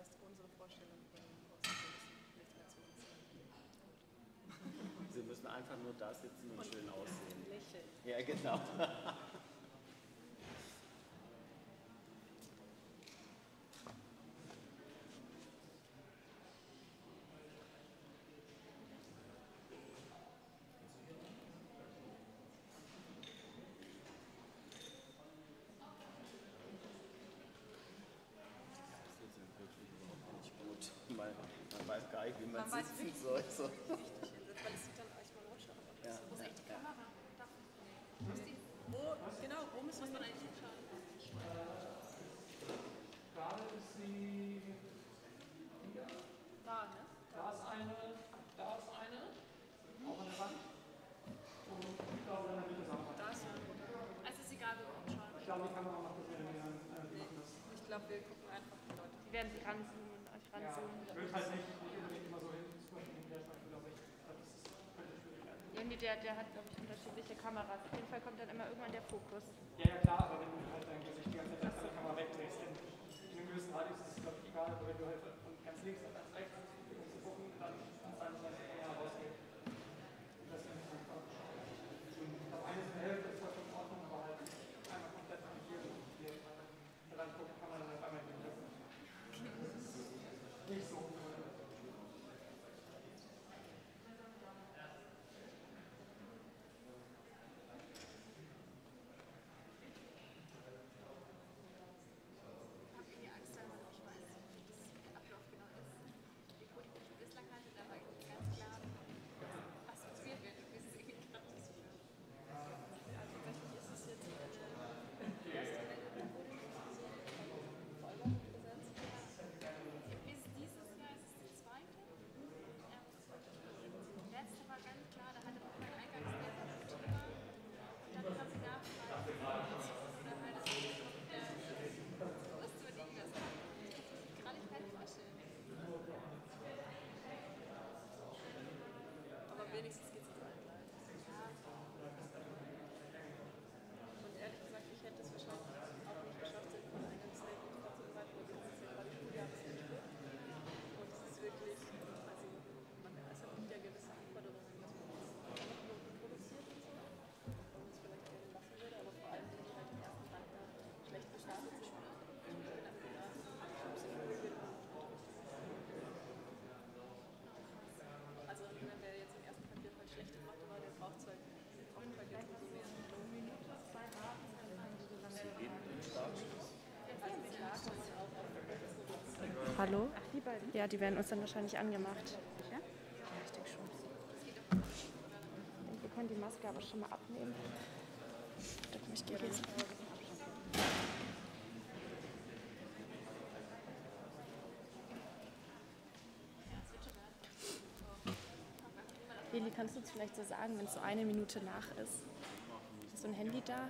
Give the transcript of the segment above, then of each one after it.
heißt, unsere Vorstellung von nichts mehr zu uns. Sie müssen einfach nur da sitzen und schön aussehen. Lächeln. Ja, genau. Man weiß gar nicht, wie man sitzen soll. So. Weil es sieht dann erstmal lautscher aus. Ja. Wo ist eigentlich die Kamera? Da. Wo muss man eigentlich hinschauen? Gerade ist sie hier. Da, ne? Da ist eine. Auch an der Wand. Und da in der Mitte ist auch. Da ist eine. Also ist egal, wo wir hinschauen. Ich glaube, die Kamera macht das wieder mehr. Ich glaube, wir gucken einfach die Leute. Die werden sich ranzoomen und euch ranzoomen. Ich will halt nicht unbedingt immer so hin. Zum Beispiel in der Stadt, glaube ich. Das könnte schwierig werden. Irgendwie der hat, glaube ich, unterschiedliche Kameras. Auf jeden Fall kommt dann immer irgendwann der Fokus. Ja, klar, aber wenn du halt dein Gesicht die ganze Zeit von der Kamera wegdrehst, in einem gewissen Radius ist es, glaube ich, egal, aber wenn du halt von ganz links und ganz rechts um zu gucken, dann kann es sein, dass die Kamera rausgeht. Das ist nicht einfach. Und auf eine Hälfte ist vollkommen in Ordnung, aber halt einmal komplett an hier und hier dann gucken kann man dann auf einmal nicht mehr. Nicht so. Wenigstens geht es uns allen leid. Und ehrlich gesagt, ich hätte es wahrscheinlich auch nicht geschafft, in einem Statement vorzubereiten, weil wir sind ja gerade Frühjahrsendspurt. Und es ist wirklich, also es hat wieder gewisse Anforderungen, dass man jetzt Noten produziert und so. Und es vielleicht gerne lassen würde, aber vor allem bin ich halt im ersten Halbjahr schlecht gestartet sind. Ich bin am Gymnasium, ich habe Psychologie gemacht. Also wer jetzt im ersten Papier halt schlecht gemacht war, der braucht es halt auch mehr. Hallo? Ach, die beiden? Ja, die werden uns dann wahrscheinlich angemacht. Ja? Ja, ich denke schon. Ich denke, wir können die Maske aber schon mal abnehmen. Ich gehe jetzt. Heli, kannst du uns vielleicht so sagen, wenn es so 1 Minute nach ist? Ist so ein Handy da?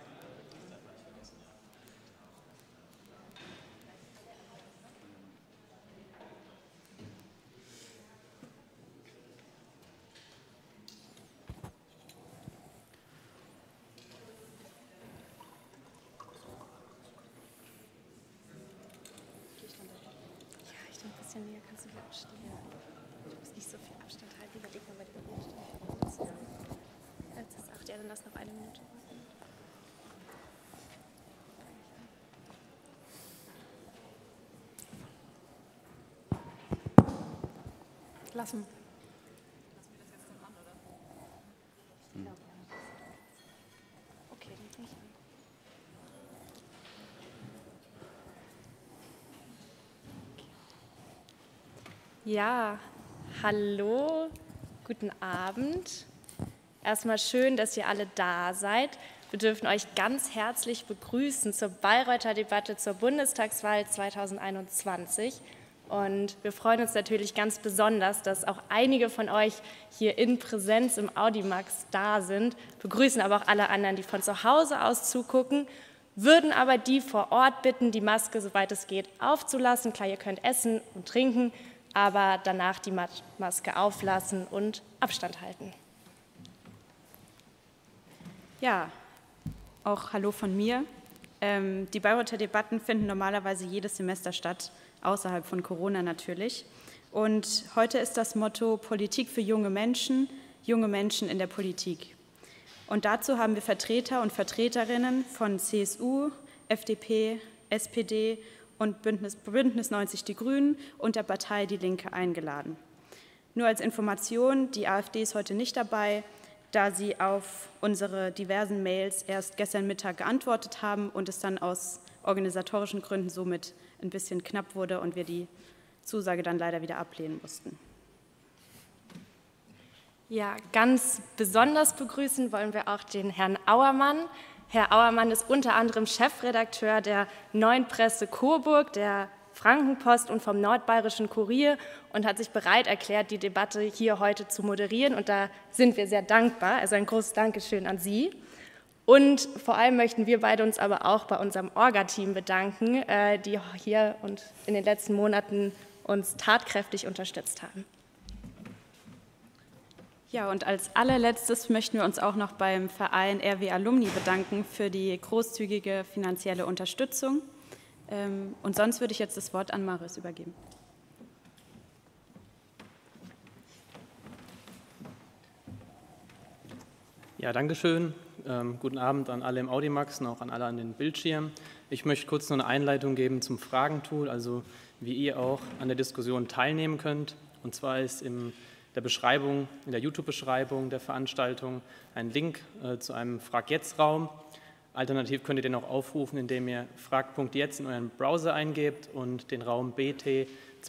Ja, ich denke, ein bisschen näher kannst du hier auch stehen. Du musst nicht so viel Abstand halten, überleg mal bei dem Abstand. Jetzt ist 8, ja, dann lass noch 1 Minute. Lassen. Lassen wir das jetzt dann an, oder? Okay, dann fange ich an. Ja, hallo, guten Abend. Erstmal schön, dass ihr alle da seid. Wir dürfen euch ganz herzlich begrüßen zur Bayreuther Debatte zur Bundestagswahl 2021. Und wir freuen uns natürlich ganz besonders, dass auch einige von euch hier in Präsenz im Audimax da sind, begrüßen aber auch alle anderen, die von zu Hause aus zugucken, würden aber die vor Ort bitten, die Maske, soweit es geht, aufzulassen. Klar, ihr könnt essen und trinken, aber danach die Maske auflassen und Abstand halten. Ja, auch hallo von mir. Die Bayreuther Debatten finden normalerweise jedes Semester statt, außerhalb von Corona natürlich. Und heute ist das Motto Politik für junge Menschen in der Politik. Und dazu haben wir Vertreter und Vertreterinnen von CSU, FDP, SPD und Bündnis 90 Die Grünen und der Partei Die Linke eingeladen. Nur als Information, die AfD ist heute nicht dabei, da sie auf unsere diversen Mails erst gestern Mittag geantwortet haben und es dann aus organisatorischen Gründen somit ein bisschen knapp wurde und wir die Zusage dann leider wieder ablehnen mussten. Ja, ganz besonders begrüßen wollen wir auch den Herrn Auermann. Herr Auermann ist unter anderem Chefredakteur der Neuen Presse Coburg, der Frankenpost und vom Nordbayerischen Kurier und hat sich bereit erklärt, die Debatte hier heute zu moderieren. Und da sind wir sehr dankbar. Also ein großes Dankeschön an Sie. Und vor allem möchten wir beide uns aber auch bei unserem Orga-Team bedanken, die hier und in den letzten Monaten uns tatkräftig unterstützt haben. Ja, und als allerletztes möchten wir uns auch noch beim Verein RW Alumni bedanken für die großzügige finanzielle Unterstützung. Und sonst würde ich jetzt das Wort an Marius übergeben. Ja, danke schön. Guten Abend an alle im Audimax und auch an alle an den Bildschirmen. Ich möchte kurz noch eine Einleitung geben zum Fragentool, also wie ihr auch an der Diskussion teilnehmen könnt. Und zwar ist in der YouTube-Beschreibung der Veranstaltung ein Link zu einem Frag-Jetzt-Raum. Alternativ könnt ihr den auch aufrufen, indem ihr frag.jetzt in euren Browser eingebt und den Raum BT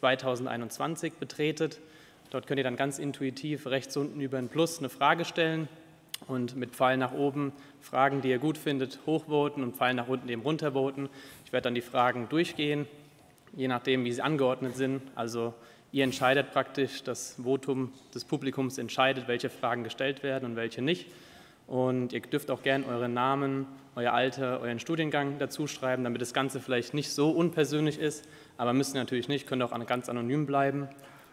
2021 betretet. Dort könnt ihr dann ganz intuitiv rechts unten über ein Plus eine Frage stellen und mit Pfeil nach oben Fragen, die ihr gut findet, hochvoten und Pfeil nach unten eben runtervoten. Ich werde dann die Fragen durchgehen, je nachdem, wie sie angeordnet sind. Also ihr entscheidet praktisch, das Votum des Publikums entscheidet, welche Fragen gestellt werden und welche nicht. Und ihr dürft auch gerne euren Namen, euer Alter, euren Studiengang dazu schreiben, damit das Ganze vielleicht nicht so unpersönlich ist, aber müsst ihr natürlich nicht, könnt auch ganz anonym bleiben.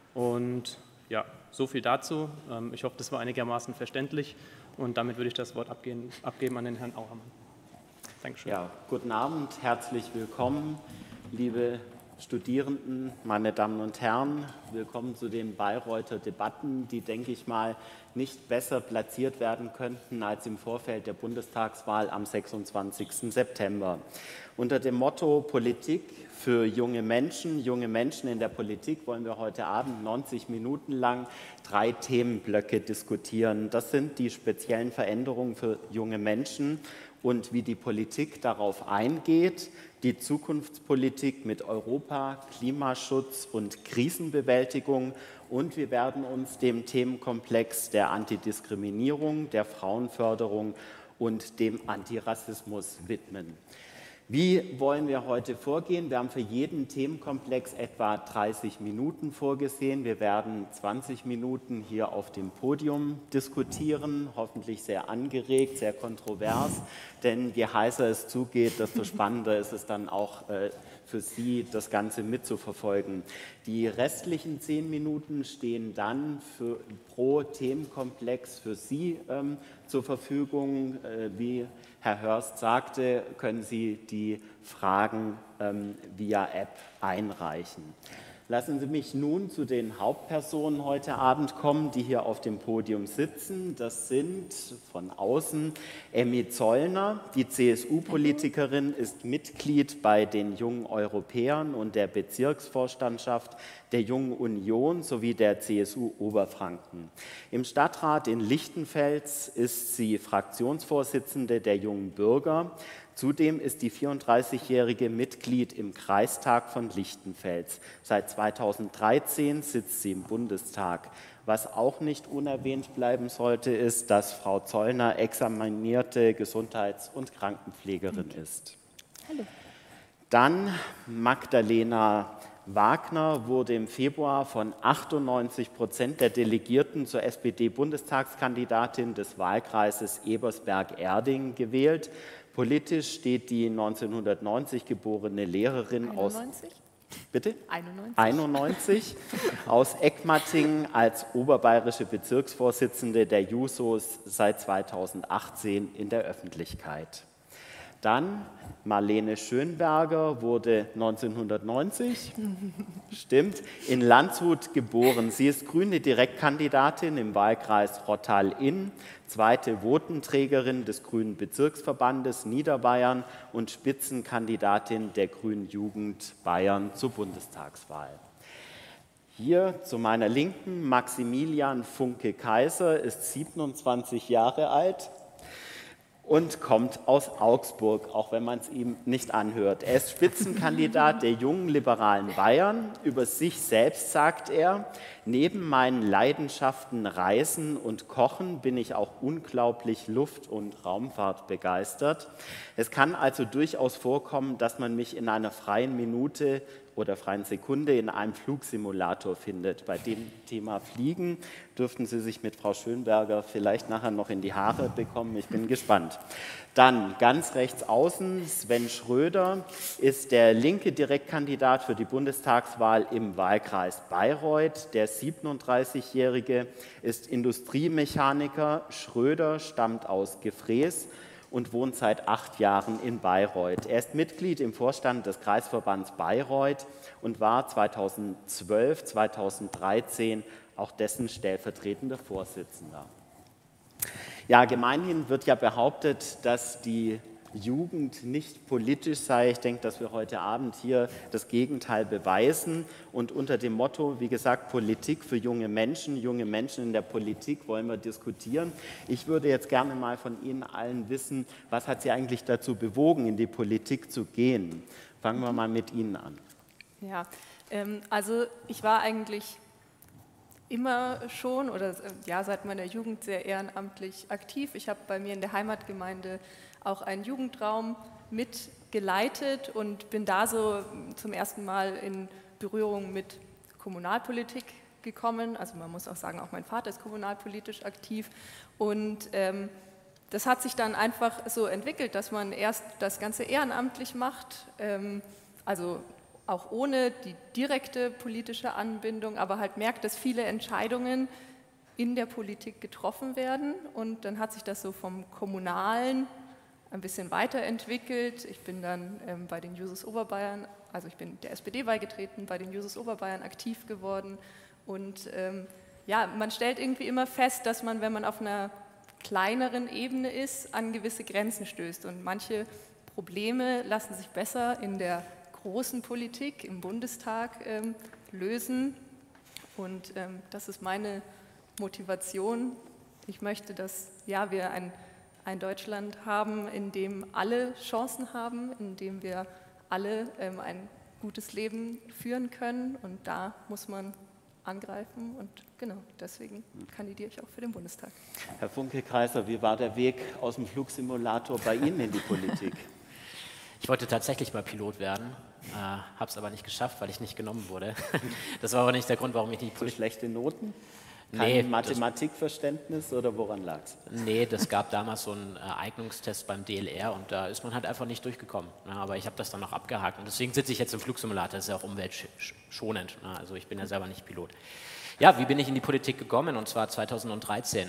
Und ja, so viel dazu. Ich hoffe, das war einigermaßen verständlich und damit würde ich das Wort abgeben an den Herrn Auermann. Dankeschön. Ja, guten Abend, herzlich willkommen, liebe Studierenden, meine Damen und Herren, willkommen zu den Bayreuther Debatten, die, denke ich mal, nicht besser platziert werden könnten als im Vorfeld der Bundestagswahl am 26. September. Unter dem Motto Politik für junge Menschen in der Politik wollen wir heute Abend 90 Minuten lang 3 Themenblöcke diskutieren. Das sind die speziellen Veränderungen für junge Menschen und wie die Politik darauf eingeht, die Zukunftspolitik mit Europa, Klimaschutz und Krisenbewältigung. Und wir werden uns dem Themenkomplex der Antidiskriminierung, der Frauenförderung und dem Antirassismus widmen. Wie wollen wir heute vorgehen? Wir haben für jeden Themenkomplex etwa 30 Minuten vorgesehen. Wir werden 20 Minuten hier auf dem Podium diskutieren, hoffentlich sehr angeregt, sehr kontrovers, denn je heißer es zugeht, desto spannender ist es dann auch für Sie, das Ganze mitzuverfolgen. Die restlichen 10 Minuten stehen dann pro Themenkomplex für Sie zur Verfügung. Wie Herr Hörst sagte, können Sie die Fragen via App einreichen. Lassen Sie mich nun zu den Hauptpersonen heute Abend kommen, die hier auf dem Podium sitzen. Das sind von außen Emmy Zollner, die CSU-Politikerin, ist Mitglied bei den Jungen Europäern und der Bezirksvorstandschaft der Jungen Union sowie der CSU Oberfranken. Im Stadtrat in Lichtenfels ist sie Fraktionsvorsitzende der Jungen Bürger. Zudem ist die 34-jährige Mitglied im Kreistag von Lichtenfels. Seit 2013 sitzt sie im Bundestag. Was auch nicht unerwähnt bleiben sollte, ist, dass Frau Zollner examinierte Gesundheits- und Krankenpflegerin ist. Hallo. Dann Magdalena Wagner wurde im Februar von 98% der Delegierten zur SPD-Bundestagskandidatin des Wahlkreises Ebersberg-Erding gewählt. Politisch steht die 1990 geborene Lehrerin 91? Bitte? 91. 91 aus Eckmattingen als oberbayerische Bezirksvorsitzende der Jusos seit 2018 in der Öffentlichkeit. Dann Marlene Schönberger wurde 1990, stimmt, in Landshut geboren. Sie ist grüne Direktkandidatin im Wahlkreis Rottal-Inn, zweite Votenträgerin des Grünen Bezirksverbandes Niederbayern und Spitzenkandidatin der Grünen Jugend Bayern zur Bundestagswahl. Hier zu meiner Linken, Maximilian Funke-Kaiser ist 27 Jahre alt und kommt aus Augsburg, auch wenn man es ihm nicht anhört. Er ist Spitzenkandidat der jungen liberalen Bayern. Über sich selbst sagt er: Neben meinen Leidenschaften Reisen und Kochen bin ich auch unglaublich Luft- und Raumfahrt begeistert. Es kann also durchaus vorkommen, dass man mich in einer freien Minute oder freien Sekunde in einem Flugsimulator findet. Bei dem Thema Fliegen dürften Sie sich mit Frau Schönberger vielleicht nachher noch in die Haare bekommen. Ich bin gespannt. Dann ganz rechts außen, Sven Schröder ist der linke Direktkandidat für die Bundestagswahl im Wahlkreis Bayreuth. Der 37-Jährige ist Industriemechaniker. Schröder stammt aus Gefrees und wohnt seit 8 Jahren in Bayreuth. Er ist Mitglied im Vorstand des Kreisverbands Bayreuth und war 2012, 2013 auch dessen stellvertretender Vorsitzender. Ja, gemeinhin wird ja behauptet, dass die Jugend nicht politisch sei. Ich denke, dass wir heute Abend hier das Gegenteil beweisen. Und unter dem Motto, wie gesagt, Politik für junge Menschen in der Politik wollen wir diskutieren. Ich würde jetzt gerne mal von Ihnen allen wissen, was hat Sie eigentlich dazu bewogen, in die Politik zu gehen? Fangen wir mal mit Ihnen an. Ja, also ich war eigentlich immer schon oder ja, seit meiner Jugend sehr ehrenamtlich aktiv. Ich habe bei mir in der Heimatgemeinde auch einen Jugendraum mitgeleitet und bin da so zum ersten Mal in Berührung mit Kommunalpolitik gekommen. Also man muss auch sagen, auch mein Vater ist kommunalpolitisch aktiv und das hat sich dann einfach so entwickelt, dass man erst das Ganze ehrenamtlich macht, also auch ohne die direkte politische Anbindung, aber halt merkt, dass viele Entscheidungen in der Politik getroffen werden und dann hat sich das so vom Kommunalen ein bisschen weiterentwickelt. Ich bin dann bei den Jusos Oberbayern, also ich bin der SPD beigetreten, bei den Jusos Oberbayern aktiv geworden und ja, man stellt irgendwie immer fest, dass man, wenn man auf einer kleineren Ebene ist, an gewisse Grenzen stößt und manche Probleme lassen sich besser in der großen Politik, im Bundestag lösen und das ist meine Motivation. Ich möchte, dass ja, wir ein Deutschland haben, in dem alle Chancen haben, in dem wir alle ein gutes Leben führen können und da muss man angreifen und genau, deswegen kandidiere ich auch für den Bundestag. Herr Funke-Kaiser, wie war der Weg aus dem Flugsimulator bei Ihnen in die Politik? Ich wollte tatsächlich mal Pilot werden, habe es aber nicht geschafft, weil ich nicht genommen wurde. Das war aber nicht der Grund, warum ich nicht So schlechte Noten? Kein Mathematikverständnis oder woran lag es? Nee, das gab damals so einen Eignungstest beim DLR und da ist man halt einfach nicht durchgekommen. Ne? Aber ich habe das dann noch abgehakt und deswegen sitze ich jetzt im Flugsimulator, das ist ja auch umweltschonend. Ne? Also ich bin ja selber nicht Pilot. Ja, wie bin ich in die Politik gekommen? Und zwar 2013.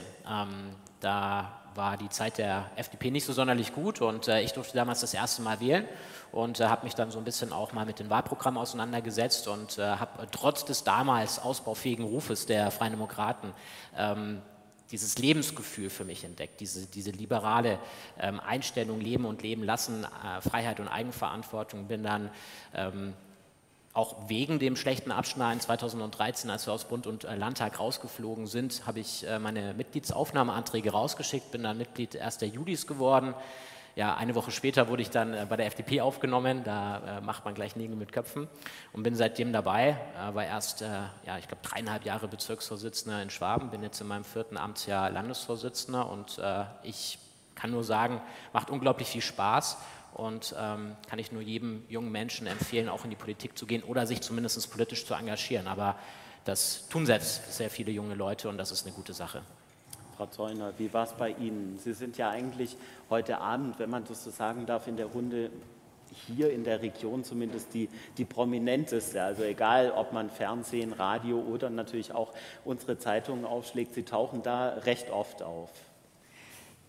Da war die Zeit der FDP nicht so sonderlich gut und ich durfte damals das erste Mal wählen und habe mich dann so ein bisschen auch mal mit den Wahlprogrammen auseinandergesetzt und habe trotz des damals ausbaufähigen Rufes der Freien Demokraten dieses Lebensgefühl für mich entdeckt, diese liberale Einstellung, Leben und Leben lassen, Freiheit und Eigenverantwortung, bin dann auch wegen dem schlechten Abschneiden 2013, als wir aus Bund und Landtag rausgeflogen sind, habe ich meine Mitgliedsaufnahmeanträge rausgeschickt, bin dann Mitglied erst der Judis geworden. Ja, eine Woche später wurde ich dann bei der FDP aufgenommen, da macht man gleich Nägel mit Köpfen und bin seitdem dabei, war erst, ja, ich glaube 3,5 Jahre Bezirksvorsitzender in Schwaben, bin jetzt in meinem 4. Amtsjahr Landesvorsitzender und ich kann nur sagen, macht unglaublich viel Spaß. Und kann ich nur jedem jungen Menschen empfehlen, auch in die Politik zu gehen oder sich zumindest politisch zu engagieren. Aber das tun selbst sehr viele junge Leute und das ist eine gute Sache. Frau Zeuner, wie war es bei Ihnen? Sie sind ja eigentlich heute Abend, wenn man das so sagen darf, in der Runde hier in der Region zumindest die prominenteste. Also egal, ob man Fernsehen, Radio oder natürlich auch unsere Zeitungen aufschlägt, Sie tauchen da recht oft auf.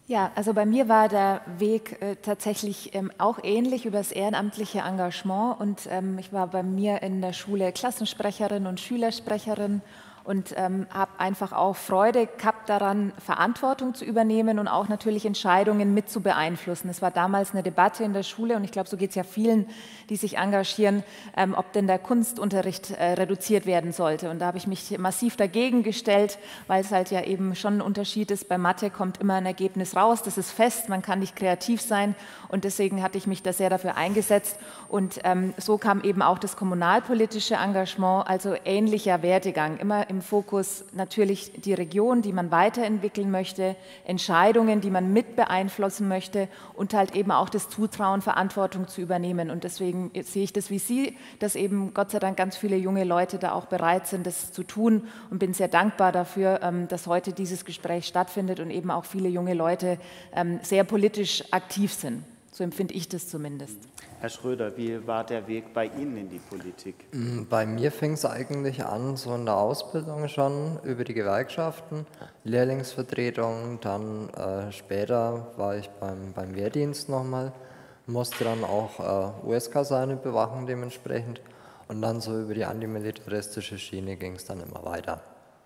Ja, also bei mir war der Weg tatsächlich auch ähnlich über das ehrenamtliche Engagement und ich war bei mir in der Schule Klassensprecherin und Schülersprecherin und habe einfach auch Freude gehabt daran, Verantwortung zu übernehmen und auch natürlich Entscheidungen mit zu beeinflussen. Es war damals eine Debatte in der Schule und ich glaube, so geht es ja vielen, die sich engagieren, ob denn der Kunstunterricht reduziert werden sollte. Und da habe ich mich massiv dagegen gestellt, weil es halt ja eben schon ein Unterschied ist. Bei Mathe kommt immer ein Ergebnis raus, das ist fest, man kann nicht kreativ sein und deswegen hatte ich mich da sehr dafür eingesetzt. Und so kam eben auch das kommunalpolitische Engagement, also ähnlicher Werdegang, immer im Fokus natürlich die Region, die man weiterentwickeln möchte, Entscheidungen, die man mit beeinflussen möchte und halt eben auch das Zutrauen, Verantwortung zu übernehmen. Und deswegen sehe ich das wie Sie, dass eben Gott sei Dank ganz viele junge Leute da auch bereit sind, das zu tun und bin sehr dankbar dafür, dass heute dieses Gespräch stattfindet und eben auch viele junge Leute sehr politisch aktiv sind. So empfinde ich das zumindest. Herr Schröder, wie war der Weg bei Ihnen in die Politik? Bei mir fing es eigentlich an, so in der Ausbildung schon, über die Gewerkschaften, Lehrlingsvertretung, dann später war ich beim Wehrdienst nochmal, musste dann auch US-Kaserne bewachen dementsprechend und dann so über die antimilitaristische Schiene ging es dann immer weiter.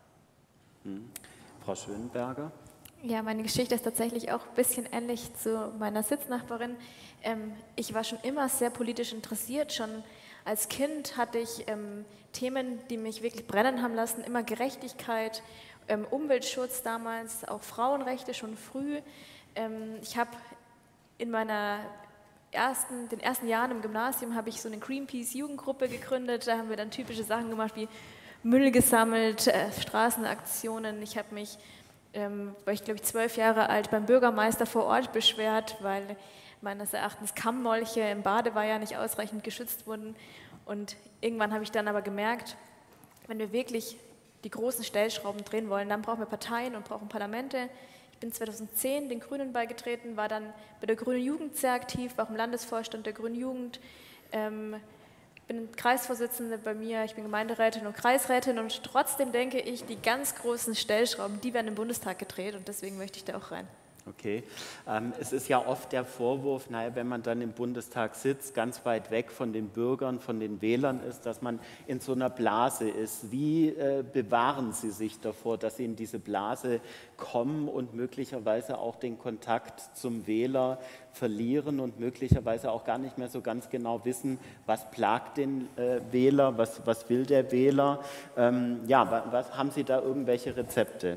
Frau Schönberger? Ja, meine Geschichte ist tatsächlich auch ein bisschen ähnlich zu meiner Sitznachbarin. Ich war schon immer sehr politisch interessiert. Schon als Kind hatte ich Themen, die mich wirklich brennen haben lassen. Immer Gerechtigkeit, Umweltschutz damals, auch Frauenrechte schon früh. Ich habe in den ersten Jahren im Gymnasium habe ich so eine Greenpeace-Jugendgruppe gegründet. Da haben wir dann typische Sachen gemacht wie Müll gesammelt, Straßenaktionen. Ich habe mich war ich, glaube ich, 12 Jahre alt, beim Bürgermeister vor Ort beschwert, weil meines Erachtens Kammmolche im Badeweiher nicht ausreichend geschützt wurden. Und irgendwann habe ich dann aber gemerkt, wenn wir wirklich die großen Stellschrauben drehen wollen, dann brauchen wir Parteien und brauchen Parlamente. Ich bin 2010 den Grünen beigetreten, war dann bei der Grünen Jugend sehr aktiv, war auch im Landesvorstand der Grünen Jugend. Bin Kreisvorsitzende bei mir, ich bin Gemeinderätin und Kreisrätin und trotzdem denke ich, die ganz großen Stellschrauben, die werden im Bundestag gedreht und deswegen möchte ich da auch rein. Okay. Es ist ja oft der Vorwurf, naja, wenn man dann im Bundestag sitzt, ganz weit weg von den Bürgern, von den Wählern ist, dass man in so einer Blase ist. Wie bewahren Sie sich davor, dass Sie in diese Blase kommen und möglicherweise auch den Kontakt zum Wähler verlieren und möglicherweise auch gar nicht mehr so ganz genau wissen, was plagt den Wähler, was will der Wähler? Haben Sie da irgendwelche Rezepte?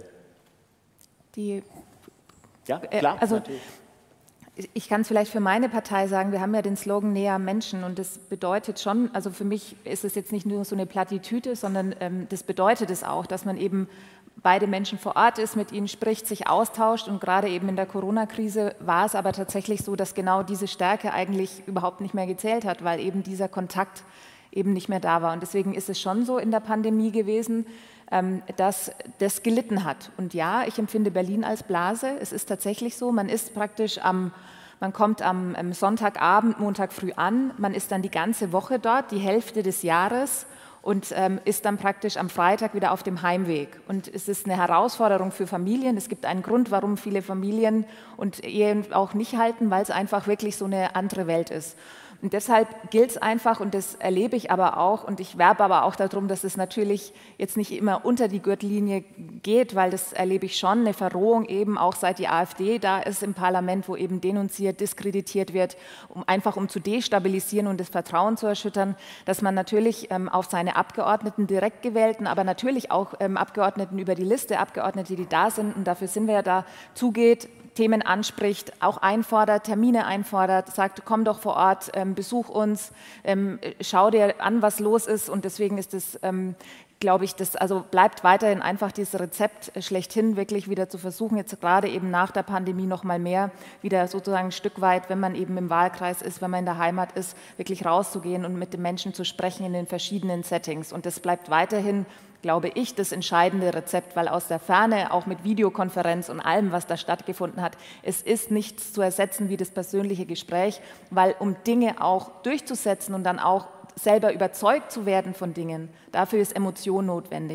Ja, klar, also natürlich. Ich kann es vielleicht für meine Partei sagen, wir haben ja den Slogan Näher am Menschen und das bedeutet schon, also für mich ist es jetzt nicht nur so eine Plattitüde, sondern das bedeutet es auch, dass man eben bei den Menschen vor Ort ist, mit ihnen spricht, sich austauscht und gerade eben in der Corona-Krise war es aber tatsächlich so, dass genau diese Stärke eigentlich überhaupt nicht mehr gezählt hat, weil eben dieser Kontakt eben nicht mehr da war und deswegen ist es schon so in der Pandemie gewesen, dass das gelitten hat. Und ja, ich empfinde Berlin als Blase. Es ist tatsächlich so, man ist praktisch man kommt am Sonntagabend, Montag früh an, man ist dann die ganze Woche dort, die Hälfte des Jahres und ist dann praktisch am Freitag wieder auf dem Heimweg. Und es ist eine Herausforderung für Familien. Es gibt einen Grund, warum viele Familien und Ehen auch nicht halten, weil es einfach wirklich so eine andere Welt ist. Und deshalb gilt es einfach, und das erlebe ich aber auch, und ich werbe aber auch darum, dass es natürlich jetzt nicht immer unter die Gürtellinie geht, weil das erlebe ich schon, eine Verrohung eben auch seit die AfD da ist im Parlament, wo eben denunziert, diskreditiert wird, um zu destabilisieren und das Vertrauen zu erschüttern, dass man natürlich auf seine Abgeordneten direkt gewählten, aber natürlich auch Abgeordneten über die Liste, Abgeordnete, die da sind, und dafür sind wir ja da, zugeht, Themen anspricht, auch einfordert, Termine einfordert, sagt, komm doch vor Ort, besuch uns, schau dir an, was los ist. Und deswegen ist es, glaube ich, also bleibt weiterhin einfach dieses Rezept schlechthin wirklich wieder zu versuchen, jetzt gerade eben nach der Pandemie noch mal mehr wieder sozusagen ein Stück weit, wenn man eben im Wahlkreis ist, wenn man in der Heimat ist, wirklich rauszugehen und mit den Menschen zu sprechen in den verschiedenen Settings. Und das bleibt weiterhin, glaube ich, das entscheidende Rezept, weil aus der Ferne, auch mit Videokonferenz und allem, was da stattgefunden hat, es ist nichts zu ersetzen wie das persönliche Gespräch, weil um Dinge auch durchzusetzen und dann auch selber überzeugt zu werden von Dingen, dafür ist Emotion notwendig.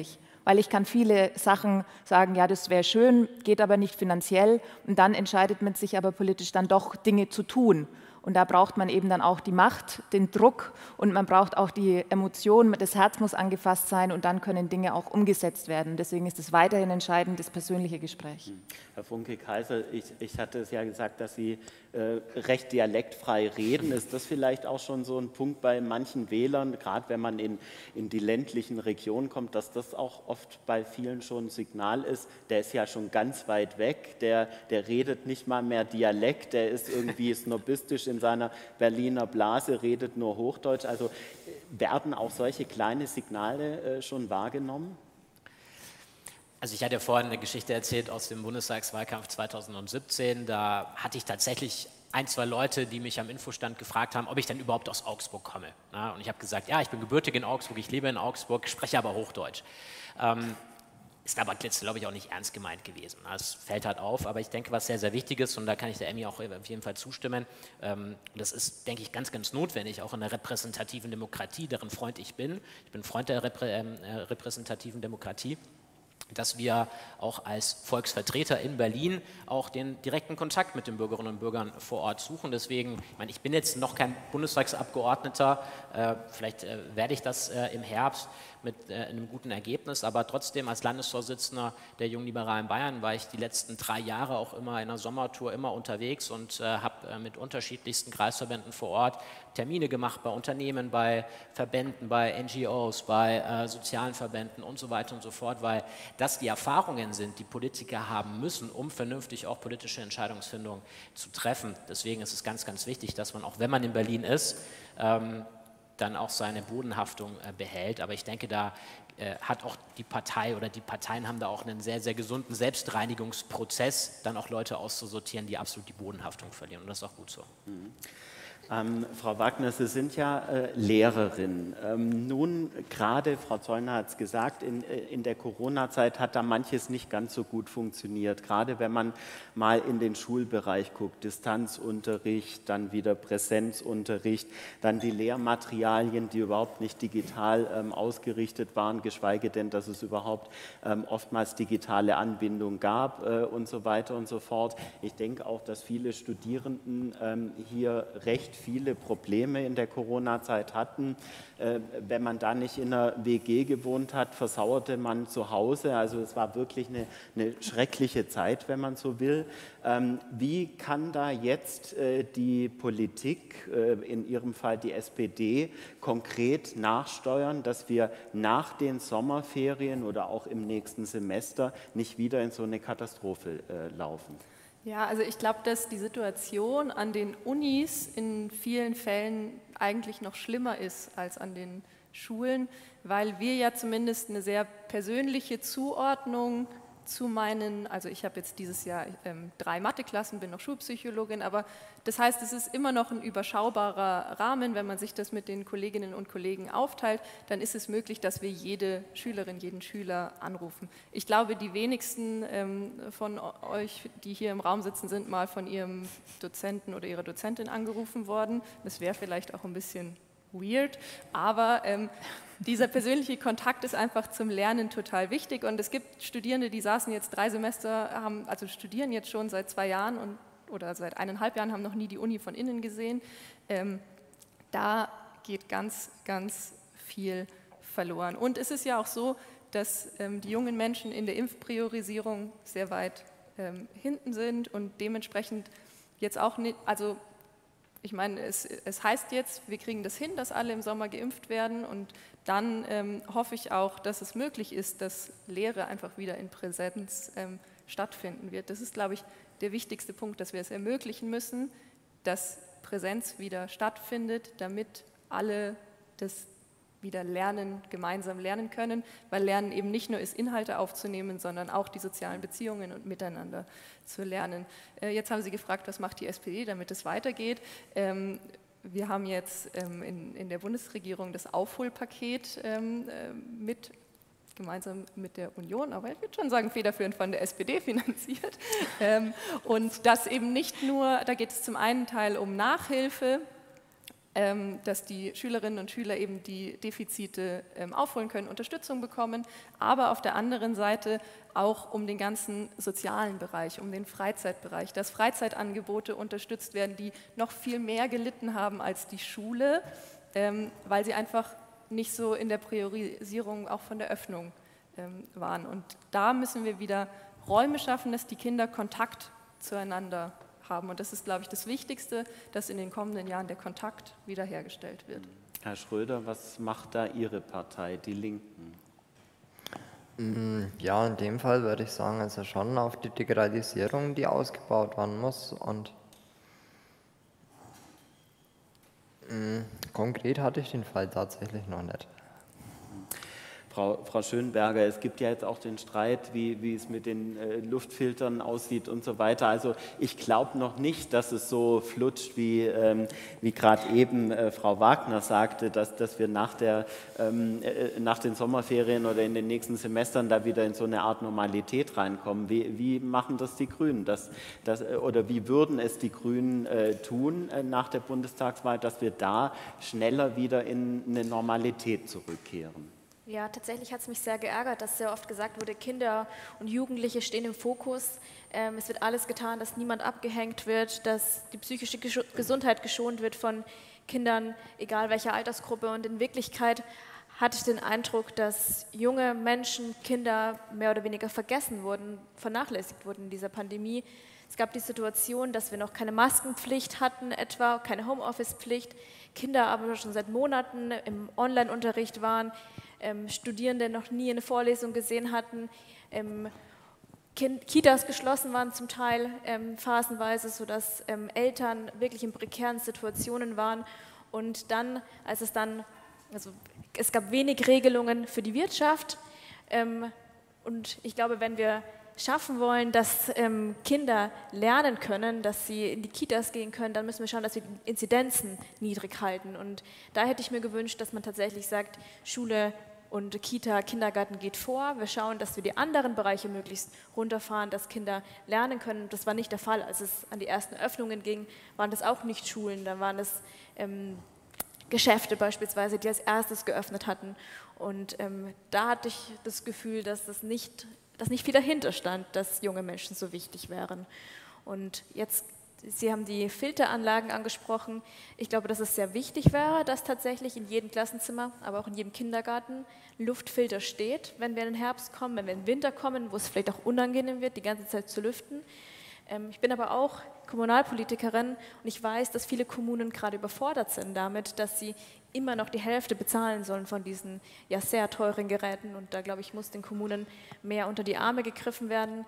weil ich kann viele Sachen sagen, ja, das wäre schön, geht aber nicht finanziell und dann entscheidet man sich aber politisch dann doch Dinge zu tun. Und da braucht man eben dann auch die Macht, den Druck und man braucht auch die Emotion, das Herz muss angefasst sein und dann können Dinge auch umgesetzt werden. Deswegen ist es weiterhin entscheidend, das persönliche Gespräch. Herr Funke-Kaiser, ich hatte es ja gesagt, dass Sie recht dialektfrei reden. Ist das vielleicht auch schon so ein Punkt bei manchen Wählern, gerade wenn man in die ländlichen Regionen kommt, dass das auch oft bei vielen schon ein Signal ist, der ist ja schon ganz weit weg, der redet nicht mal mehr Dialekt, der ist irgendwie snobistisch in seiner Berliner Blase, redet nur Hochdeutsch. Also werden auch solche kleine Signale schon wahrgenommen? Also ich hatte ja vorhin eine Geschichte erzählt aus dem Bundestagswahlkampf 2017. Da hatte ich tatsächlich ein, zwei Leute, die mich am Infostand gefragt haben, ob ich denn überhaupt aus Augsburg komme. Ja, und ich habe gesagt, ja, ich bin gebürtig in Augsburg, ich lebe in Augsburg, spreche aber Hochdeutsch. Ist aber jetzt, glaube ich, auch nicht ernst gemeint gewesen. Das fällt halt auf, aber ich denke, was sehr, sehr wichtig ist, und da kann ich der Emmy auch auf jeden Fall zustimmen, und das ist, denke ich, ganz, ganz notwendig, auch in der repräsentativen Demokratie, deren Freund ich bin Freund der repräsentativen Demokratie, dass wir auch als Volksvertreter in Berlin auch den direkten Kontakt mit den Bürgerinnen und Bürgern vor Ort suchen. Deswegen, ich meine, ich bin jetzt noch kein Bundestagsabgeordneter, vielleicht werde ich das im Herbst mit einem guten Ergebnis, aber trotzdem als Landesvorsitzender der Jungen Liberalen Bayern war ich die letzten 3 Jahre auch immer in einer Sommertour immer unterwegs und habe mit unterschiedlichsten Kreisverbänden vor Ort Termine gemacht bei Unternehmen, bei Verbänden, bei NGOs, bei sozialen Verbänden und so weiter und so fort, weil das die Erfahrungen sind, die Politiker haben müssen, um vernünftig auch politische Entscheidungsfindung zu treffen. Deswegen ist es ganz, ganz wichtig, dass man auch, wenn man in Berlin ist, dann auch seine Bodenhaftung behält. Aber ich denke, da hat auch die Partei oder die Parteien haben da auch einen sehr, sehr gesunden Selbstreinigungsprozess, dann auch Leute auszusortieren, die absolut die Bodenhaftung verlieren. Und das ist auch gut so. Frau Wagner, Sie sind ja Lehrerin. Nun, gerade, Frau Zollner hat es gesagt, in der Corona-Zeit hat da manches nicht ganz so gut funktioniert. Gerade wenn man mal in den Schulbereich guckt, Distanzunterricht, dann wieder Präsenzunterricht, dann die Lehrmaterialien, die überhaupt nicht digital ausgerichtet waren, geschweige denn, dass es überhaupt oftmals digitale Anbindung gab und so weiter und so fort. Ich denke auch, dass viele Studierenden hier recht viele Probleme in der Corona-Zeit hatten. Wenn man da nicht in einer WG gewohnt hat, versauerte man zu Hause. Also es war wirklich eine schreckliche Zeit, wenn man so will. Wie kann da jetzt die Politik, in Ihrem Fall die SPD, konkret nachsteuern, dass wir nach den Sommerferien oder auch im nächsten Semester nicht wieder in so eine Katastrophe laufen? Ja, also ich glaube, dass die Situation an den Unis in vielen Fällen eigentlich noch schlimmer ist als an den Schulen, weil wir ja zumindest eine sehr persönliche Zuordnung zu meinen, also ich habe jetzt dieses Jahr 3 Matheklassen, bin noch Schulpsychologin, aber das heißt, es ist immer noch ein überschaubarer Rahmen. Wenn man sich das mit den Kolleginnen und Kollegen aufteilt, dann ist es möglich, dass wir jede Schülerin, jeden Schüler anrufen. Ich glaube, die wenigsten von euch, die hier im Raum sitzen, sind mal von ihrem Dozenten oder ihrer Dozentin angerufen worden. Das wäre vielleicht auch ein bisschen weird, aber dieser persönliche Kontakt ist einfach zum Lernen total wichtig und es gibt Studierende, die saßen jetzt 3 Semester, also studieren jetzt schon seit 2 Jahren oder seit 1,5 Jahren, haben noch nie die Uni von innen gesehen. Da geht ganz, ganz viel verloren. Und es ist ja auch so, dass die jungen Menschen in der Impfpriorisierung sehr weit hinten sind und dementsprechend jetzt auch nicht, also ich meine, es heißt jetzt, wir kriegen das hin, dass alle im Sommer geimpft werden und dann hoffe ich auch, dass es möglich ist, dass Lehre einfach wieder in Präsenz stattfinden wird. Das ist, glaube ich, der wichtigste Punkt, dass wir es ermöglichen müssen, dass Präsenz wieder stattfindet, damit alle das wieder lernen, gemeinsam lernen können, weil Lernen eben nicht nur ist, Inhalte aufzunehmen, sondern auch die sozialen Beziehungen und miteinander zu lernen. Jetzt haben Sie gefragt, was macht die SPD, damit es weitergeht. Wir haben jetzt in der Bundesregierung das Aufholpaket gemeinsam mit der Union, aber ich würde schon sagen, federführend von der SPD finanziert. Und das eben nicht nur, da geht es zum einen Teil um Nachhilfe, dass die Schülerinnen und Schüler eben die Defizite aufholen können, Unterstützung bekommen, aber auf der anderen Seite auch um den ganzen sozialen Bereich, um den Freizeitbereich, dass Freizeitangebote unterstützt werden, die noch viel mehr gelitten haben als die Schule, weil sie einfach nicht so in der Priorisierung auch von der Öffnung waren. Und da müssen wir wieder Räume schaffen, dass die Kinder Kontakt zueinander haben. Und das ist, glaube ich, das Wichtigste, dass in den kommenden Jahren der Kontakt wiederhergestellt wird. Herr Schröder, was macht da Ihre Partei, die Linken? Ja, in dem Fall würde ich sagen, also schon auf die Digitalisierung, die ausgebaut werden muss. Und konkret hatte ich den Fall tatsächlich noch nicht. Frau Schönberger, es gibt ja jetzt auch den Streit, wie es mit den Luftfiltern aussieht und so weiter. Also ich glaube noch nicht, dass es so flutscht, wie gerade eben Frau Wagner sagte, dass wir nach den Sommerferien oder in den nächsten Semestern da wieder in so eine Art Normalität reinkommen. Wie machen das die Grünen? Oder wie würden es die Grünen tun nach der Bundestagswahl, dass wir da schneller wieder in eine Normalität zurückkehren? Ja, tatsächlich hat es mich sehr geärgert, dass sehr oft gesagt wurde, Kinder und Jugendliche stehen im Fokus. Es wird alles getan, dass niemand abgehängt wird, dass die psychische Gesundheit geschont wird von Kindern, egal welcher Altersgruppe. Und in Wirklichkeit hatte ich den Eindruck, dass junge Menschen, Kinder mehr oder weniger vergessen wurden, vernachlässigt wurden in dieser Pandemie. Es gab die Situation, dass wir noch keine Maskenpflicht hatten, etwa keine Homeoffice-Pflicht, Kinder aber schon seit Monaten im Online-Unterricht waren, Studierende noch nie eine Vorlesung gesehen hatten, Kitas geschlossen waren zum Teil phasenweise, sodass Eltern wirklich in prekären Situationen waren. Und dann, es gab wenig Regelungen für die Wirtschaft. Und ich glaube, wenn wir schaffen wollen, dass Kinder lernen können, dass sie in die Kitas gehen können, dann müssen wir schauen, dass wir die Inzidenzen niedrig halten. Und da hätte ich mir gewünscht, dass man tatsächlich sagt, Schule und Kita, Kindergarten geht vor. Wir schauen, dass wir die anderen Bereiche möglichst runterfahren, dass Kinder lernen können. Das war nicht der Fall. Als es an die ersten Öffnungen ging, waren das auch nicht Schulen, dann waren das Geschäfte beispielsweise, die als erstes geöffnet hatten. Und da hatte ich das Gefühl, dass nicht viel dahinter stand, dass junge Menschen so wichtig wären. Und jetzt, Sie haben die Filteranlagen angesprochen. Ich glaube, dass es sehr wichtig wäre, dass tatsächlich in jedem Klassenzimmer, aber auch in jedem Kindergarten Luftfilter steht, wenn wir in den Herbst kommen, wenn wir in den Winter kommen, wo es vielleicht auch unangenehm wird, die ganze Zeit zu lüften. Ich bin aber auch Kommunalpolitikerin und ich weiß, dass viele Kommunen gerade überfordert sind damit, dass sie immer noch die Hälfte bezahlen sollen von diesen ja sehr teuren Geräten. Und da, glaube ich, muss den Kommunen mehr unter die Arme gegriffen werden.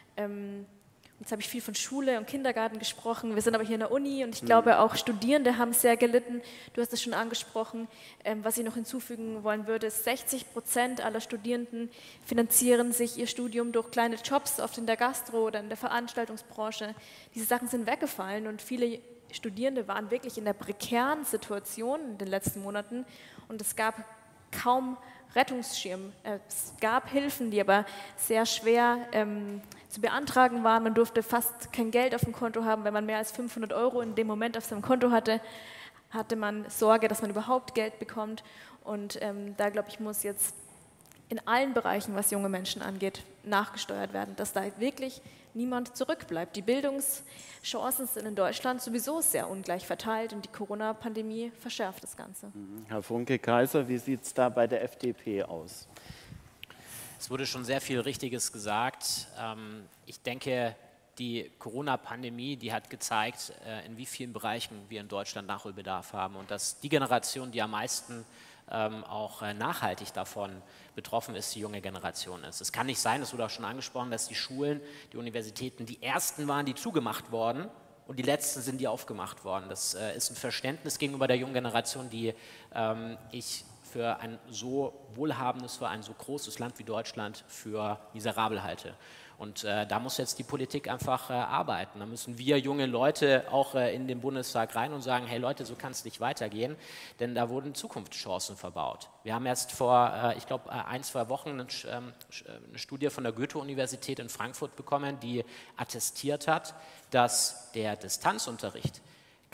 Jetzt habe ich viel von Schule und Kindergarten gesprochen. Wir sind aber hier in der Uni und ich glaube, auch Studierende haben sehr gelitten. Du hast es schon angesprochen. Was ich noch hinzufügen wollen würde, ist, 60% aller Studierenden finanzieren sich ihr Studium durch kleine Jobs, oft in der Gastro oder in der Veranstaltungsbranche. Diese Sachen sind weggefallen und viele Studierende waren wirklich in der prekären Situation in den letzten Monaten und es gab kaum Rettungsschirm. Es gab Hilfen, die aber sehr schwer zu beantragen waren. Man durfte fast kein Geld auf dem Konto haben. Wenn man mehr als 500 € in dem Moment auf seinem Konto hatte, hatte man Sorge, dass man überhaupt Geld bekommt. Und da, glaube ich, muss jetzt in allen Bereichen, was junge Menschen angeht, nachgesteuert werden, dass da wirklich niemand zurückbleibt. Die Bildungschancen sind in Deutschland sowieso sehr ungleich verteilt und die Corona-Pandemie verschärft das Ganze. Herr Funke-Kaiser, wie sieht es da bei der FDP aus? Es wurde schon sehr viel Richtiges gesagt. Ich denke, die Corona-Pandemie, die hat gezeigt, in wie vielen Bereichen wir in Deutschland Nachholbedarf haben und dass die Generation, die am meisten auch nachhaltig davon betroffen ist, die junge Generation ist. Es kann nicht sein, das wurde auch schon angesprochen, dass die Schulen, die Universitäten die ersten waren, die zugemacht wurden und die letzten sind, die aufgemacht worden. Das ist ein Verständnis gegenüber der jungen Generation, die ich für ein so wohlhabendes, für ein so großes Land wie Deutschland für miserabel halte. Und da muss jetzt die Politik einfach arbeiten. Da müssen wir junge Leute auch in den Bundestag rein und sagen, hey Leute, so kann es nicht weitergehen, denn da wurden Zukunftschancen verbaut. Wir haben erst vor, ich glaube, 1-2 Wochen eine Studie von der Goethe-Universität in Frankfurt bekommen, die attestiert hat, dass der Distanzunterricht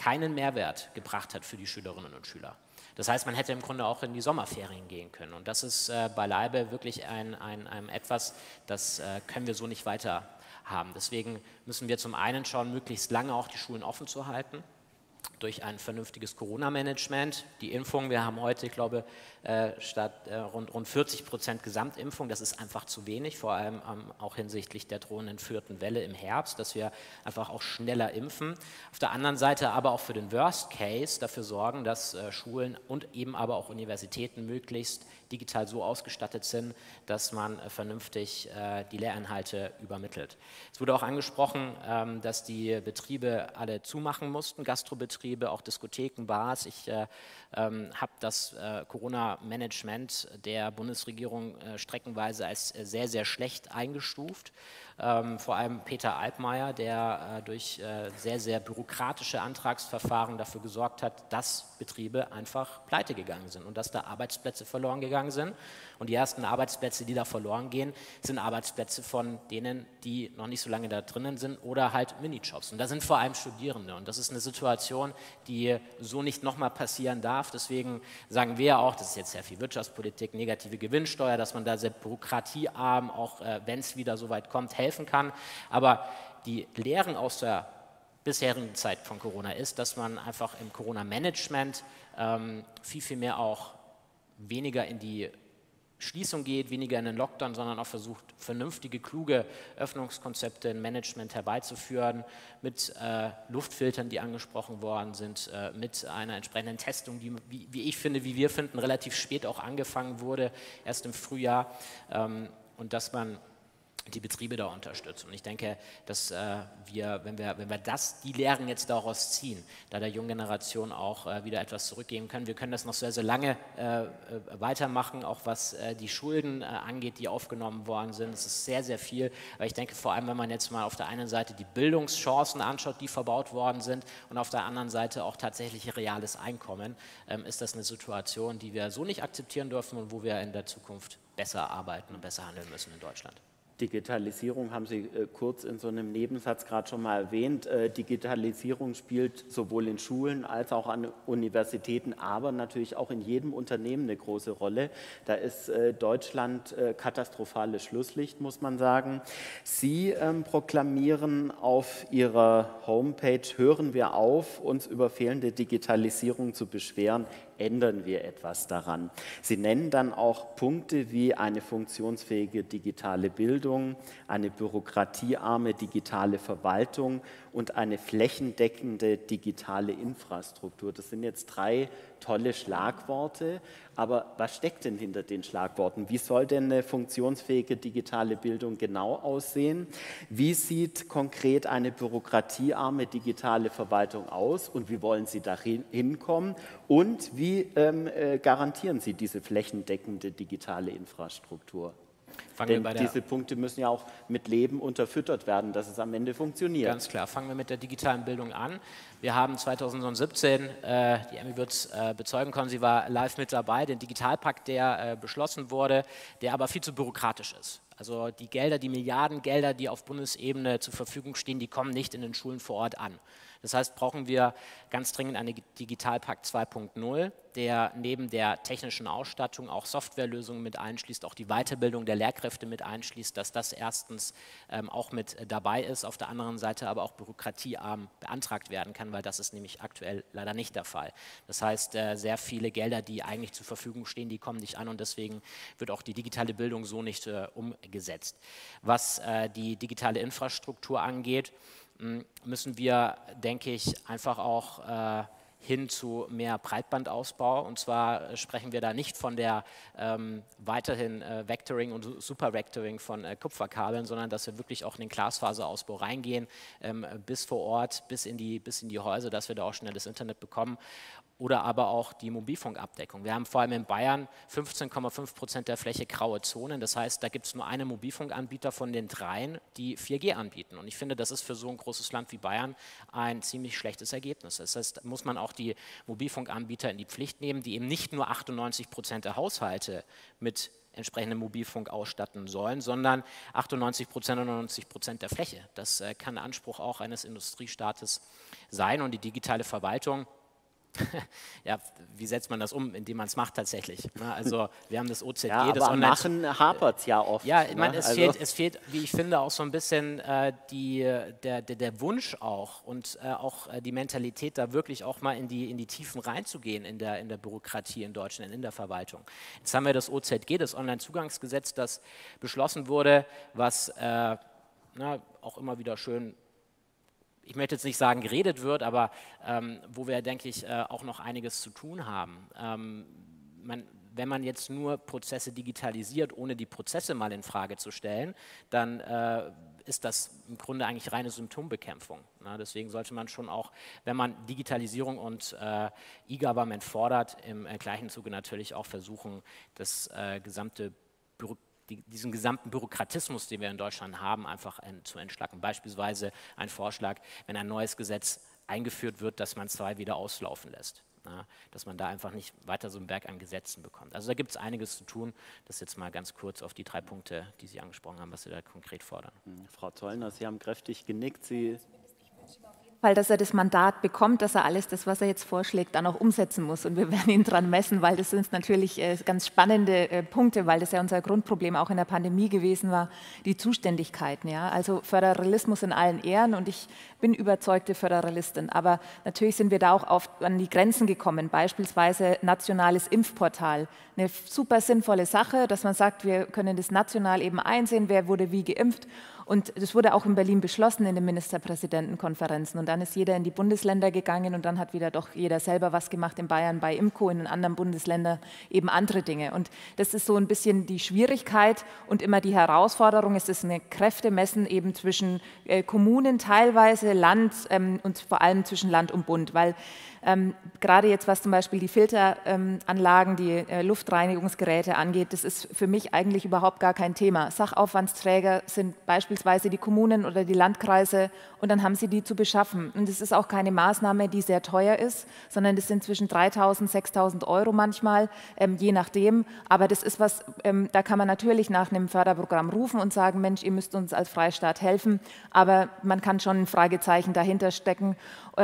keinen Mehrwert gebracht hat für die Schülerinnen und Schüler. Das heißt, man hätte im Grunde auch in die Sommerferien gehen können. Und das ist beileibe wirklich ein etwas, das können wir so nicht weiter haben. Deswegen müssen wir zum einen schauen, möglichst lange auch die Schulen offen zu halten, durch ein vernünftiges Corona-Management. Die Impfung, wir haben heute, ich glaube, statt rund 40% Gesamtimpfung, das ist einfach zu wenig, vor allem auch hinsichtlich der drohenden 4. Welle im Herbst, dass wir einfach auch schneller impfen. Auf der anderen Seite aber auch für den Worst Case dafür sorgen, dass Schulen und eben aber auch Universitäten möglichst digital so ausgestattet sind, dass man vernünftig die Lehrinhalte übermittelt. Es wurde auch angesprochen, dass die Betriebe alle zumachen mussten, Gastrobetriebe, auch Diskotheken, Bars. Ich habe das Corona-Management der Bundesregierung streckenweise als sehr, sehr schlecht eingestuft. Vor allem Peter Altmaier, der durch sehr, sehr bürokratische Antragsverfahren dafür gesorgt hat, dass Betriebe einfach pleite gegangen sind und dass da Arbeitsplätze verloren gegangen sind. Und die ersten Arbeitsplätze, die da verloren gehen, sind Arbeitsplätze von denen, die noch nicht so lange da drinnen sind oder halt Minijobs. Und da sind vor allem Studierende. Und das ist eine Situation, die so nicht nochmal passieren darf. Deswegen sagen wir auch, das ist jetzt sehr viel Wirtschaftspolitik, negative Gewinnsteuer, dass man da sehr bürokratiearm, auch wenn es wieder so weit kommt, helfen kann. Aber die Lehren aus der bisherigen Zeit von Corona ist, dass man einfach im Corona-Management viel, viel mehr auch weniger in die Schließung geht, weniger in den Lockdown, sondern auch versucht, vernünftige, kluge Öffnungskonzepte im Management herbeizuführen, mit Luftfiltern, die angesprochen worden sind, mit einer entsprechenden Testung, die, wie wir finden, relativ spät auch angefangen wurde, erst im Frühjahr, und dass man die Betriebe da unterstützt. Und ich denke, dass wenn wir die Lehren jetzt daraus ziehen, da der jungen Generation auch wieder etwas zurückgeben können. Wir können das noch sehr, sehr lange weitermachen, auch was die Schulden angeht, die aufgenommen worden sind. Es ist sehr, sehr viel. Aber ich denke, vor allem, wenn man jetzt mal auf der einen Seite die Bildungschancen anschaut, die verbaut worden sind, und auf der anderen Seite auch tatsächlich reales Einkommen, ist das eine Situation, die wir so nicht akzeptieren dürfen und wo wir in der Zukunft besser arbeiten und besser handeln müssen in Deutschland. Digitalisierung haben Sie kurz in so einem Nebensatz gerade schon mal erwähnt. Digitalisierung spielt sowohl in Schulen als auch an Universitäten, aber natürlich auch in jedem Unternehmen eine große Rolle. Da ist Deutschland katastrophales Schlusslicht, muss man sagen. Sie proklamieren auf Ihrer Homepage: Hören wir auf, uns über fehlende Digitalisierung zu beschweren, ändern wir etwas daran. Sie nennen dann auch Punkte wie eine funktionsfähige digitale Bildung, eine bürokratiearme digitale Verwaltung und eine flächendeckende digitale Infrastruktur. Das sind jetzt 3 tolle Schlagworte, aber was steckt denn hinter den Schlagworten? Wie soll denn eine funktionsfähige digitale Bildung genau aussehen? Wie sieht konkret eine bürokratiearme digitale Verwaltung aus und wie wollen Sie da hinkommen? Und wie garantieren Sie diese flächendeckende digitale Infrastruktur? Denn diese Punkte müssen ja auch mit Leben unterfüttert werden, dass es am Ende funktioniert. Ganz klar. Fangen wir mit der digitalen Bildung an. Wir haben 2017, die Emmy wird es bezeugen können, sie war live mit dabei, den Digitalpakt, der beschlossen wurde, der aber viel zu bürokratisch ist. Also die Gelder, die Milliardengelder, die auf Bundesebene zur Verfügung stehen, die kommen nicht in den Schulen vor Ort an. Das heißt, brauchen wir ganz dringend einen Digitalpakt 2.0, der neben der technischen Ausstattung auch Softwarelösungen mit einschließt, auch die Weiterbildung der Lehrkräfte mit einschließt, dass das erstens auch mit dabei ist, auf der anderen Seite aber auch bürokratiearm beantragt werden kann, weil das ist nämlich aktuell leider nicht der Fall. Das heißt, sehr viele Gelder, die eigentlich zur Verfügung stehen, die kommen nicht an und deswegen wird auch die digitale Bildung so nicht umgesetzt. Was die digitale Infrastruktur angeht, müssen wir, denke ich, einfach auch hin zu mehr Breitbandausbau. Und zwar sprechen wir da nicht von der weiterhin Vectoring und Super-Vectoring von Kupferkabeln, sondern dass wir wirklich auch in den Glasfaserausbau reingehen, bis vor Ort, bis in die Häuser, dass wir da auch schnelles Internet bekommen. oder aber auch die Mobilfunkabdeckung. Wir haben vor allem in Bayern 15,5% der Fläche graue Zonen. Das heißt, da gibt es nur einen Mobilfunkanbieter von den 3, die 4G anbieten. Und ich finde, das ist für so ein großes Land wie Bayern ein ziemlich schlechtes Ergebnis. Das heißt, da muss man auch die Mobilfunkanbieter in die Pflicht nehmen, die eben nicht nur 98% der Haushalte mit entsprechenden Mobilfunk ausstatten sollen, sondern 98% und 99% der Fläche. Das kann Anspruch auch eines Industriestaates sein. Und die digitale Verwaltung, ja, wie setzt man das um, indem man es macht tatsächlich? Also wir haben das OZG, ja, das aber Online... machen hapert es ja oft. Ja, ich meine, ne? es fehlt, wie ich finde, auch so ein bisschen der Wunsch auch und auch die Mentalität, da wirklich auch mal in die Tiefen reinzugehen in der Bürokratie in Deutschland, in der Verwaltung. Jetzt haben wir das OZG, das Onlinezugangsgesetz, das beschlossen wurde, was auch immer wieder schön, ich möchte jetzt nicht sagen, geredet wird, aber wo wir, denke ich, auch noch einiges zu tun haben. Wenn man jetzt nur Prozesse digitalisiert, ohne die Prozesse mal in Frage zu stellen, dann ist das im Grunde eigentlich reine Symptombekämpfung. Deswegen sollte man schon auch, wenn man Digitalisierung und E-Government fordert, im gleichen Zuge natürlich auch versuchen, diesen gesamten Bürokratismus, den wir in Deutschland haben, einfach zu entschlacken. Beispielsweise ein Vorschlag, wenn ein neues Gesetz eingeführt wird, dass man 2 wieder auslaufen lässt. Dass man da einfach nicht weiter so einen Berg an Gesetzen bekommt. Also da gibt es einiges zu tun. Das jetzt mal ganz kurz auf die 3 Punkte, die Sie angesprochen haben, was Sie da konkret fordern. Frau Zollner, Sie haben kräftig genickt. Sie Fall, dass er das Mandat bekommt, dass er alles das, was er jetzt vorschlägt, dann auch umsetzen muss. Und wir werden ihn dran messen, weil das sind natürlich ganz spannende Punkte, weil das ja unser Grundproblem auch in der Pandemie gewesen war, die Zuständigkeiten. Ja? Also Föderalismus in allen Ehren und ich bin überzeugte Föderalistin. Aber natürlich sind wir da auch an die Grenzen gekommen, beispielsweise nationales Impfportal. Eine super sinnvolle Sache, dass man sagt, wir können das national eben einsehen, wer wurde wie geimpft. Und das wurde auch in Berlin beschlossen in den Ministerpräsidentenkonferenzen. Und dann ist jeder in die Bundesländer gegangen und dann hat wieder doch jeder selber was gemacht, in Bayern bei IMCO, in den anderen Bundesländern eben andere Dinge. Und das ist so ein bisschen die Schwierigkeit und immer die Herausforderung. Es ist ein Kräftemessen eben zwischen Kommunen teilweise, Land und vor allem zwischen Land und Bund, weil gerade jetzt, was zum Beispiel die Filteranlagen, die Luftreinigungsgeräte angeht, das ist für mich eigentlich überhaupt gar kein Thema. Sachaufwandsträger sind beispielsweise die Kommunen oder die Landkreise und dann haben sie die zu beschaffen. Und es ist auch keine Maßnahme, die sehr teuer ist, sondern das sind zwischen 3.000 und 6.000 Euro manchmal, je nachdem. Aber das ist was, da kann man natürlich nach einem Förderprogramm rufen und sagen, Mensch, ihr müsst uns als Freistaat helfen. Aber man kann schon ein Fragezeichen dahinter stecken,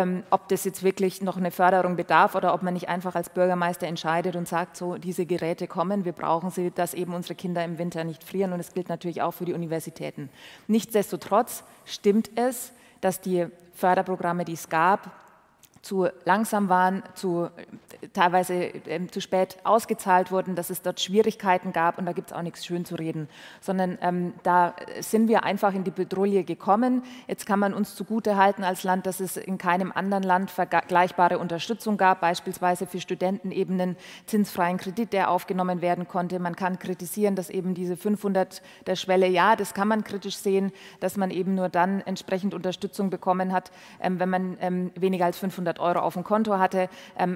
ob das jetzt wirklich noch eine Förderung bedarf oder ob man nicht einfach als Bürgermeister entscheidet und sagt, so, diese Geräte kommen, wir brauchen sie, dass eben unsere Kinder im Winter nicht frieren und das gilt natürlich auch für die Universitäten. Nichtsdestotrotz stimmt es, dass die Förderprogramme, die es gab, zu langsam waren, teilweise zu spät ausgezahlt wurden, dass es dort Schwierigkeiten gab und da gibt es auch nichts schön zu reden, sondern da sind wir einfach in die Bedrohung gekommen. Jetzt kann man uns zugutehalten als Land, dass es in keinem anderen Land vergleichbare Unterstützung gab, beispielsweise für Studenten eben einen zinsfreien Kredit, der aufgenommen werden konnte. Man kann kritisieren, dass eben diese 500 der Schwelle, ja, das kann man kritisch sehen, dass man eben nur dann entsprechend Unterstützung bekommen hat, wenn man weniger als 500 Euro auf dem Konto hatte.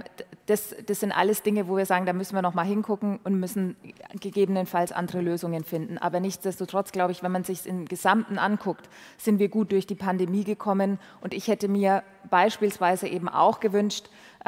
Das sind alles Dinge, wo wir sagen, da müssen wir noch mal hingucken und müssen gegebenenfalls andere Lösungen finden. Aber nichtsdestotrotz, glaube ich, wenn man sich es im Gesamten anguckt, sind wir gut durch die Pandemie gekommen. Und ich hätte mir beispielsweise eben auch gewünscht,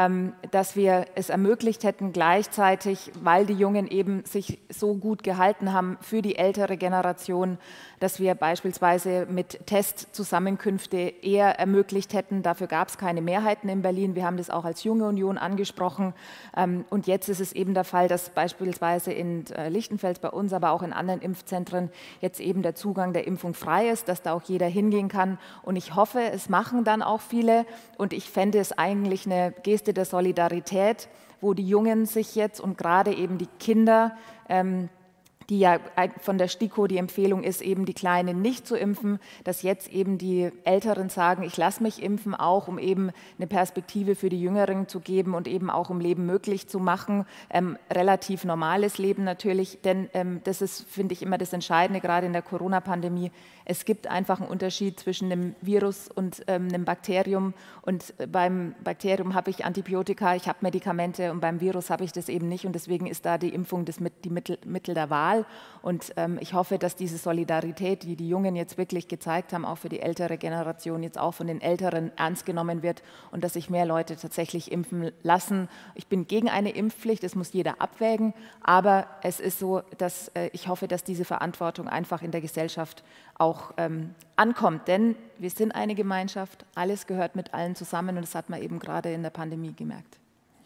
dass wir es ermöglicht hätten, gleichzeitig, weil die Jungen eben sich so gut gehalten haben für die ältere Generation, dass wir beispielsweise mit Testzusammenkünfte eher ermöglicht hätten. Dafür gab es keine Mehrheiten in Berlin. Wir haben das auch als Junge Union angesprochen. Und jetzt ist es eben der Fall, dass beispielsweise in Lichtenfels bei uns, aber auch in anderen Impfzentren jetzt eben der Zugang der Impfung frei ist, dass da auch jeder hingehen kann. Und ich hoffe, es machen dann auch viele. Und ich fände es eigentlich eine Geste der Solidarität, wo die Jungen sich jetzt und gerade eben die Kinder die ja von der STIKO die Empfehlung ist, eben die Kleinen nicht zu impfen, dass jetzt eben die Älteren sagen, ich lasse mich impfen, auch um eben eine Perspektive für die Jüngeren zu geben und eben auch um Leben möglich zu machen, relativ normales Leben natürlich, denn das ist, finde ich, immer das Entscheidende, gerade in der Corona-Pandemie. Es gibt einfach einen Unterschied zwischen einem Virus und einem Bakterium, und beim Bakterium habe ich Antibiotika, ich habe Medikamente, und beim Virus habe ich das eben nicht, und deswegen ist da die Impfung die Mittel der Wahl. Und ich hoffe, dass diese Solidarität, die die Jungen jetzt wirklich gezeigt haben, auch für die ältere Generation, jetzt auch von den Älteren ernst genommen wird und dass sich mehr Leute tatsächlich impfen lassen. Ich bin gegen eine Impfpflicht, das muss jeder abwägen, aber es ist so, dass ich hoffe, dass diese Verantwortung einfach in der Gesellschaft auch ankommt, denn wir sind eine Gemeinschaft, alles gehört mit allen zusammen, und das hat man eben gerade in der Pandemie gemerkt.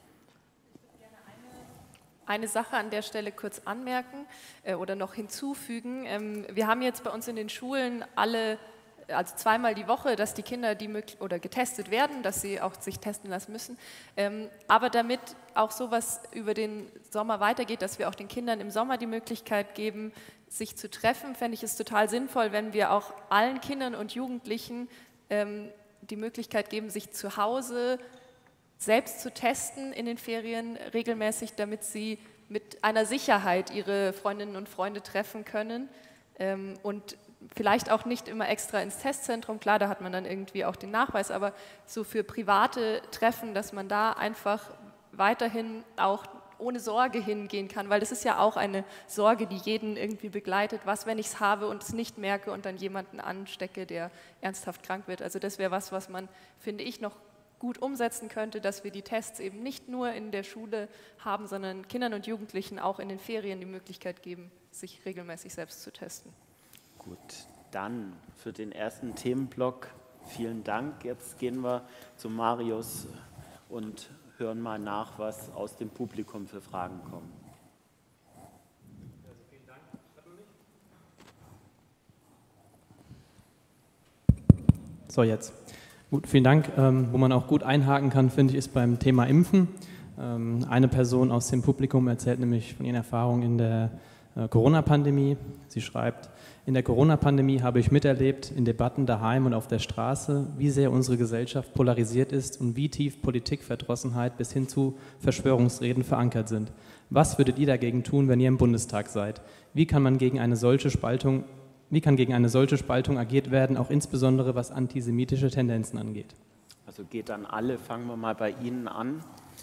Eine Sache an der Stelle kurz anmerken oder noch hinzufügen. Wir haben jetzt bei uns in den Schulen also zweimal die Woche, dass die Kinder getestet werden, dass sie auch sich testen lassen müssen. Aber damit auch sowas über den Sommer weitergeht, dass wir auch den Kindern im Sommer die Möglichkeit geben, sich zu treffen, fände ich es total sinnvoll, wenn wir auch allen Kindern und Jugendlichen die Möglichkeit geben, sich zu Hause selbst zu testen in den Ferien regelmäßig, damit sie mit einer Sicherheit ihre Freundinnen und Freunde treffen können und vielleicht auch nicht immer extra ins Testzentrum. Klar, da hat man dann irgendwie auch den Nachweis, aber so für private Treffen, dass man da einfach weiterhin auch ohne Sorge hingehen kann, weil das ist ja auch eine Sorge, die jeden irgendwie begleitet. Was, wenn ich es habe und es nicht merke und dann jemanden anstecke, der ernsthaft krank wird? Also das wäre was man, finde ich, noch gut umsetzen könnte, dass wir die Tests eben nicht nur in der Schule haben, sondern Kindern und Jugendlichen auch in den Ferien die Möglichkeit geben, sich regelmäßig selbst zu testen. Gut, dann für den ersten Themenblock vielen Dank. Jetzt gehen wir zu Marius und hören mal nach, was aus dem Publikum für Fragen kommen. So, jetzt. Gut, vielen Dank. Wo man auch gut einhaken kann, finde ich, ist beim Thema Impfen. Eine Person aus dem Publikum erzählt nämlich von ihren Erfahrungen in der Corona-Pandemie. Sie schreibt: In der Corona-Pandemie habe ich miterlebt, in Debatten daheim und auf der Straße, wie sehr unsere Gesellschaft polarisiert ist und wie tief Politikverdrossenheit bis hin zu Verschwörungsreden verankert sind. Was würdet ihr dagegen tun, wenn ihr im Bundestag seid? Wie kann gegen eine solche Spaltung agiert werden, auch insbesondere was antisemitische Tendenzen angeht? Also geht an alle, fangen wir mal bei Ihnen an.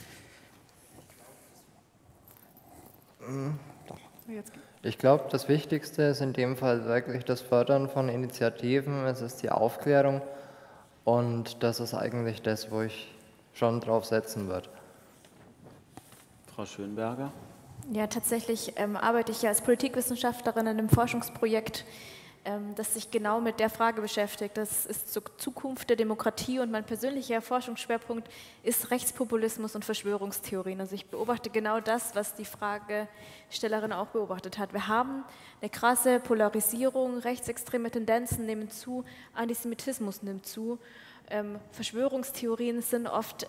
Ich glaube, das Wichtigste ist in dem Fall wirklich das Fördern von Initiativen, es ist die Aufklärung, und das ist eigentlich das, wo ich schon drauf setzen würde. Frau Schönberger? Ja, tatsächlich arbeite ich ja als Politikwissenschaftlerin in einem Forschungsprojekt, das sich genau mit der Frage beschäftigt. Das ist zur Zukunft der Demokratie, und mein persönlicher Forschungsschwerpunkt ist Rechtspopulismus und Verschwörungstheorien. Also ich beobachte genau das, was die Fragestellerin auch beobachtet hat. Wir haben eine krasse Polarisierung, rechtsextreme Tendenzen nehmen zu, Antisemitismus nimmt zu. Verschwörungstheorien sind oft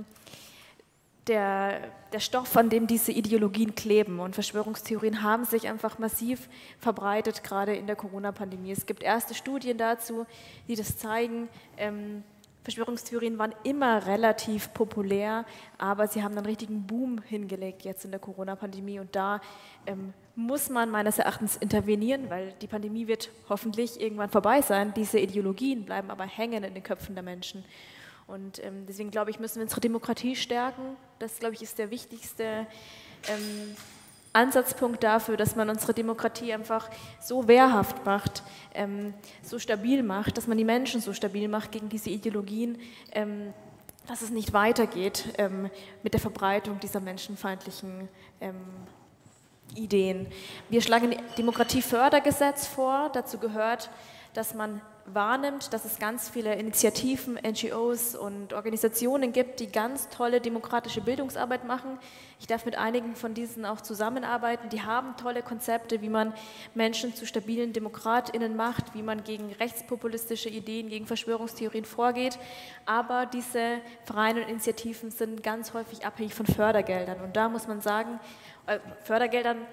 der Stoff, an dem diese Ideologien kleben, und Verschwörungstheorien haben sich einfach massiv verbreitet, gerade in der Corona-Pandemie. Es gibt erste Studien dazu, die das zeigen. Verschwörungstheorien waren immer relativ populär, aber sie haben einen richtigen Boom hingelegt jetzt in der Corona-Pandemie, und da muss man meines Erachtens intervenieren, weil die Pandemie wird hoffentlich irgendwann vorbei sein. Diese Ideologien bleiben aber hängen in den Köpfen der Menschen. Und deswegen, glaube ich, müssen wir unsere Demokratie stärken. Das, glaube ich, ist der wichtigste Ansatzpunkt dafür, dass man unsere Demokratie einfach so wehrhaft macht, so stabil macht, dass man die Menschen so stabil macht gegen diese Ideologien, dass es nicht weitergeht mit der Verbreitung dieser menschenfeindlichen Ideen. Wir schlagen ein Demokratiefördergesetz vor. Dazu gehört, dass man wahrnimmt, dass es ganz viele Initiativen, NGOs und Organisationen gibt, die ganz tolle demokratische Bildungsarbeit machen. Ich darf mit einigen von diesen auch zusammenarbeiten. Die haben tolle Konzepte, wie man Menschen zu stabilen DemokratInnen macht, wie man gegen rechtspopulistische Ideen, gegen Verschwörungstheorien vorgeht. Aber diese Vereine und Initiativen sind ganz häufig abhängig von Fördergeldern. Und da muss man sagen, Fördergeldern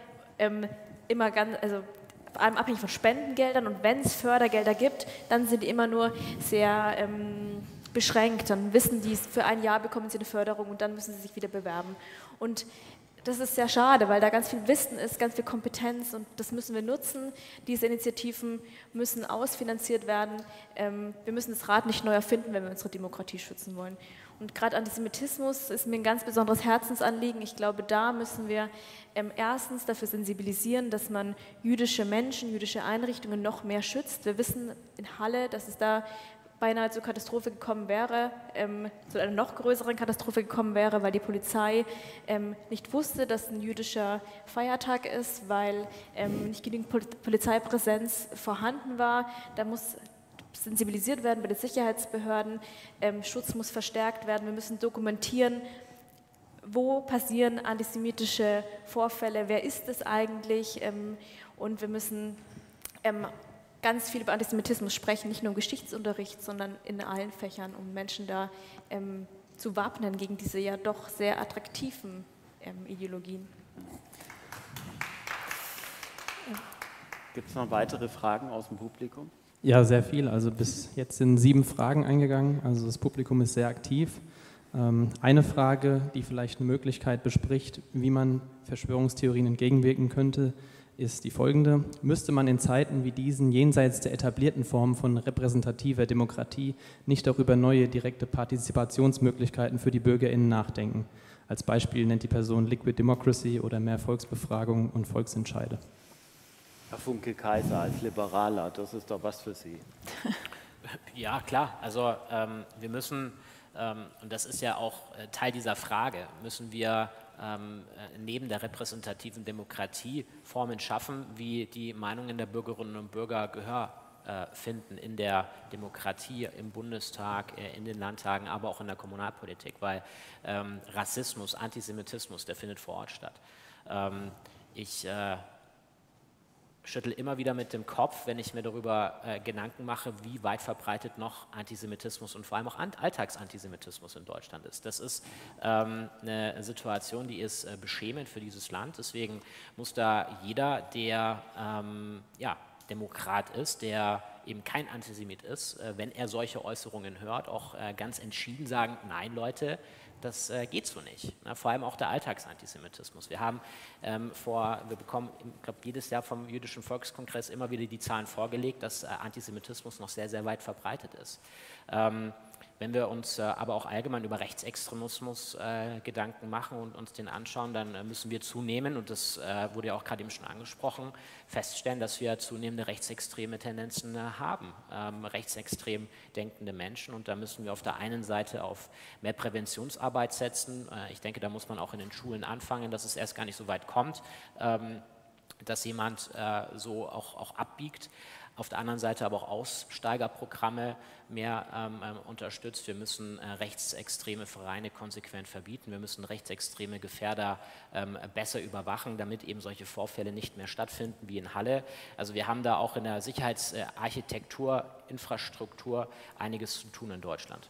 immer ganz, also vor allem abhängig von Spendengeldern, und wenn es Fördergelder gibt, dann sind die immer nur sehr beschränkt. Dann wissen die, für ein Jahr bekommen sie eine Förderung und dann müssen sie sich wieder bewerben. Und das ist sehr schade, weil da ganz viel Wissen ist, ganz viel Kompetenz, und das müssen wir nutzen. Diese Initiativen müssen ausfinanziert werden. Wir müssen das Rad nicht neu erfinden, wenn wir unsere Demokratie schützen wollen. Und gerade Antisemitismus ist mir ein ganz besonderes Herzensanliegen. Ich glaube, da müssen wir erstens dafür sensibilisieren, dass man jüdische Menschen, jüdische Einrichtungen noch mehr schützt. Wir wissen in Halle, dass es da beinahe zur Katastrophe gekommen wäre, zu einer noch größeren Katastrophe gekommen wäre, weil die Polizei nicht wusste, dass ein jüdischer Feiertag ist, weil nicht genügend Polizeipräsenz vorhanden war. Da muss sensibilisiert werden bei den Sicherheitsbehörden, Schutz muss verstärkt werden, wir müssen dokumentieren, wo passieren antisemitische Vorfälle, wer ist es eigentlich, und wir müssen ganz viel über Antisemitismus sprechen, nicht nur im Geschichtsunterricht, sondern in allen Fächern, um Menschen da zu wappnen gegen diese ja doch sehr attraktiven Ideologien. Gibt es noch weitere Fragen aus dem Publikum? Ja, sehr viel. Also bis jetzt sind 7 Fragen eingegangen. Also das Publikum ist sehr aktiv. Eine Frage, die vielleicht eine Möglichkeit bespricht, wie man Verschwörungstheorien entgegenwirken könnte, ist die folgende: Müsste man in Zeiten wie diesen jenseits der etablierten Formen von repräsentativer Demokratie nicht auch über neue direkte Partizipationsmöglichkeiten für die BürgerInnen nachdenken? Als Beispiel nennt die Person Liquid Democracy oder mehr Volksbefragungen und Volksentscheide. Herr Funke-Kaiser als Liberaler, das ist doch was für Sie. Ja, klar. Also wir müssen, und das ist ja auch Teil dieser Frage, müssen wir neben der repräsentativen Demokratie Formen schaffen, wie die Meinungen der Bürgerinnen und Bürger Gehör finden in der Demokratie, im Bundestag, in den Landtagen, aber auch in der Kommunalpolitik, weil Rassismus, Antisemitismus, der findet vor Ort statt. Ich schüttel immer wieder mit dem Kopf, wenn ich mir darüber Gedanken mache, wie weit verbreitet noch Antisemitismus und vor allem auch Alltagsantisemitismus in Deutschland ist. Das ist eine Situation, die ist beschämend für dieses Land. Deswegen muss da jeder, der Demokrat ist, der eben kein Antisemit ist, wenn er solche Äußerungen hört, auch ganz entschieden sagen, nein Leute, das geht so nicht. Vor allem auch der Alltagsantisemitismus. Wir bekommen, ich glaube, jedes Jahr vom Jüdischen Volkskongress immer wieder die Zahlen vorgelegt, dass Antisemitismus noch sehr, sehr weit verbreitet ist. Wenn wir uns aber auch allgemein über Rechtsextremismus Gedanken machen und uns den anschauen, dann müssen wir zunehmen, und das wurde ja auch gerade eben schon angesprochen, feststellen, dass wir zunehmende rechtsextreme Tendenzen haben, rechtsextrem denkende Menschen, und da müssen wir auf der einen Seite auf mehr Präventionsarbeit setzen. Ich denke, da muss man auch in den Schulen anfangen, dass es erst gar nicht so weit kommt, dass jemand so auch abbiegt. Auf der anderen Seite aber auch Aussteigerprogramme mehr unterstützt. Wir müssen rechtsextreme Vereine konsequent verbieten. Wir müssen rechtsextreme Gefährder besser überwachen, damit eben solche Vorfälle nicht mehr stattfinden wie in Halle. Also wir haben da auch in der Sicherheitsarchitektur, Infrastruktur einiges zu tun in Deutschland.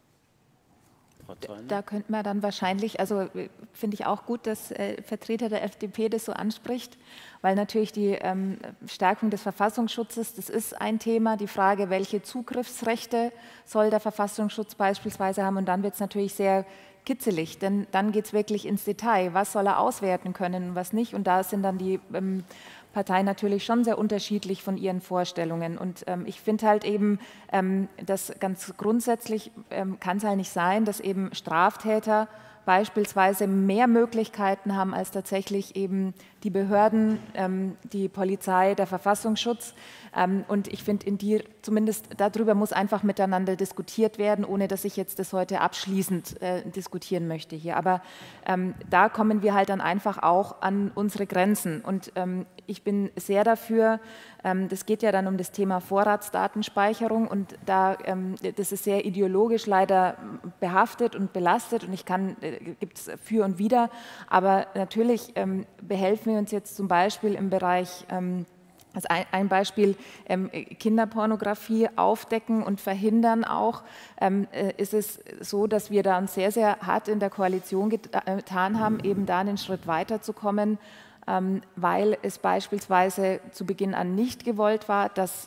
Da könnte man dann wahrscheinlich, also finde ich auch gut, dass Vertreter der FDP das so anspricht, weil natürlich die Stärkung des Verfassungsschutzes, das ist ein Thema, die Frage, welche Zugriffsrechte soll der Verfassungsschutz beispielsweise haben, und dann wird es natürlich sehr kitzelig, denn dann geht es wirklich ins Detail, was soll er auswerten können und was nicht, und da sind dann die Parteien natürlich schon sehr unterschiedlich von ihren Vorstellungen. Und ich finde halt eben, dass ganz grundsätzlich kann es halt nicht sein, dass eben Straftäter beispielsweise mehr Möglichkeiten haben als tatsächlich eben die Behörden, die Polizei, der Verfassungsschutz. Und ich finde, zumindest darüber muss einfach miteinander diskutiert werden, ohne dass ich jetzt das heute abschließend diskutieren möchte hier. Aber da kommen wir halt dann einfach auch an unsere Grenzen. Und ich bin sehr dafür, das geht ja dann um das Thema Vorratsdatenspeicherung, und das ist sehr ideologisch leider behaftet und belastet, und gibt es für und wider, aber natürlich behelfen wir uns jetzt zum Beispiel im Bereich, also ein Beispiel, Kinderpornografie aufdecken und verhindern auch, ist es so, dass wir da uns sehr, sehr hart in der Koalition getan haben, eben da einen Schritt weiterzukommen, weil es beispielsweise zu Beginn an nicht gewollt war, dass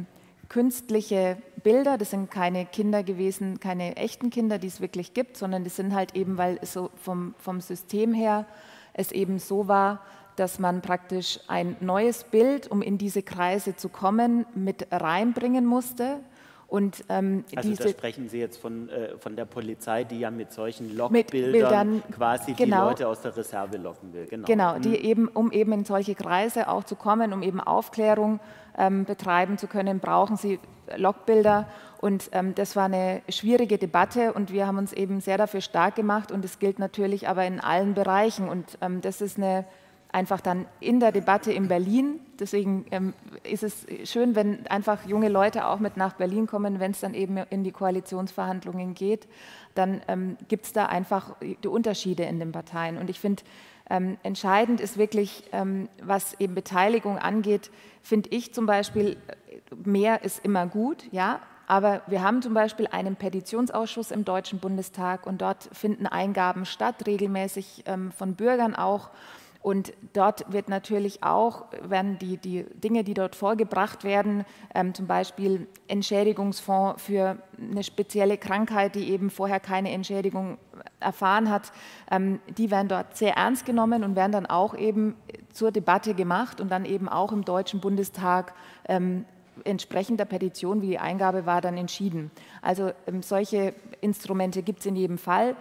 künstliche Bilder, das sind keine Kinder gewesen, keine echten Kinder, die es wirklich gibt, sondern das sind halt eben, weil es so vom System her es eben so war, dass man praktisch ein neues Bild, um in diese Kreise zu kommen, mit reinbringen musste. Und, also da sprechen Sie jetzt von der Polizei, die ja mit solchen Lockbildern quasi die Leute aus der Reserve locken will. Genau, die eben, um eben in solche Kreise auch zu kommen, um eben Aufklärung betreiben zu können, brauchen sie Lockbilder. Und das war eine schwierige Debatte und wir haben uns eben sehr dafür stark gemacht und das gilt natürlich aber in allen Bereichen. Und das ist einfach dann in der Debatte in Berlin. Deswegen ist es schön, wenn einfach junge Leute auch mit nach Berlin kommen, wenn es dann eben in die Koalitionsverhandlungen geht. Dann gibt es da einfach die Unterschiede in den Parteien. Und ich finde, entscheidend ist wirklich, was eben Beteiligung angeht, finde ich zum Beispiel, mehr ist immer gut, ja. Aber wir haben zum Beispiel einen Petitionsausschuss im Deutschen Bundestag und dort finden Eingaben statt, regelmäßig von Bürgern auch. Und dort wird natürlich auch, werden die Dinge, die dort vorgebracht werden, zum Beispiel Entschädigungsfonds für eine spezielle Krankheit, die eben vorher keine Entschädigung erfahren hat, die werden dort sehr ernst genommen und werden dann auch eben zur Debatte gemacht und dann eben auch im Deutschen Bundestag entsprechend der Petition, wie die Eingabe war, dann entschieden. Also solche Instrumente gibt es in jedem Fall.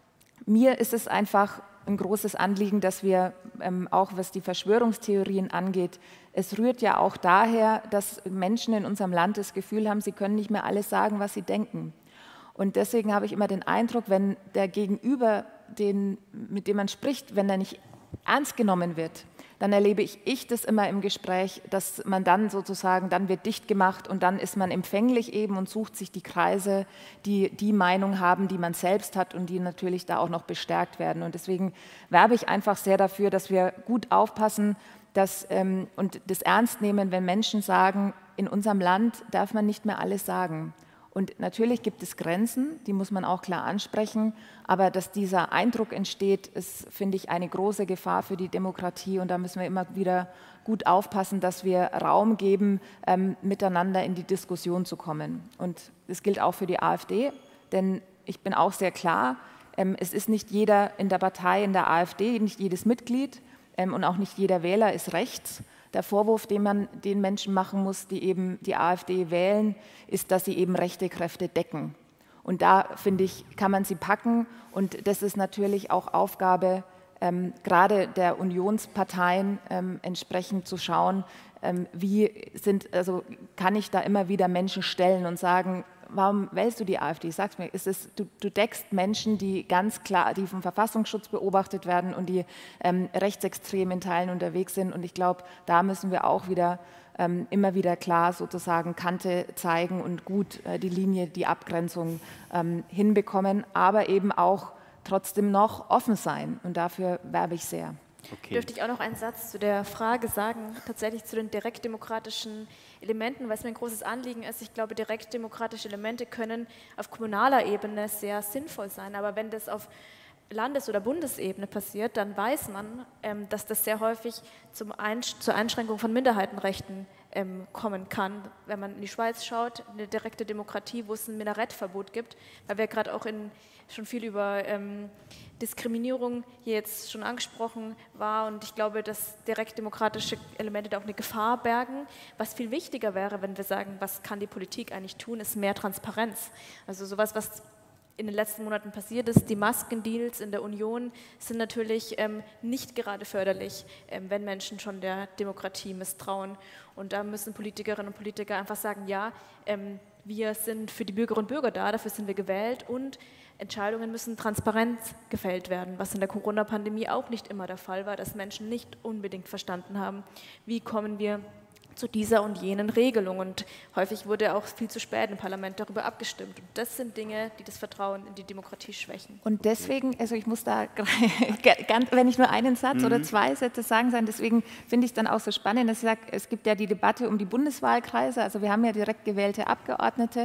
Mir ist es einfach ein großes Anliegen, dass wir auch, was die Verschwörungstheorien angeht, es rührt ja auch daher, dass Menschen in unserem Land das Gefühl haben, sie können nicht mehr alles sagen, was sie denken. Und deswegen habe ich immer den Eindruck, wenn der Gegenüber, mit dem man spricht, wenn er nicht ernst genommen wird, dann erlebe ich das immer im Gespräch, dass man dann sozusagen, dann wird dicht gemacht und dann ist man empfänglich eben und sucht sich die Kreise, die die Meinung haben, die man selbst hat und die natürlich da auch noch bestärkt werden. Und deswegen werbe ich einfach sehr dafür, dass wir gut aufpassen und das ernst nehmen, wenn Menschen sagen, in unserem Land darf man nicht mehr alles sagen. Und natürlich gibt es Grenzen, die muss man auch klar ansprechen, aber dass dieser Eindruck entsteht, ist, finde ich, eine große Gefahr für die Demokratie und da müssen wir immer wieder gut aufpassen, dass wir Raum geben, miteinander in die Diskussion zu kommen. Und das gilt auch für die AfD, denn ich bin auch sehr klar, es ist nicht jeder in der Partei, in der AfD, nicht jedes Mitglied und auch nicht jeder Wähler ist rechts. Der Vorwurf, den man den Menschen machen muss, die eben die AfD wählen, ist, dass sie eben rechte Kräfte decken. Und da, finde ich, kann man sie packen. Und das ist natürlich auch Aufgabe gerade der Unionsparteien, entsprechend zu schauen, kann ich da immer wieder Menschen stellen und sagen, warum wählst du die AfD? Sag's mir, du deckst Menschen, die ganz klar, die vom Verfassungsschutz beobachtet werden und die rechtsextrem in Teilen unterwegs sind. Und ich glaube, da müssen wir auch wieder immer wieder klar sozusagen Kante zeigen und gut die Linie, die Abgrenzung hinbekommen, aber eben auch trotzdem noch offen sein. Und dafür werbe ich sehr. Okay. Dürfte ich auch noch einen Satz zu der Frage sagen, tatsächlich zu den direktdemokratischen Elementen, weil es mir ein großes Anliegen ist. Ich glaube, direktdemokratische Elemente können auf kommunaler Ebene sehr sinnvoll sein, aber wenn das auf Landes- oder Bundesebene passiert, dann weiß man, dass das sehr häufig zur Einschränkung von Minderheitenrechten kommen kann. Wenn man in die Schweiz schaut, eine direkte Demokratie, wo es ein Minarettverbot gibt, weil wir gerade auch schon viel über Diskriminierung hier jetzt schon angesprochen war und ich glaube, dass direktdemokratische Elemente da auch eine Gefahr bergen. Was viel wichtiger wäre, wenn wir sagen, was kann die Politik eigentlich tun, ist mehr Transparenz. Also sowas, was in den letzten Monaten passiert ist, die Maskendeals in der Union sind natürlich nicht gerade förderlich, wenn Menschen schon der Demokratie misstrauen. Und da müssen Politikerinnen und Politiker einfach sagen, ja, wir sind für die Bürgerinnen und Bürger da, dafür sind wir gewählt und Entscheidungen müssen transparent gefällt werden, was in der Corona-Pandemie auch nicht immer der Fall war, dass Menschen nicht unbedingt verstanden haben, wie kommen wir zu dieser und jenen Regelung. Und häufig wurde auch viel zu spät im Parlament darüber abgestimmt. Und das sind Dinge, die das Vertrauen in die Demokratie schwächen. Und deswegen, also ich muss da, wenn ich nur einen Satz oder zwei Sätze sagen soll, deswegen finde ich es dann auch so spannend, dass ich sage, es gibt ja die Debatte um die Bundeswahlkreise, also wir haben ja direkt gewählte Abgeordnete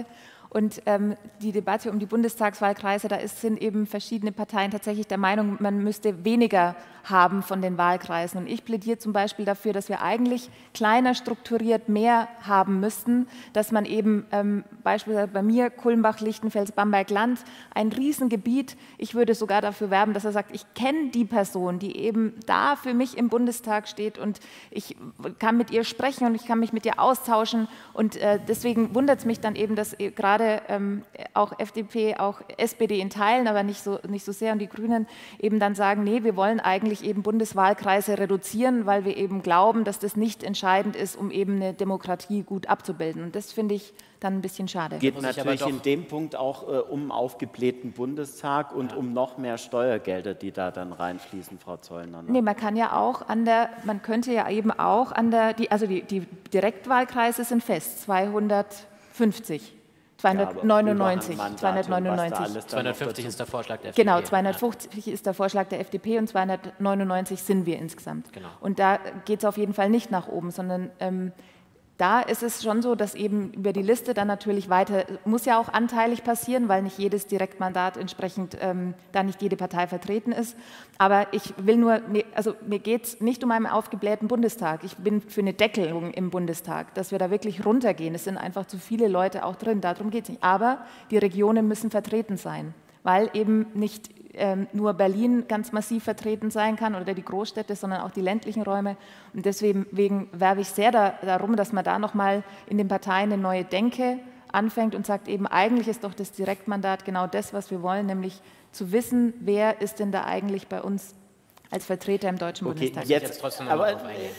Und die Debatte um die Bundestagswahlkreise, da sind eben verschiedene Parteien tatsächlich der Meinung, man müsste weniger haben von den Wahlkreisen. Und ich plädiere zum Beispiel dafür, dass wir eigentlich kleiner strukturiert mehr haben müssten, dass man eben beispielsweise bei mir Kulmbach, Lichtenfels, Bamberg-Land, ein Riesengebiet, ich würde sogar dafür werben, dass er sagt, ich kenne die Person, die eben da für mich im Bundestag steht und ich kann mit ihr sprechen und ich kann mich mit ihr austauschen und deswegen wundert es mich dann eben, dass gerade auch FDP, auch SPD in Teilen, aber nicht so sehr und die Grünen eben dann sagen, nee, wir wollen eigentlich eben Bundeswahlkreise reduzieren, weil wir eben glauben, dass das nicht entscheidend ist, um eben eine Demokratie gut abzubilden. Und das finde ich dann ein bisschen schade. Geht natürlich in dem Punkt auch um einen aufgeblähten Bundestag und um noch mehr Steuergelder, die da dann reinfließen, Frau Zollner. Nee, man kann ja auch man könnte ja eben auch die Direktwahlkreise sind fest, 250. 299. 250 ist der Vorschlag der FDP. Genau, 250 ist der Vorschlag der FDP und 299 sind wir insgesamt. Genau. Und da geht es auf jeden Fall nicht nach oben, sondern da ist es schon so, dass eben über die Liste dann natürlich weiter, muss ja auch anteilig passieren, weil nicht jedes Direktmandat entsprechend, da nicht jede Partei vertreten ist. Aber ich will nur, also mir geht es nicht um einen aufgeblähten Bundestag. Ich bin für eine Deckelung im Bundestag, dass wir da wirklich runtergehen. Es sind einfach zu viele Leute auch drin, darum geht es nicht. Aber die Regionen müssen vertreten sein, weil eben nicht nur Berlin ganz massiv vertreten sein kann oder die Großstädte, sondern auch die ländlichen Räume. Und deswegen werbe ich sehr darum, dass man da nochmal in den Parteien eine neue Denke anfängt und sagt eben, eigentlich ist doch das Direktmandat genau das, was wir wollen, nämlich zu wissen, wer ist denn da eigentlich bei uns als Vertreter im Deutschen Bundestag. Jetzt aber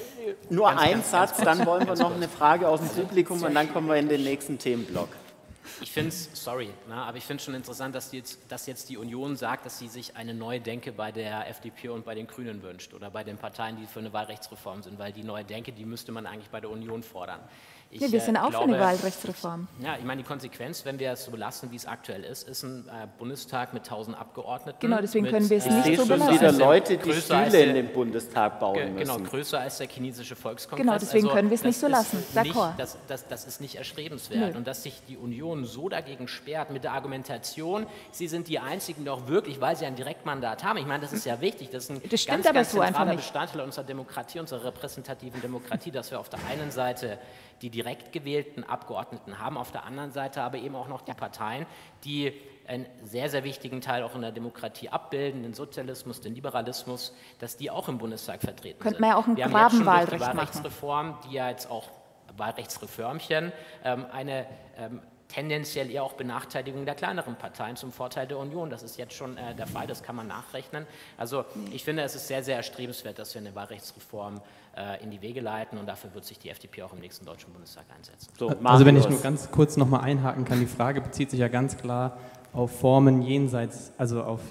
nur ein Satz, dann wollen wir noch eine Frage aus dem Publikum und dann kommen wir in den nächsten Themenblock. Ich finde es, aber ich finde es schon interessant, dass jetzt die Union sagt, dass sie sich eine neue Denke bei der FDP und bei den Grünen wünscht oder bei den Parteien, die für eine Wahlrechtsreform sind, weil die neue Denke, die müsste man eigentlich bei der Union fordern. Wir sind auch für eine Wahlrechtsreform. Ja, ich meine, die Konsequenz, wenn wir es so belassen, wie es aktuell ist ein Bundestag mit 1000 Abgeordneten. Genau, deswegen können wir es nicht so belassen. Ich sehe schon wieder Leute, die Stühle in den Bundestag bauen müssen. Genau, größer als der chinesische Volkskongress. Genau, deswegen können wir es nicht so lassen. D'accord. Das ist nicht erstrebenswert. Und dass sich die Union so dagegen sperrt mit der Argumentation, sie sind die Einzigen, die auch wirklich, weil sie ein Direktmandat haben. Ich meine, das ist ja wichtig. Das ist ein ganz zentraler Bestandteil unserer Demokratie, unserer repräsentativen Demokratie, dass wir auf der einen Seite die direkt gewählten Abgeordneten haben, auf der anderen Seite aber eben auch noch die Parteien, die einen sehr, sehr wichtigen Teil auch in der Demokratie abbilden, den Sozialismus, den Liberalismus, dass die auch im Bundestag vertreten sind. Könnte man ja auch ein Grabenwahlrecht machen. Die Wahlrechtsreform, die ja jetzt auch Wahlrechtsreformchen, eine tendenziell eher auch Benachteiligung der kleineren Parteien zum Vorteil der Union. Das ist jetzt schon der Fall, das kann man nachrechnen. Also ich finde, es ist sehr, sehr erstrebenswert, dass wir eine Wahlrechtsreform in die Wege leiten und dafür wird sich die FDP auch im nächsten Deutschen Bundestag einsetzen. So, also wenn ich nur ganz kurz nochmal einhaken kann, die Frage bezieht sich ja ganz klar auf Formen jenseits, also auf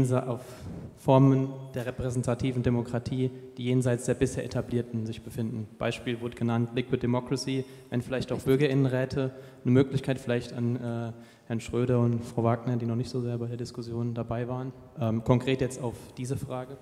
Formen der repräsentativen Demokratie, die jenseits der bisher etablierten sich befinden. Beispiel wurde genannt Liquid Democracy, wenn vielleicht auch Bürgerinnenräte eine Möglichkeit vielleicht an Herrn Schröder und Frau Wagner, die noch nicht so sehr bei der Diskussion dabei waren. Konkret jetzt auf diese Frage.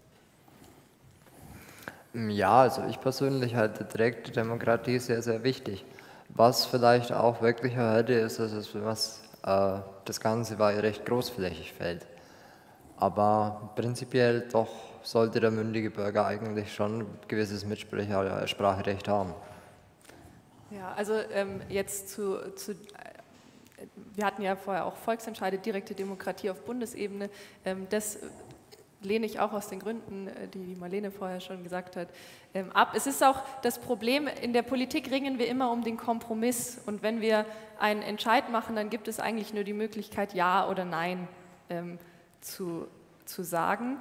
Ja, also ich persönlich halte direkte Demokratie sehr, sehr wichtig. Was vielleicht auch wirklich eine Hürde ist, das Ganze Wahlrecht großflächig fällt. Aber prinzipiell doch sollte der mündige Bürger eigentlich schon ein gewisses Mitspracherecht haben. Ja, also jetzt wir hatten ja vorher auch Volksentscheide, direkte Demokratie auf Bundesebene. Das lehne ich auch aus den Gründen, die Marlene vorher schon gesagt hat, ab. Es ist auch das Problem, in der Politik ringen wir immer um den Kompromiss und wenn wir einen Entscheid machen, dann gibt es eigentlich nur die Möglichkeit, Ja oder Nein zu sagen.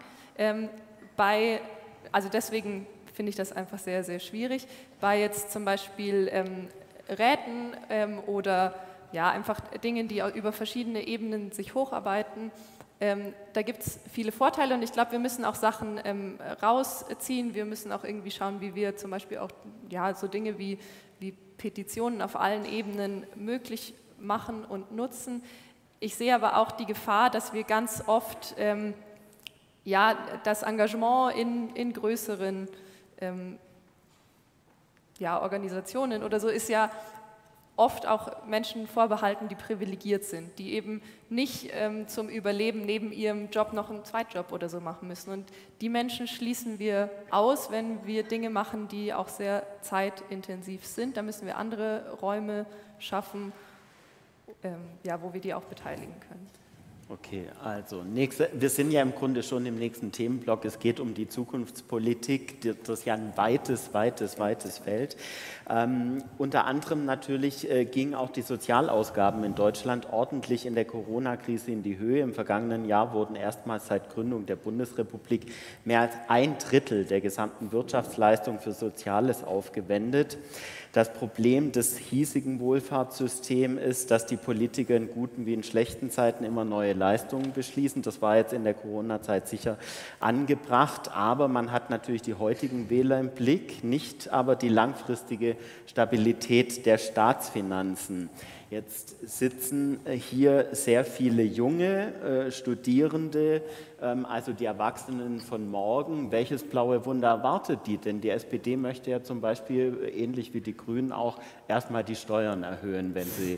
Also deswegen finde ich das einfach sehr, sehr schwierig. Bei jetzt zum Beispiel Räten oder ja, einfach Dingen, die über verschiedene Ebenen sich hocharbeiten, da gibt es viele Vorteile und ich glaube, wir müssen auch Sachen rausziehen. Wir müssen auch irgendwie schauen, wie wir zum Beispiel auch ja, so Dinge wie Petitionen auf allen Ebenen möglich machen und nutzen. Ich sehe aber auch die Gefahr, dass wir ganz oft ja, das Engagement in größeren ja, Organisationen oder so ist ja oft auch Menschen vorbehalten, die privilegiert sind, die eben nicht zum Überleben neben ihrem Job noch einen Zweitjob oder so machen müssen. Und die Menschen schließen wir aus, wenn wir Dinge machen, die auch sehr zeitintensiv sind. Da müssen wir andere Räume schaffen, wo wir die auch beteiligen können. Okay, also wir sind ja im Grunde schon im nächsten Themenblock. Es geht um die Zukunftspolitik. Das ist ja ein weites Feld. Unter anderem natürlich gingen auch die Sozialausgaben in Deutschland ordentlich in der Corona-Krise in die Höhe. Im vergangenen Jahr wurden erstmals seit Gründung der Bundesrepublik mehr als 1/3 der gesamten Wirtschaftsleistung für Soziales aufgewendet. Das Problem des hiesigen Wohlfahrtssystems ist, dass die Politiker in guten wie in schlechten Zeiten immer neue Leistungen beschließen. Das war jetzt in der Corona-Zeit sicher angebracht, aber man hat natürlich die heutigen Wähler im Blick, nicht aber die langfristige Stabilität der Staatsfinanzen. Jetzt sitzen hier sehr viele junge Studierende, also die Erwachsenen von morgen. Welches blaue Wunder erwartet die denn? Die SPD möchte ja zum Beispiel, ähnlich wie die Grünen auch, erstmal die Steuern erhöhen, wenn sie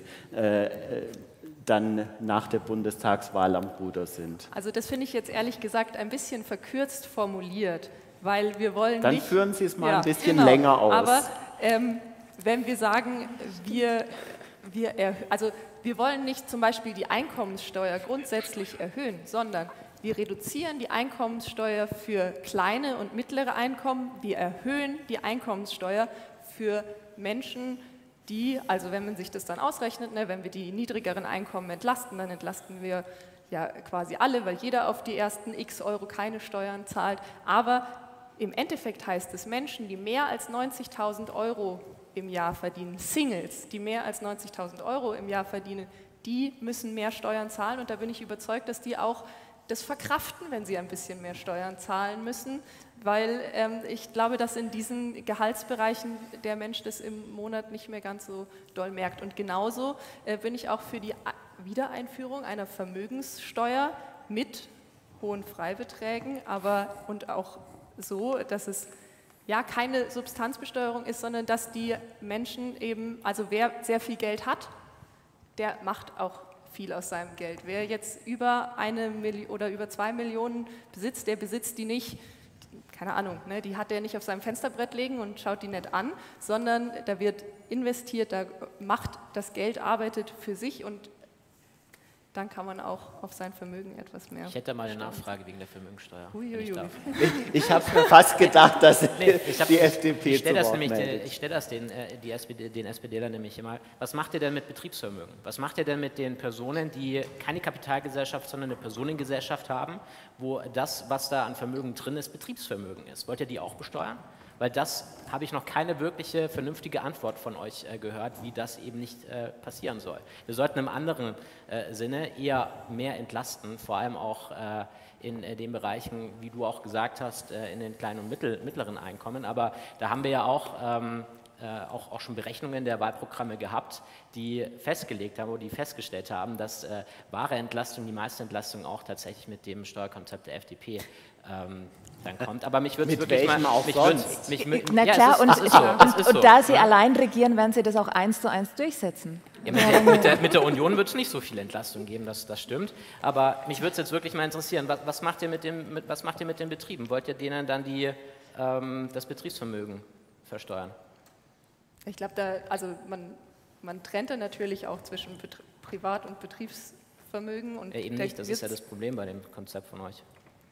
dann nach der Bundestagswahl am Ruder sind. Also das finde ich jetzt ehrlich gesagt ein bisschen verkürzt formuliert, weil wir wollen dann nicht... Dann führen Sie es mal ein bisschen länger aus. Aber wenn wir sagen, wir wollen nicht zum Beispiel die Einkommenssteuer grundsätzlich erhöhen, sondern wir reduzieren die Einkommenssteuer für kleine und mittlere Einkommen, wir erhöhen die Einkommenssteuer für Menschen, die, also wenn man sich das dann ausrechnet, wenn wir die niedrigeren Einkommen entlasten, dann entlasten wir ja quasi alle, weil jeder auf die ersten x Euro keine Steuern zahlt. Aber im Endeffekt heißt es, Menschen, die mehr als 90.000 Euro im Jahr verdienen, Singles, die mehr als 90.000 Euro im Jahr verdienen, die müssen mehr Steuern zahlen und da bin ich überzeugt, dass die auch das verkraften, wenn sie ein bisschen mehr Steuern zahlen müssen, weil ich glaube, dass in diesen Gehaltsbereichen der Mensch das im Monat nicht mehr ganz so doll merkt. Und genauso bin ich auch für die Wiedereinführung einer Vermögenssteuer mit hohen Freibeträgen, und auch so, dass es ja keine Substanzbesteuerung ist, sondern dass die Menschen eben, also wer sehr viel Geld hat, der macht auch viel aus seinem Geld. Wer jetzt über 1 Million oder über 2 Millionen besitzt, der besitzt die nicht, keine Ahnung, die hat er nicht auf seinem Fensterbrett liegen und schaut die nicht an, sondern da wird investiert, das Geld arbeitet für sich und dann kann man auch auf sein Vermögen etwas mehr. Ich hätte mal eine Nachfrage wegen der Vermögenssteuer. Ich habe mir fast gedacht, dass die FDP zu Wort meldet. Ich stelle das den SPDlern nämlich immer. Was macht ihr denn mit Betriebsvermögen? Was macht ihr denn mit den Personen, die keine Kapitalgesellschaft, sondern eine Personengesellschaft haben, wo das, was da an Vermögen drin ist, Betriebsvermögen ist? Wollt ihr die auch besteuern? Weil das habe ich noch keine wirkliche vernünftige Antwort von euch gehört, wie das eben nicht passieren soll. Wir sollten im anderen Sinne eher mehr entlasten, vor allem auch in den Bereichen, wie du auch gesagt hast, in den kleinen und mittleren Einkommen. Aber da haben wir ja auch schon Berechnungen der Wahlprogramme gehabt, die festgelegt haben oder die festgestellt haben, dass wahre Entlastung, die meiste Entlastung auch tatsächlich mit dem Steuerkonzept der FDP dann kommt. Aber mich würde es wirklich mal... Na klar, und da Sie allein regieren, werden Sie das auch 1:1 durchsetzen. Ja, mit der Union wird es nicht so viel Entlastung geben, das stimmt. Aber mich würde es jetzt wirklich mal interessieren, was macht ihr mit den Betrieben? Wollt ihr denen dann das Betriebsvermögen versteuern? Ich glaube, man trennt da natürlich auch zwischen Privat- und Betriebsvermögen. Und eben nicht, das ist ja das Problem bei dem Konzept von euch.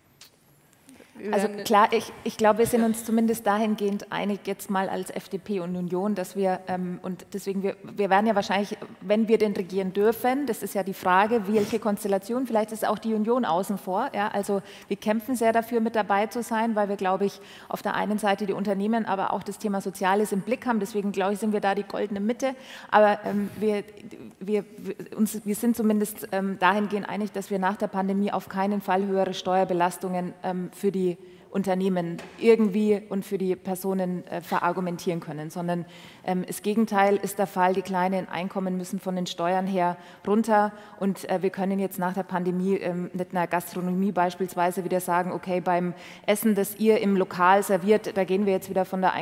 Also klar, ich glaube, wir sind uns zumindest dahingehend einig jetzt mal als FDP und Union, dass wir, und deswegen, wir werden ja wahrscheinlich, wenn wir denn regieren dürfen, das ist ja die Frage, welche Konstellation, vielleicht ist auch die Union außen vor, ja, also wir kämpfen sehr dafür, mit dabei zu sein, weil wir, glaube ich, auf der einen Seite die Unternehmen, aber auch das Thema Soziales im Blick haben, deswegen, glaube ich, sind wir da die goldene Mitte, aber wir sind zumindest dahingehend einig, dass wir nach der Pandemie auf keinen Fall höhere Steuerbelastungen für die Unternehmen irgendwie und für die Personen verargumentieren können, sondern das Gegenteil ist der Fall. Die kleinen Einkommen müssen von den Steuern her runter und wir können jetzt nach der Pandemie mit einer Gastronomie beispielsweise wieder sagen, okay, beim Essen, das ihr im Lokal serviert, da gehen wir jetzt wieder von der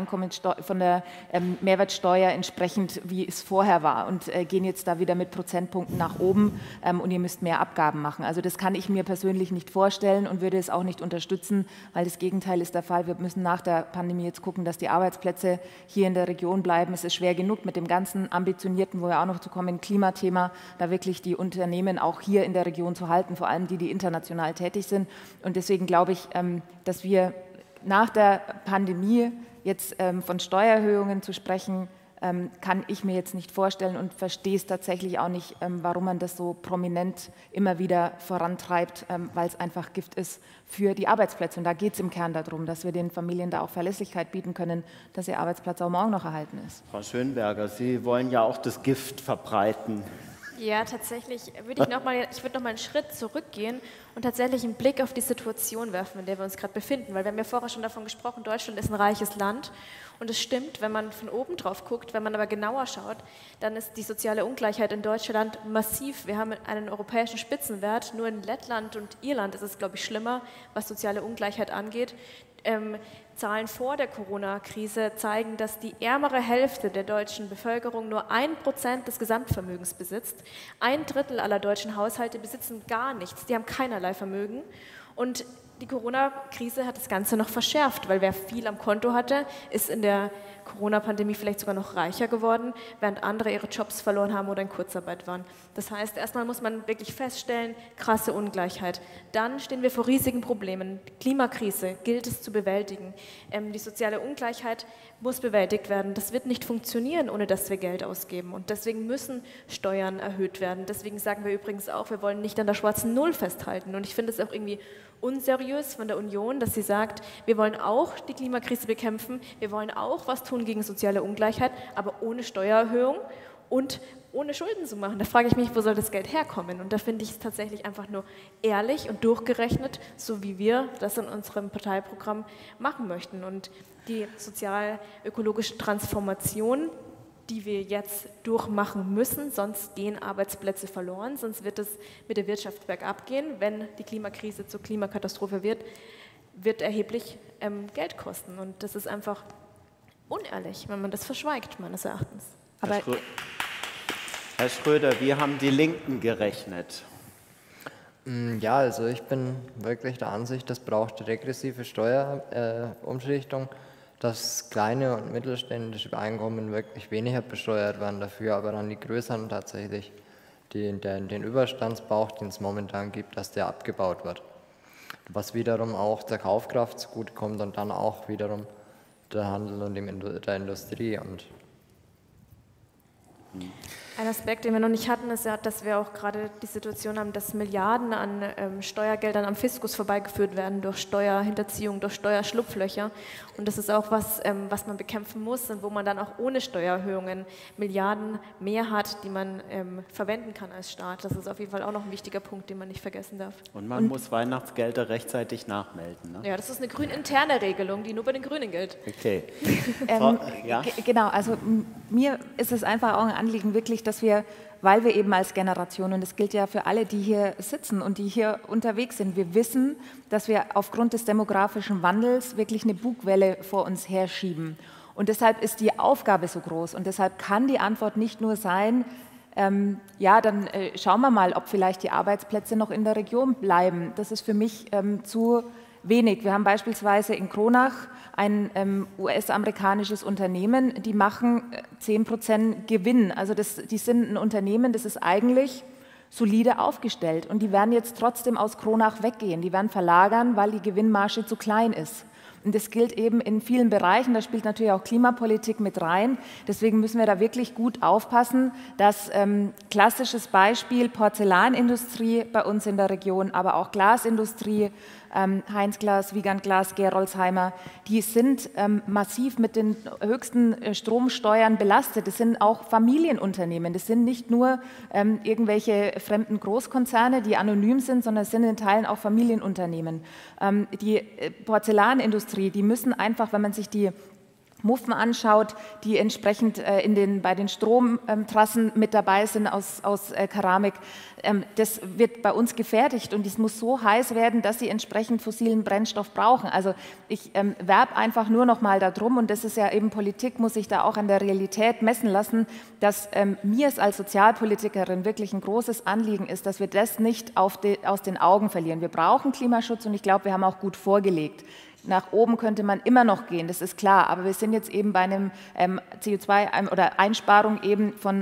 Mehrwertsteuer entsprechend, wie es vorher war und gehen jetzt da wieder mit Prozentpunkten nach oben und ihr müsst mehr Abgaben machen. Also das kann ich mir persönlich nicht vorstellen und würde es auch nicht unterstützen, weil das Gegenteil ist der Fall. Wir müssen nach der Pandemie jetzt gucken, dass die Arbeitsplätze hier in der Region bleiben. Es ist schwer genug mit dem ganzen ambitionierten, wo wir auch noch zu kommen, Klimathema, da wirklich die Unternehmen auch hier in der Region zu halten, vor allem die, die international tätig sind. Und deswegen glaube ich, dass wir nach der Pandemie jetzt von Steuererhöhungen zu sprechen, kann ich mir jetzt nicht vorstellen und verstehe es tatsächlich auch nicht, warum man das so prominent immer wieder vorantreibt, weil es einfach Gift ist für die Arbeitsplätze. Und da geht es im Kern darum, dass wir den Familien da auch Verlässlichkeit bieten können, dass ihr Arbeitsplatz auch morgen noch erhalten ist. Frau Schönberger, Sie wollen ja auch das Gift verbreiten. Ja, tatsächlich würde ich noch mal einen Schritt zurückgehen und tatsächlich einen Blick auf die Situation werfen, in der wir uns gerade befinden. Weil wir haben ja vorher schon davon gesprochen, Deutschland ist ein reiches Land. Und es stimmt, wenn man von oben drauf guckt, wenn man aber genauer schaut, dann ist die soziale Ungleichheit in Deutschland massiv. Wir haben einen europäischen Spitzenwert. Nur in Lettland und Irland ist es, glaube ich, schlimmer, was soziale Ungleichheit angeht. Zahlen vor der Corona-Krise zeigen, dass die ärmere Hälfte der deutschen Bevölkerung nur 1% des Gesamtvermögens besitzt. 1/3 aller deutschen Haushalte besitzen gar nichts, die haben keinerlei Vermögen. Und die Corona-Krise hat das Ganze noch verschärft, weil wer viel am Konto hatte, ist in der Corona-Pandemie vielleicht sogar noch reicher geworden, während andere ihre Jobs verloren haben oder in Kurzarbeit waren. Das heißt, erstmal muss man wirklich feststellen, krasse Ungleichheit. Dann stehen wir vor riesigen Problemen. Die Klimakrise gilt es zu bewältigen. Die soziale Ungleichheit muss bewältigt werden. Das wird nicht funktionieren, ohne dass wir Geld ausgeben. Und deswegen müssen Steuern erhöht werden. Deswegen sagen wir übrigens auch, wir wollen nicht an der schwarzen Null festhalten. Und ich finde es auch irgendwie unseriös von der Union, dass sie sagt, wir wollen auch die Klimakrise bekämpfen, wir wollen auch was tun gegen soziale Ungleichheit, aber ohne Steuererhöhung und ohne Schulden zu machen. Da frage ich mich, wo soll das Geld herkommen? Und da finde ich es tatsächlich einfach nur ehrlich und durchgerechnet, so wie wir das in unserem Parteiprogramm machen möchten. Und die sozial-ökologische Transformation, die wir jetzt durchmachen müssen, sonst gehen Arbeitsplätze verloren, sonst wird es mit der Wirtschaft bergab gehen. Wenn die Klimakrise zur Klimakatastrophe wird erheblich Geld kosten. Und das ist einfach unehrlich, wenn man das verschweigt, meines Erachtens. Aber Herr Schröder, wie haben die Linken gerechnet? Ja, also ich bin wirklich der Ansicht, es braucht regressive Steuerumschichtung, dass kleine und mittelständische Einkommen wirklich weniger besteuert werden, dafür aber dann die größeren tatsächlich den Überstandsbauch, den es momentan gibt, dass der abgebaut wird. Was wiederum auch der Kaufkraft zugutekommt und dann auch wiederum der Handel und der Industrie. Und ein Aspekt, den wir noch nicht hatten, ist ja, dass wir auch gerade die Situation haben, dass Milliarden an Steuergeldern am Fiskus vorbeigeführt werden durch Steuerhinterziehung, durch Steuerschlupflöcher. Und das ist auch was man bekämpfen muss und wo man dann auch ohne Steuererhöhungen Milliarden mehr hat, die man verwenden kann als Staat. Das ist auf jeden Fall auch noch ein wichtiger Punkt, den man nicht vergessen darf. Und man muss Weihnachtsgelder rechtzeitig nachmelden. Ne? Ja, das ist eine grüninterne Regelung, die nur bei den Grünen gilt. Okay. Ja? Genau, also mir ist es einfach auch ein Anliegen, wirklich, dass wir, weil wir eben als Generation, und das gilt ja für alle, die hier sitzen und die hier unterwegs sind, wir wissen, dass wir aufgrund des demografischen Wandels wirklich eine Bugwelle vor uns herschieben. Und deshalb ist die Aufgabe so groß und deshalb kann die Antwort nicht nur sein, dann schauen wir mal, ob vielleicht die Arbeitsplätze noch in der Region bleiben. Das ist für mich zu wenig. Wir haben beispielsweise in Kronach ein US-amerikanisches Unternehmen, die machen 10% Gewinn. Also die sind ein Unternehmen, das ist eigentlich solide aufgestellt und die werden jetzt trotzdem aus Kronach weggehen. Die werden verlagern, weil die Gewinnmarge zu klein ist. Und das gilt eben in vielen Bereichen, da spielt natürlich auch Klimapolitik mit rein. Deswegen müssen wir da wirklich gut aufpassen, dass klassisches Beispiel Porzellanindustrie bei uns in der Region, aber auch Glasindustrie, Heinz Glas, Wiegand Glas, Gerolzheimer, die sind massiv mit den höchsten Stromsteuern belastet. Das sind auch Familienunternehmen, das sind nicht nur irgendwelche fremden Großkonzerne, die anonym sind, sondern es sind in Teilen auch Familienunternehmen. Die Porzellanindustrie, die müssen einfach, wenn man sich die Muffen anschaut, die entsprechend bei den Stromtrassen mit dabei sind aus Keramik. Das wird bei uns gefertigt und es muss so heiß werden, dass sie entsprechend fossilen Brennstoff brauchen. Also ich werbe einfach nur noch mal darum, und das ist ja eben Politik, muss sich da auch an der Realität messen lassen, dass mir es als Sozialpolitikerin wirklich ein großes Anliegen ist, dass wir das nicht aus den Augen verlieren. Wir brauchen Klimaschutz und ich glaube, wir haben auch gut vorgelegt. Nach oben könnte man immer noch gehen, das ist klar, aber wir sind jetzt eben bei einem CO2- oder Einsparung eben von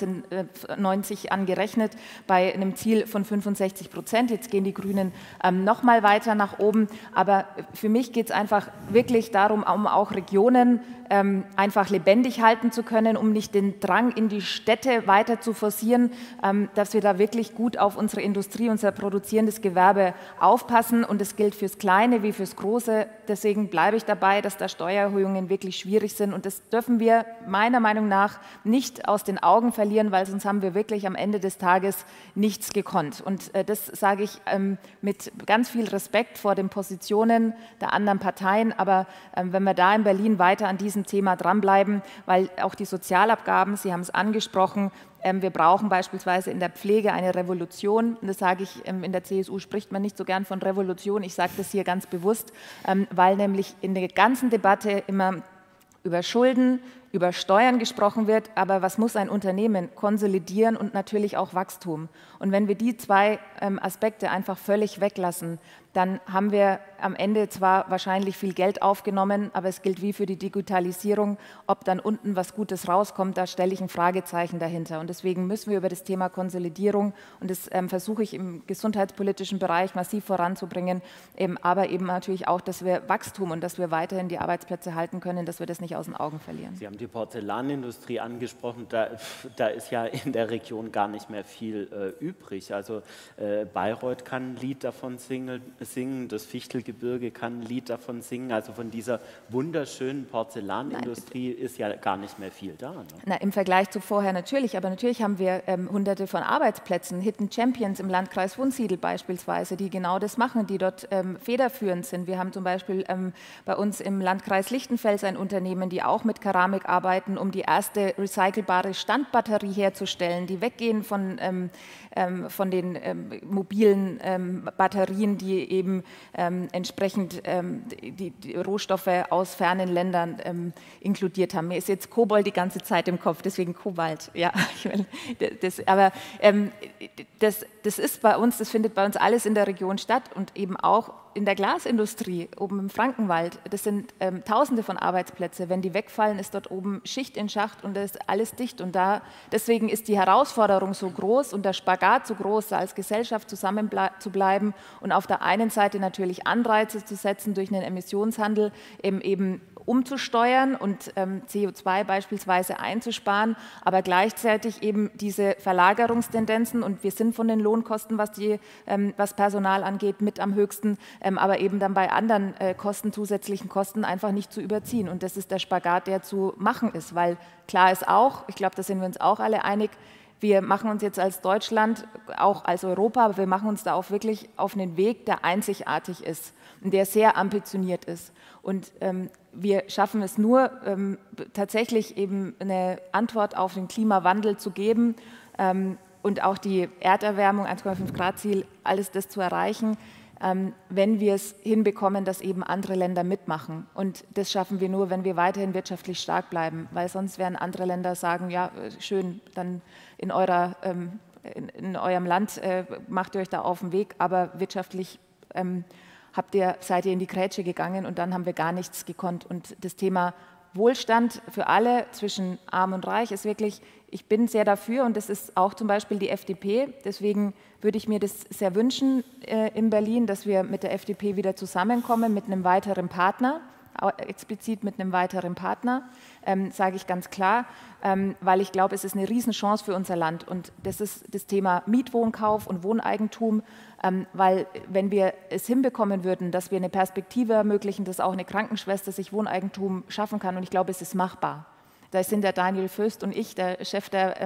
1990 angerechnet, bei einem Ziel von 65%. Jetzt gehen die Grünen noch mal weiter nach oben, aber für mich geht es einfach wirklich darum, um auch Regionen einfach lebendig halten zu können, um nicht den Drang in die Städte weiter zu forcieren, dass wir da wirklich gut auf unsere Industrie, unser produzierendes Gewerbe aufpassen, und das gilt fürs Kleine wie fürs Große. Deswegen bleibe ich dabei, dass da Steuererhöhungen wirklich schwierig sind, und das dürfen wir meiner Meinung nach nicht aus den Augen verlieren, weil sonst haben wir wirklich am Ende des Tages nichts gekonnt. Und das sage ich mit ganz viel Respekt vor den Positionen der anderen Parteien, aber wenn wir da in Berlin weiter an diesem Thema dranbleiben, weil auch die Sozialabgaben, Sie haben es angesprochen, wir brauchen beispielsweise in der Pflege eine Revolution. Und das sage ich, in der CSU spricht man nicht so gern von Revolution. Ich sage das hier ganz bewusst, weil nämlich in der ganzen Debatte immer über Schulden, über Steuern gesprochen wird, aber was muss ein Unternehmen? Konsolidieren und natürlich auch Wachstum. Und wenn wir die zwei Aspekte einfach völlig weglassen, dann haben wir am Ende zwar wahrscheinlich viel Geld aufgenommen, aber es gilt wie für die Digitalisierung, ob dann unten was Gutes rauskommt, da stelle ich ein Fragezeichen dahinter. Und deswegen müssen wir über das Thema Konsolidierung, und das versuche ich im gesundheitspolitischen Bereich massiv voranzubringen, aber eben natürlich auch, dass wir Wachstum und dass wir weiterhin die Arbeitsplätze halten können, dass wir das nicht aus den Augen verlieren. Sie haben die Porzellanindustrie angesprochen, da ist ja in der Region gar nicht mehr viel übrig. Also Bayreuth kann ein Lied davon singen, das Fichtelgebirge kann ein Lied davon singen, also von dieser wunderschönen Porzellanindustrie ist ja gar nicht mehr viel da. Ne? Na, im Vergleich zu vorher natürlich, aber natürlich haben wir hunderte von Arbeitsplätzen, Hidden Champions im Landkreis Wunsiedel beispielsweise, die genau das machen, die dort federführend sind. Wir haben zum Beispiel bei uns im Landkreis Lichtenfels ein Unternehmen, die auch mit Keramik arbeiten, um die erste recycelbare Standbatterie herzustellen, die weggehen von den mobilen Batterien, die eben entsprechend die Rohstoffe aus fernen Ländern inkludiert haben. Mir ist jetzt Kobold die ganze Zeit im Kopf, deswegen Kobalt. Ja, das ist bei uns, das findet bei uns alles in der Region statt, und eben auch in der Glasindustrie oben im Frankenwald. Das sind Tausende von Arbeitsplätzen. Wenn die wegfallen, ist dort oben Schicht in Schacht und da ist alles dicht. Und deswegen ist die Herausforderung so groß und der Spagat so groß, da als Gesellschaft zusammen zu bleiben und auf der einen Seite natürlich Anreize zu setzen durch einen Emissionshandel, eben umzusteuern und CO2 beispielsweise einzusparen, aber gleichzeitig eben diese Verlagerungstendenzen, und wir sind von den Lohnkosten, was Personal angeht, mit am höchsten, aber eben dann bei anderen zusätzlichen Kosten einfach nicht zu überziehen. Und das ist der Spagat, der zu machen ist, weil klar ist auch, ich glaube, da sind wir uns auch alle einig, wir machen uns jetzt als Deutschland, auch als Europa, aber wir machen uns da auch wirklich auf einen Weg, der einzigartig ist und der sehr ambitioniert ist. Und wir schaffen es nur, tatsächlich eben eine Antwort auf den Klimawandel zu geben und auch die Erderwärmung, 1,5 Grad Ziel, alles das zu erreichen, wenn wir es hinbekommen, dass eben andere Länder mitmachen. Und das schaffen wir nur, wenn wir weiterhin wirtschaftlich stark bleiben, weil sonst werden andere Länder sagen, ja, schön, dann in eurem Land macht ihr euch da auf den Weg, aber wirtschaftlich seid ihr in die Grätsche gegangen und dann haben wir gar nichts gekonnt. Und das Thema Wohlstand für alle zwischen Arm und Reich ist wirklich, ich bin sehr dafür, und das ist auch zum Beispiel die FDP. Deswegen würde ich mir das sehr wünschen in Berlin, dass wir mit der FDP wieder zusammenkommen, mit einem weiteren Partner, explizit mit einem weiteren Partner, sage ich ganz klar, weil ich glaube, es ist eine Riesenchance für unser Land. Und das ist das Thema Mietwohnkauf und Wohneigentum, weil wenn wir es hinbekommen würden, dass wir eine Perspektive ermöglichen, dass auch eine Krankenschwester sich Wohneigentum schaffen kann, und ich glaube, es ist machbar. Da sind der Daniel Fürst und ich, der Chef der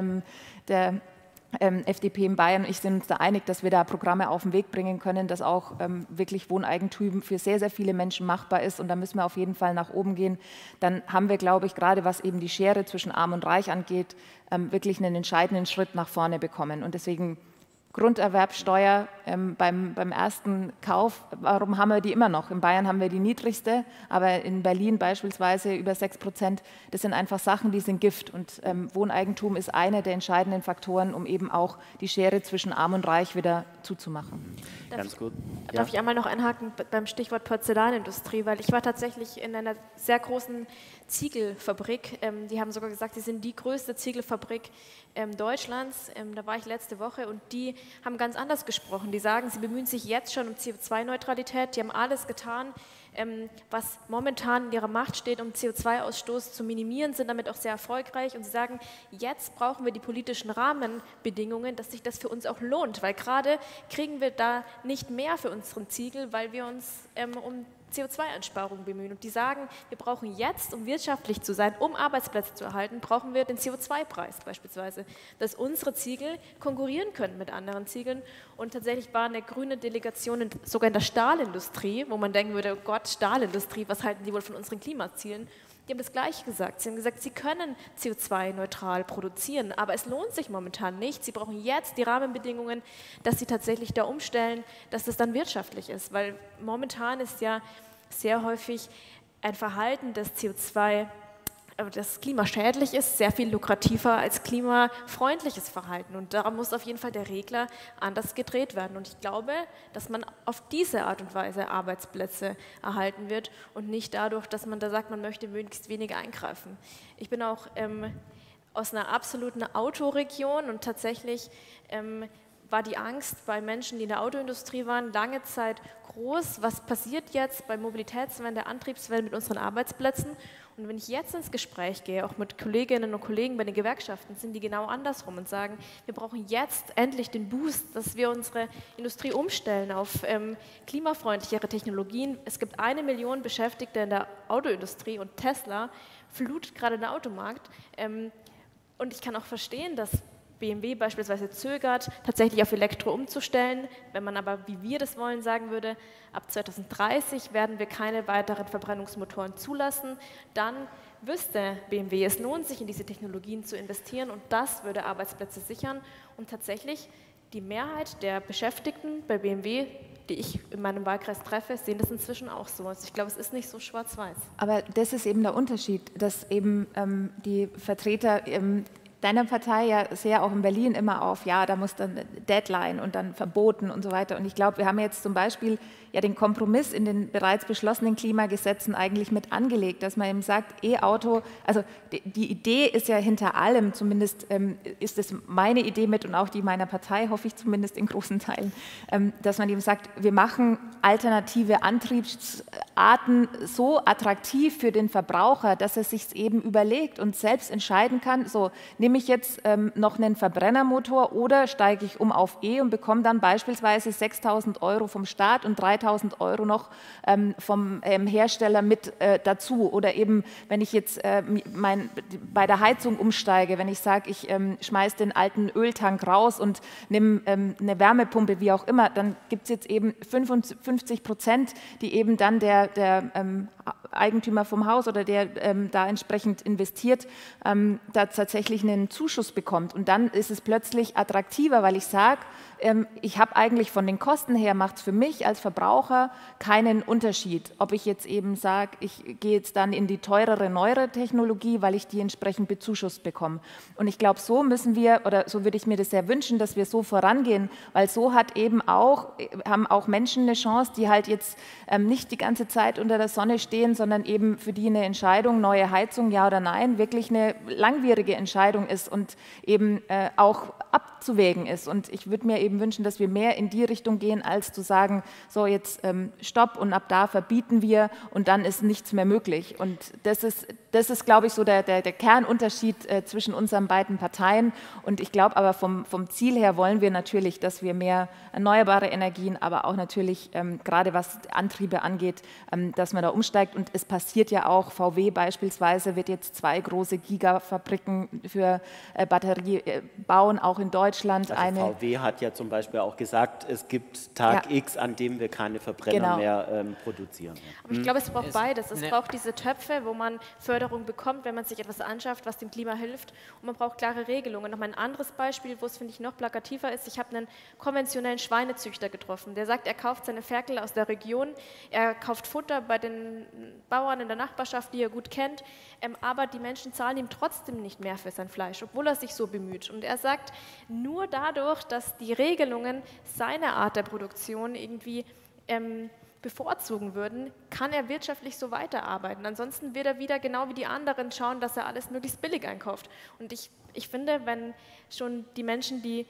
FDP in Bayern, und ich sind uns da einig, dass wir da Programme auf den Weg bringen können, dass auch wirklich Wohneigentum für sehr, sehr viele Menschen machbar ist, und da müssen wir auf jeden Fall nach oben gehen. Dann haben wir, glaube ich, gerade was eben die Schere zwischen Arm und Reich angeht, wirklich einen entscheidenden Schritt nach vorne bekommen. Und deswegen Grunderwerbsteuer beim ersten Kauf, warum haben wir die immer noch? In Bayern haben wir die niedrigste, aber in Berlin beispielsweise über 6%. Das sind einfach Sachen, die sind Gift. Und Wohneigentum ist einer der entscheidenden Faktoren, um eben auch die Schere zwischen Arm und Reich wieder zuzumachen. Ganz gut. Darf ich einmal noch einhaken beim Stichwort Porzellanindustrie, weil ich war tatsächlich in einer sehr großen Ziegelfabrik. Die haben sogar gesagt, sie sind die größte Ziegelfabrik Deutschlands. Da war ich letzte Woche und die haben ganz anders gesprochen. Die sagen, sie bemühen sich jetzt schon um CO2-Neutralität. Die haben alles getan, was momentan in ihrer Macht steht, um CO2-Ausstoß zu minimieren, sind damit auch sehr erfolgreich. Und sie sagen, jetzt brauchen wir die politischen Rahmenbedingungen, dass sich das für uns auch lohnt, weil gerade kriegen wir da nicht mehr für unseren Ziegel, weil wir uns um CO2-Einsparungen bemühen. Und die sagen, wir brauchen jetzt, um wirtschaftlich zu sein, um Arbeitsplätze zu erhalten, brauchen wir den CO2-Preis beispielsweise, dass unsere Ziegel konkurrieren können mit anderen Ziegeln. Und tatsächlich war eine grüne Delegation sogar in der Stahlindustrie, wo man denken würde, oh Gott, Stahlindustrie, was halten die wohl von unseren Klimazielen? Die haben das Gleiche gesagt. Sie haben gesagt, sie können CO2-neutral produzieren, aber es lohnt sich momentan nicht. Sie brauchen jetzt die Rahmenbedingungen, dass sie tatsächlich da umstellen, dass das dann wirtschaftlich ist, weil momentan ist ja sehr häufig ein Verhalten, das das klimaschädlich ist, sehr viel lukrativer als klimafreundliches Verhalten. Und da muss auf jeden Fall der Regler anders gedreht werden. Und ich glaube, dass man auf diese Art und Weise Arbeitsplätze erhalten wird und nicht dadurch, dass man da sagt, man möchte möglichst wenig eingreifen. Ich bin auch aus einer absoluten Autoregion und tatsächlich war die Angst bei Menschen, die in der Autoindustrie waren, lange Zeit groß. Was passiert jetzt bei Mobilitätswende, Antriebswende mit unseren Arbeitsplätzen? Und wenn ich jetzt ins Gespräch gehe, auch mit Kolleginnen und Kollegen bei den Gewerkschaften, sind die genau andersrum und sagen, wir brauchen jetzt endlich den Boost, dass wir unsere Industrie umstellen auf klimafreundlichere Technologien. Es gibt 1 Million Beschäftigte in der Autoindustrie und Tesla flutet gerade den Automarkt. Und ich kann auch verstehen, dass BMW beispielsweise zögert, tatsächlich auf Elektro umzustellen. Wenn man aber, wie wir das wollen, sagen würde, ab 2030 werden wir keine weiteren Verbrennungsmotoren zulassen, dann wüsste BMW, es lohnt sich, in diese Technologien zu investieren und das würde Arbeitsplätze sichern. Und tatsächlich die Mehrheit der Beschäftigten bei BMW, die ich in meinem Wahlkreis treffe, sehen das inzwischen auch so. Also ich glaube, es ist nicht so schwarz-weiß. Aber das ist eben der Unterschied, dass eben die Vertreter deiner Partei ja sehr auch in Berlin immer auf, ja, da muss dann Deadline und dann verboten und so weiter. Und ich glaube, wir haben jetzt zum Beispiel ja den Kompromiss in den bereits beschlossenen Klimagesetzen eigentlich mit angelegt, dass man eben sagt, E-Auto, also die Idee ist ja hinter allem, zumindest ist es meine Idee mit und auch die meiner Partei, hoffe ich zumindest in großen Teilen, dass man eben sagt, wir machen alternative Antriebsarten so attraktiv für den Verbraucher, dass er sich eben überlegt und selbst entscheiden kann, so nehme ich jetzt noch einen Verbrennermotor oder steige ich um auf E und bekomme dann beispielsweise 6.000 € vom Staat und 3.000 € noch vom Hersteller mit dazu. Oder eben, wenn ich jetzt bei der Heizung umsteige, wenn ich sage, ich schmeiße den alten Öltank raus und nehme eine Wärmepumpe, wie auch immer, dann gibt es jetzt eben 55%, die eben dann der Eigentümer vom Haus oder der da entsprechend investiert, da tatsächlich einen Zuschuss bekommt. Und dann ist es plötzlich attraktiver, weil ich sage, ich habe eigentlich von den Kosten her, macht es für mich als Verbraucher keinen Unterschied, ob ich jetzt eben sage, ich gehe jetzt dann in die teurere, neuere Technologie, weil ich die entsprechend bezuschusst bekomme. Und ich glaube, so müssen wir, oder so würde ich mir das sehr wünschen, dass wir so vorangehen, weil so haben auch Menschen eine Chance, die halt jetzt nicht die ganze Zeit unter der Sonne stehen, sondern eben für die eine Entscheidung, neue Heizung, ja oder nein, wirklich eine langwierige Entscheidung ist und eben auch abzuwägen ist. Und ich würde mir eben wünschen, dass wir mehr in die Richtung gehen, als zu sagen, so jetzt Stopp und ab da verbieten wir und dann ist nichts mehr möglich. Und das ist glaube ich, so der Kernunterschied zwischen unseren beiden Parteien. Und ich glaube aber vom Ziel her wollen wir natürlich, dass wir mehr erneuerbare Energien, aber auch natürlich gerade was Antriebe angeht, dass man da umsteigt. Und es passiert ja auch, VW beispielsweise wird jetzt 2 große Gigafabriken für Batterie bauen, auch in Deutschland. Also VW hat ja zum Beispiel auch gesagt, es gibt Tag X, an dem wir keine Verbrenner mehr produzieren. Aber ich glaube, es braucht beides. Es braucht diese Töpfe, wo man Förderung bekommt, wenn man sich etwas anschafft, was dem Klima hilft. Und man braucht klare Regelungen. Nochmal ein anderes Beispiel, wo es, finde ich, noch plakativer ist. Ich habe einen konventionellen Schweinezüchter getroffen. Der sagt, er kauft seine Ferkel aus der Region, er kauft Futter bei den Bauern in der Nachbarschaft, die er gut kennt, aber die Menschen zahlen ihm trotzdem nicht mehr für sein Fleisch, obwohl er sich so bemüht. Und er sagt, nur dadurch, dass die Regelungen seine Art der Produktion irgendwie bevorzugen würden, kann er wirtschaftlich so weiterarbeiten. Ansonsten wird er wieder genau wie die anderen schauen, dass er alles möglichst billig einkauft. Und ich finde, wenn schon die Menschen, die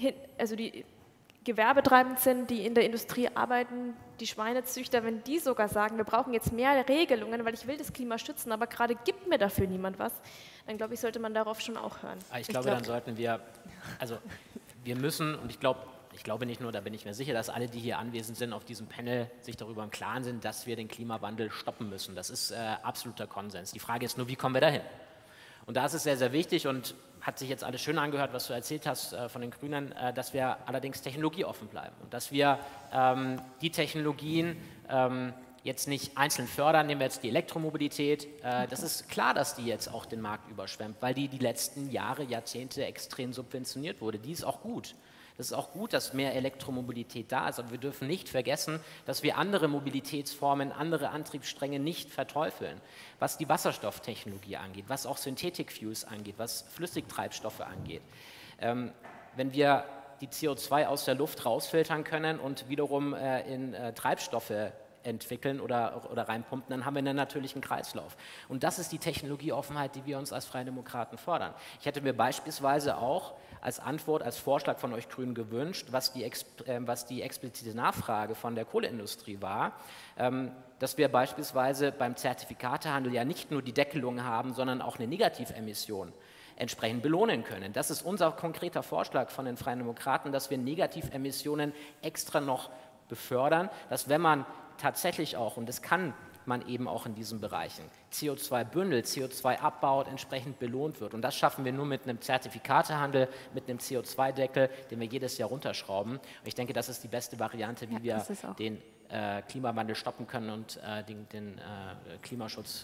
gewerbetreibend sind, die in der Industrie arbeiten, die Schweinezüchter, wenn die sogar sagen, wir brauchen jetzt mehr Regelungen, weil ich will das Klima schützen, aber gerade gibt mir dafür niemand was, dann glaube ich, sollte man darauf schon auch hören. Ich glaube, dann sollten wir, also wir müssen, und ich glaube nicht nur, da bin ich mir sicher, dass alle, die hier anwesend sind, auf diesem Panel sich darüber im Klaren sind, dass wir den Klimawandel stoppen müssen. Das ist absoluter Konsens. Die Frage ist nur, wie kommen wir dahin? Und da ist es sehr, sehr wichtig und hat sich jetzt alles schön angehört, was du erzählt hast von den Grünen, dass wir allerdings technologieoffen bleiben und dass wir die Technologien jetzt nicht einzeln fördern. Nehmen wir jetzt die Elektromobilität. Das ist klar, dass die jetzt auch den Markt überschwemmt, weil die letzten Jahre, Jahrzehnte extrem subventioniert wurde. Die ist auch gut. Es ist auch gut, dass mehr Elektromobilität da ist, aber wir dürfen nicht vergessen, dass wir andere Mobilitätsformen, andere Antriebsstränge nicht verteufeln. Was die Wasserstofftechnologie angeht, was auch Synthetic Fuels angeht, was Flüssigtreibstoffe angeht. Wenn wir die CO2 aus der Luft rausfiltern können und wiederum in Treibstoffe entwickeln oder reinpumpen, dann haben wir einen natürlichen Kreislauf. Und das ist die Technologieoffenheit, die wir uns als Freie Demokraten fordern. Ich hätte mir beispielsweise auch als Antwort, als Vorschlag von euch Grünen gewünscht, was die explizite Nachfrage von der Kohleindustrie war, dass wir beispielsweise beim Zertifikatehandel ja nicht nur die Deckelung haben, sondern auch eine Negativemission entsprechend belohnen können. Das ist unser konkreter Vorschlag von den Freien Demokraten, dass wir Negativemissionen extra noch befördern, dass wenn man tatsächlich auch, und das kann man eben auch in diesen Bereichen, CO2 bündelt, CO2 abbaut, entsprechend belohnt wird. Und das schaffen wir nur mit einem Zertifikatehandel, mit einem CO2-Deckel, den wir jedes Jahr runterschrauben. Und ich denke, das ist die beste Variante, wie wir den Klimawandel stoppen können und den Klimaschutz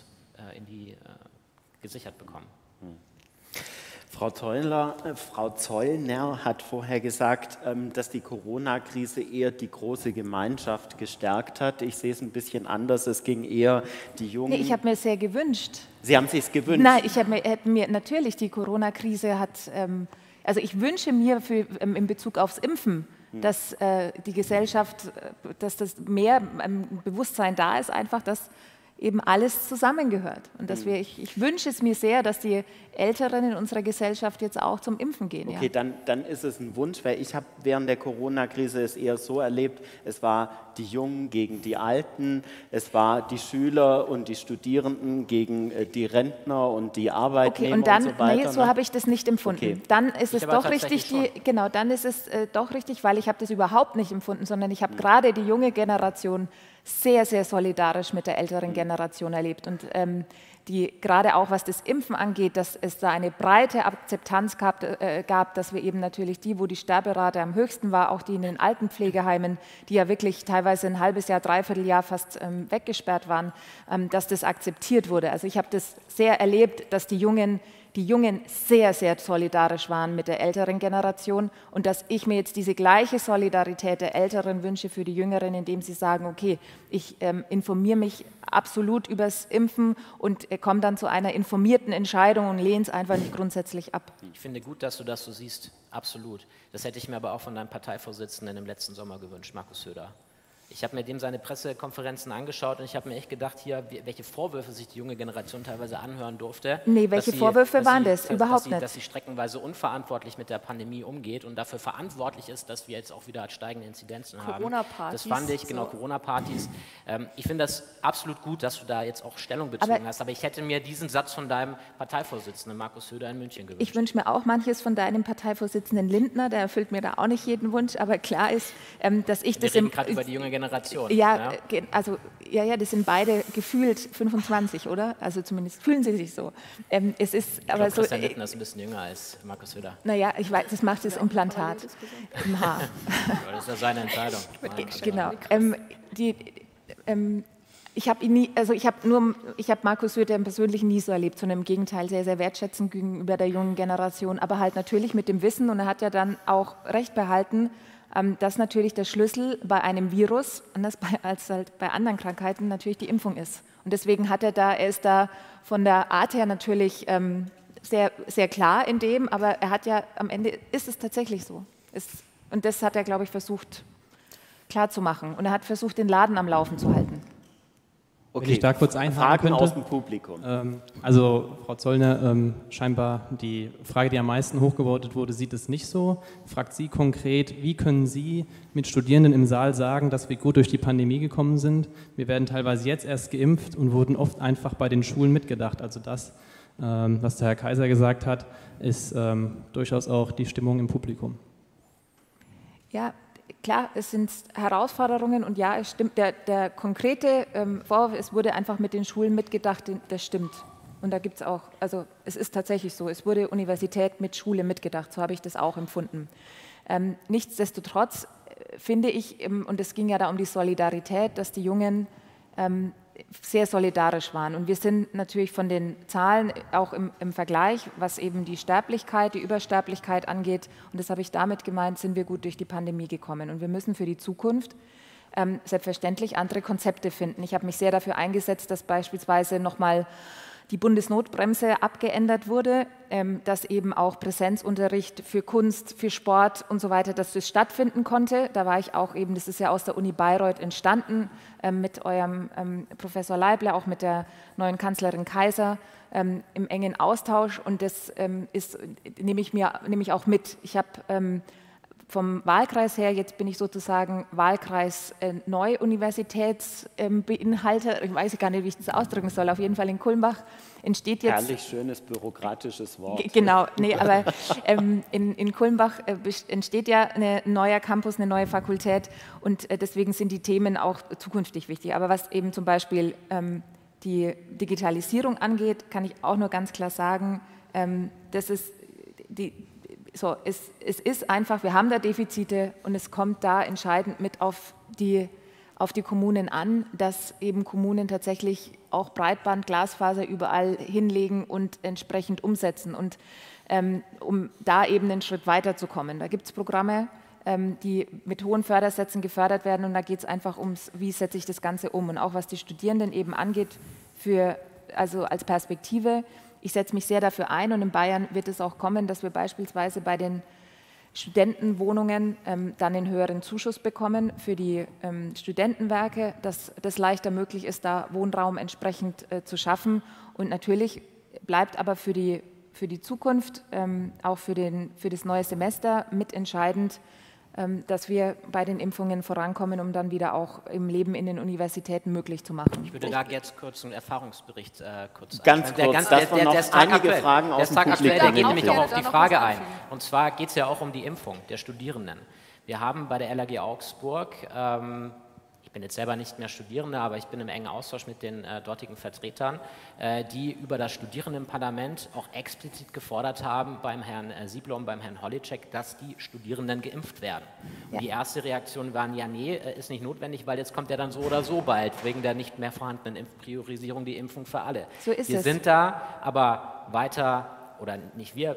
gesichert bekommen. Frau Zollner hat vorher gesagt, dass die Corona-Krise eher die große Gemeinschaft gestärkt hat. Ich sehe es ein bisschen anders. Es ging eher die Jungen. Nee, ich habe mir es sehr gewünscht. Sie haben es sich gewünscht? Nein, ich hätte mir natürlich die Corona-Krise hat. Also ich wünsche mir in Bezug aufs Impfen, dass die Gesellschaft, dass das mehr Bewusstsein da ist, einfach, dass eben alles zusammengehört. Und dass ich wünsche es mir sehr, dass die Älteren in unserer Gesellschaft jetzt auch zum Impfen gehen. Okay, ja. dann ist es ein Wunsch, weil ich habe während der Corona-Krise es eher so erlebt, es war die Jungen gegen die Alten, es war die Schüler und die Studierenden gegen die Rentner und die Arbeitnehmer und dann, so weiter. Nee, so habe ich das nicht empfunden. Okay. Dann ist es doch richtig, dann ist es doch richtig, weil ich habe das überhaupt nicht empfunden, sondern ich habe gerade die junge Generation sehr, sehr solidarisch mit der älteren Generation erlebt. Und gerade auch was das Impfen angeht, dass es da eine breite Akzeptanz gab, dass wir eben natürlich die, wo die Sterberate am höchsten war, auch die in den Altenpflegeheimen, die ja wirklich teilweise ein halbes Jahr, dreiviertel Jahr fast weggesperrt waren, dass das akzeptiert wurde. Also ich habe das sehr erlebt, dass die Jungen sehr, sehr solidarisch waren mit der älteren Generation und dass ich mir jetzt diese gleiche Solidarität der Älteren wünsche für die Jüngeren, indem sie sagen, okay, ich informiere mich absolut übers Impfen und komme dann zu einer informierten Entscheidung und lehne es einfach nicht grundsätzlich ab. Ich finde gut, dass du das so siehst, absolut. Das hätte ich mir aber auch von deinem Parteivorsitzenden im letzten Sommer gewünscht, Markus Söder. Ich habe mir dem seine Pressekonferenzen angeschaut und ich habe mir echt gedacht, hier, welche Vorwürfe sich die junge Generation teilweise anhören durfte. Nee, welche Vorwürfe waren das? Überhaupt nicht. Dass sie streckenweise unverantwortlich mit der Pandemie umgeht und dafür verantwortlich ist, dass wir jetzt auch wieder steigende Inzidenzen haben. Corona-Partys. Das fand ich, genau, Corona-Partys. Ich finde das absolut gut, dass du da jetzt auch Stellung bezogen hast, aber ich hätte mir diesen Satz von deinem Parteivorsitzenden Markus Söder in München gewünscht. Ich wünsche mir auch manches von deinem Parteivorsitzenden Lindner, der erfüllt mir da auch nicht jeden Wunsch, aber klar ist, dass ich wir das reden gerade über die junge Generation. Ja, also das sind beide gefühlt 25, oder? Also zumindest fühlen sie sich so. Es ist ich glaube, Christian Lindner ist ein bisschen jünger als Markus Söder. Naja, ich weiß, das macht das Implantat im Haar. Das ist ja seine Entscheidung. Genau. Ich habe Markus Söder im Persönlichen nie so erlebt, sondern im Gegenteil sehr, sehr wertschätzend gegenüber der jungen Generation, aber halt natürlich mit dem Wissen, und er hat ja dann auch recht behalten, dass natürlich der Schlüssel bei einem Virus, anders als halt bei anderen Krankheiten, natürlich die Impfung ist. Und deswegen er ist da von der Art her natürlich sehr, sehr klar in dem, aber er hat ja, am Ende ist es tatsächlich so. Und das hat er, glaube ich, versucht klarzumachen. Und er hat versucht, den Laden am Laufen zu halten. Wenn ich da kurz einhaken könnte. Aus dem Publikum. Also Frau Zollner, scheinbar die Frage, die am meisten hochgevotet wurde, sieht es nicht so. Fragt sie konkret, wie können Sie mit Studierenden im Saal sagen, dass wir gut durch die Pandemie gekommen sind? Wir werden teilweise jetzt erst geimpft und wurden oft einfach bei den Schulen mitgedacht. Also das, was der Herr Kaiser gesagt hat, ist durchaus auch die Stimmung im Publikum. Ja, klar, es sind Herausforderungen und ja, es stimmt, der konkrete Vorwurf, es wurde einfach mit den Schulen mitgedacht, das stimmt. Und da gibt es auch, also es ist tatsächlich so, es wurde Universität mit Schule mitgedacht, so habe ich das auch empfunden. Nichtsdestotrotz finde ich, und es ging ja da um die Solidarität, dass die Jungen sehr solidarisch waren. Und wir sind natürlich von den Zahlen auch im Vergleich, was eben die Sterblichkeit, die Übersterblichkeit angeht, und das habe ich damit gemeint, sind wir gut durch die Pandemie gekommen. Und wir müssen für die Zukunft selbstverständlich andere Konzepte finden. Ich habe mich sehr dafür eingesetzt, dass beispielsweise nochmal die Bundesnotbremse abgeändert wurde, dass eben auch Präsenzunterricht für Kunst, für Sport und so weiter, dass das stattfinden konnte. Da war ich auch eben, das ist ja aus der Uni Bayreuth entstanden, mit eurem Professor Leibler, auch mit der neuen Kanzlerin Kaiser im engen Austausch, und das nehme ich auch mit. Ich habe vom Wahlkreis her, jetzt bin ich sozusagen Wahlkreis Neu-Universitätsbeinhalter, ich weiß gar nicht, wie ich das ausdrücken soll, auf jeden Fall in Kulmbach entsteht jetzt... Herrlich schönes bürokratisches Wort. Genau, nee, aber in Kulmbach entsteht ja ein neuer Campus, eine neue Fakultät, und deswegen sind die Themen auch zukünftig wichtig. Aber was eben zum Beispiel die Digitalisierung angeht, kann ich auch nur ganz klar sagen, das ist es ist einfach, wir haben da Defizite, und es kommt da entscheidend mit auf die Kommunen an, dass eben Kommunen tatsächlich auch Breitband, Glasfaser überall hinlegen und entsprechend umsetzen, und um da eben einen Schritt weiterzukommen. Da gibt es Programme, die mit hohen Fördersätzen gefördert werden, und da geht es einfach ums, wie setze ich das Ganze um, und auch was die Studierenden eben angeht, also als Perspektive. Ich setze mich sehr dafür ein, und in Bayern wird es auch kommen, dass wir beispielsweise bei den Studentenwohnungen dann einen höheren Zuschuss bekommen für die Studentenwerke, dass das leichter möglich ist, da Wohnraum entsprechend zu schaffen. Und natürlich bleibt aber für die Zukunft, auch für das neue Semester mitentscheidend, dass wir bei den Impfungen vorankommen, um dann wieder auch im Leben in den Universitäten möglich zu machen. Ich würde da jetzt kurz einen Erfahrungsbericht ganz kurz, der ist tagesaktuell. Fragen aus dem Publikum. Der geht nämlich auch auf die Frage ein. Und zwar geht es ja auch um die Impfung der Studierenden. Wir haben bei der LAG Augsburg, ich bin jetzt selber nicht mehr Studierender, aber ich bin im engen Austausch mit den dortigen Vertretern, die über das Studierendenparlament auch explizit gefordert haben beim Herrn Siebler und beim Herrn Holitschek, dass die Studierenden geimpft werden. Und die erste Reaktion war, ja nee, ist nicht notwendig, weil jetzt kommt ja dann so oder so bald, wegen der nicht mehr vorhandenen Impfpriorisierung, die Impfung für alle. So ist wir es. sind da aber weiter, oder nicht wir,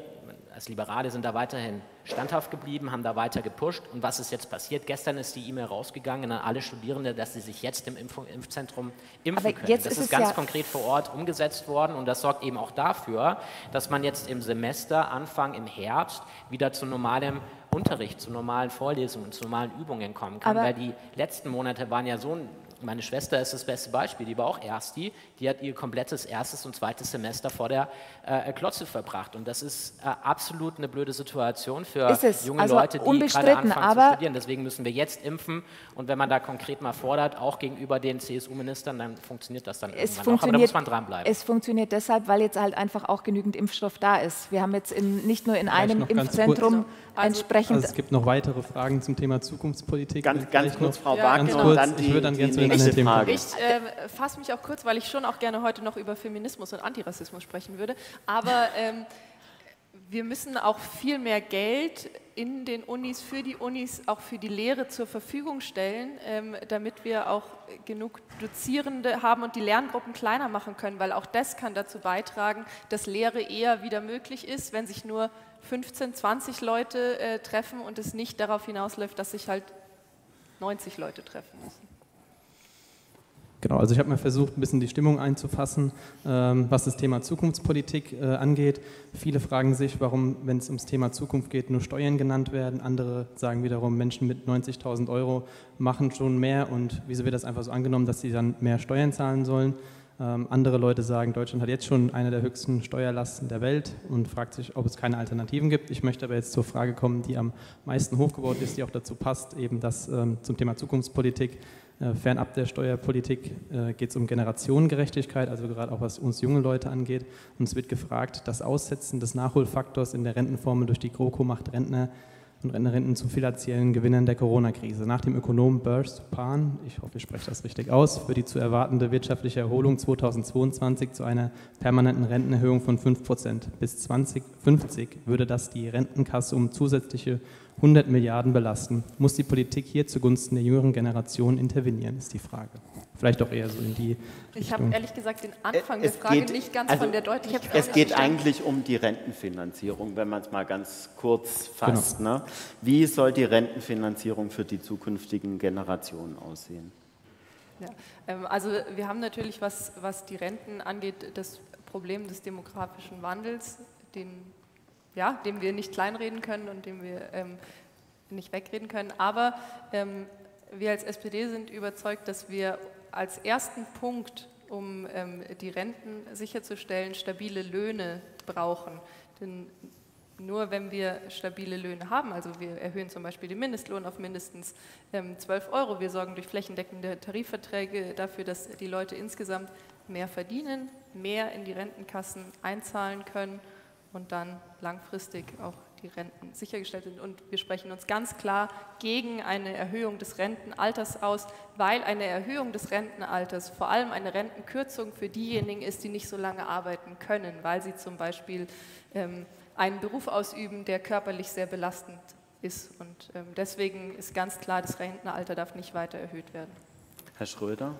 als Liberale sind da weiterhin standhaft geblieben, haben da weiter gepusht. Und was ist jetzt passiert? Gestern ist die E-Mail rausgegangen an alle Studierende, dass sie sich jetzt im Impfzentrum impfen können. Jetzt das ist ganz konkret vor Ort umgesetzt worden und das sorgt eben auch dafür, dass man jetzt im Semester, Anfang im Herbst, wieder zu normalem Unterricht, zu normalen Vorlesungen, zu normalen Übungen kommen kann, weil die letzten Monate waren ja so meine Schwester ist das beste Beispiel, die war auch Ersti, die hat ihr komplettes erstes und zweites Semester vor der Klotze verbracht und das ist absolut eine blöde Situation für junge Leute, die gerade anfangen zu studieren. Deswegen müssen wir jetzt impfen und wenn man da konkret mal fordert, auch gegenüber den CSU-Ministern, dann funktioniert das dann irgendwann auch, aber da muss man dranbleiben. Es funktioniert deshalb, weil jetzt halt einfach auch genügend Impfstoff da ist. Wir haben jetzt nicht nur in einem Impfzentrum entsprechend... Also es gibt noch weitere Fragen zum Thema Zukunftspolitik. Ganz kurz, Frau Wagner, und dann ich würde dann gerne zu den nächste anderen Frage. Ich fasse mich auch kurz, weil ich schon auch gerne heute noch über Feminismus und Antirassismus sprechen würde. Aber wir müssen auch viel mehr Geld in den Unis, für die Unis, auch für die Lehre zur Verfügung stellen, damit wir auch genug Dozierende haben und die Lerngruppen kleiner machen können, weil auch das kann dazu beitragen, dass Lehre eher wieder möglich ist, wenn sich nur 15, 20 Leute treffen und es nicht darauf hinausläuft, dass sich halt 90 Leute treffen müssen. Genau, also ich habe mal versucht, ein bisschen die Stimmung einzufassen, was das Thema Zukunftspolitik angeht. Viele fragen sich, warum, wenn es ums Thema Zukunft geht, nur Steuern genannt werden. Andere sagen wiederum, Menschen mit 90.000 € machen schon mehr und wieso wird das einfach so angenommen, dass sie dann mehr Steuern zahlen sollen. Andere Leute sagen, Deutschland hat jetzt schon eine der höchsten Steuerlasten der Welt und fragt sich, ob es keine Alternativen gibt. Ich möchte aber jetzt zur Frage kommen, die am meisten hochgebaut ist, die auch dazu passt, eben das zum Thema Zukunftspolitik. Fernab der Steuerpolitik geht es um Generationengerechtigkeit, also gerade auch was uns junge Leute angeht. Und es wird gefragt, das Aussetzen des Nachholfaktors in der Rentenformel durch die GroKo macht Rentner und Rentnerinnen zu finanziellen Gewinnern der Corona-Krise. Nach dem Ökonomen Burst Pan, ich hoffe, ich spreche das richtig aus, wird die zu erwartende wirtschaftliche Erholung 2022 zu einer permanenten Rentenerhöhung von 5%. Bis 2050 würde das die Rentenkasse um zusätzliche 100 Milliarden belasten. Muss die Politik hier zugunsten der jüngeren Generation intervenieren, ist die Frage. Vielleicht auch eher so in die Ich habe ehrlich gesagt den Anfang der Frage nicht ganz von der Deutlichkeit. Es geht eigentlich um die Rentenfinanzierung, wenn man es mal ganz kurz fasst. Genau. Ne? Wie soll die Rentenfinanzierung für die zukünftigen Generationen aussehen? Ja, also wir haben natürlich, was die Renten angeht, das Problem des demografischen Wandels, dem wir nicht kleinreden können und dem wir nicht wegreden können. Aber wir als SPD sind überzeugt, dass wir als ersten Punkt, um die Renten sicherzustellen, stabile Löhne brauchen. Denn nur wenn wir stabile Löhne haben, also wir erhöhen zum Beispiel den Mindestlohn auf mindestens 12 €, wir sorgen durch flächendeckende Tarifverträge dafür, dass die Leute insgesamt mehr verdienen, mehr in die Rentenkassen einzahlen können und dann langfristig auch die Renten sichergestellt sind. Und wir sprechen uns ganz klar gegen eine Erhöhung des Rentenalters aus, weil eine Erhöhung des Rentenalters vor allem eine Rentenkürzung für diejenigen ist, die nicht so lange arbeiten können, weil sie zum Beispiel einen Beruf ausüben, der körperlich sehr belastend ist. Und deswegen ist ganz klar, das Rentenalter darf nicht weiter erhöht werden. Herr Schröder?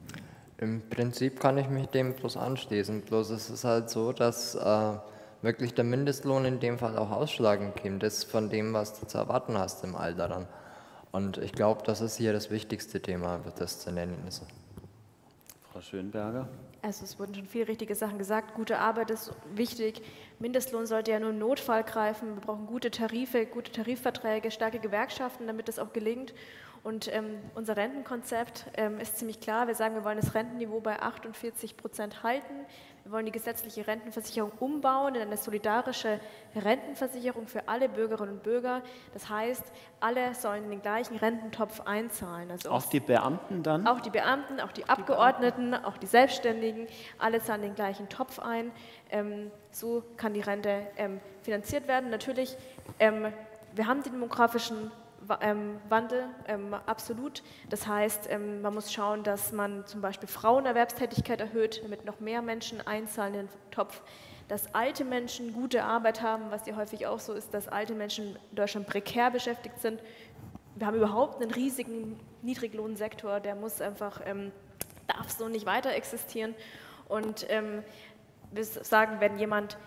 Im Prinzip kann ich mich dem bloß anschließen, bloß es ist halt so, dass wirklich der Mindestlohn in dem Fall auch ausschlagend kommt, das von dem, was du zu erwarten hast im Alter dann. Und ich glaube, das ist hier das wichtigste Thema, das zu nennen ist. Frau Schönberger? Also es wurden schon viele richtige Sachen gesagt. Gute Arbeit ist wichtig. Mindestlohn sollte ja nur im Notfall greifen. Wir brauchen gute Tarife, gute Tarifverträge, starke Gewerkschaften, damit das auch gelingt. Und unser Rentenkonzept ist ziemlich klar. Wir sagen, wir wollen das Rentenniveau bei 48% halten. Wir wollen die gesetzliche Rentenversicherung umbauen in eine solidarische Rentenversicherung für alle Bürgerinnen und Bürger. Das heißt, alle sollen in den gleichen Rententopf einzahlen. Also auch die Beamten dann? Auch die Beamten, auch die Abgeordneten, auch die Selbstständigen, alle zahlen den gleichen Topf ein. So kann die Rente finanziert werden. Natürlich, wir haben den demografischen Wandel, absolut. Das heißt, man muss schauen, dass man zum Beispiel Frauenerwerbstätigkeit erhöht, damit noch mehr Menschen einzahlen in den Topf. Dass alte Menschen gute Arbeit haben, was ja häufig auch so ist, dass alte Menschen in Deutschland prekär beschäftigt sind. Wir haben überhaupt einen riesigen Niedriglohnsektor, der muss einfach, darf so nicht weiter existieren. Und wir sagen, wenn jemand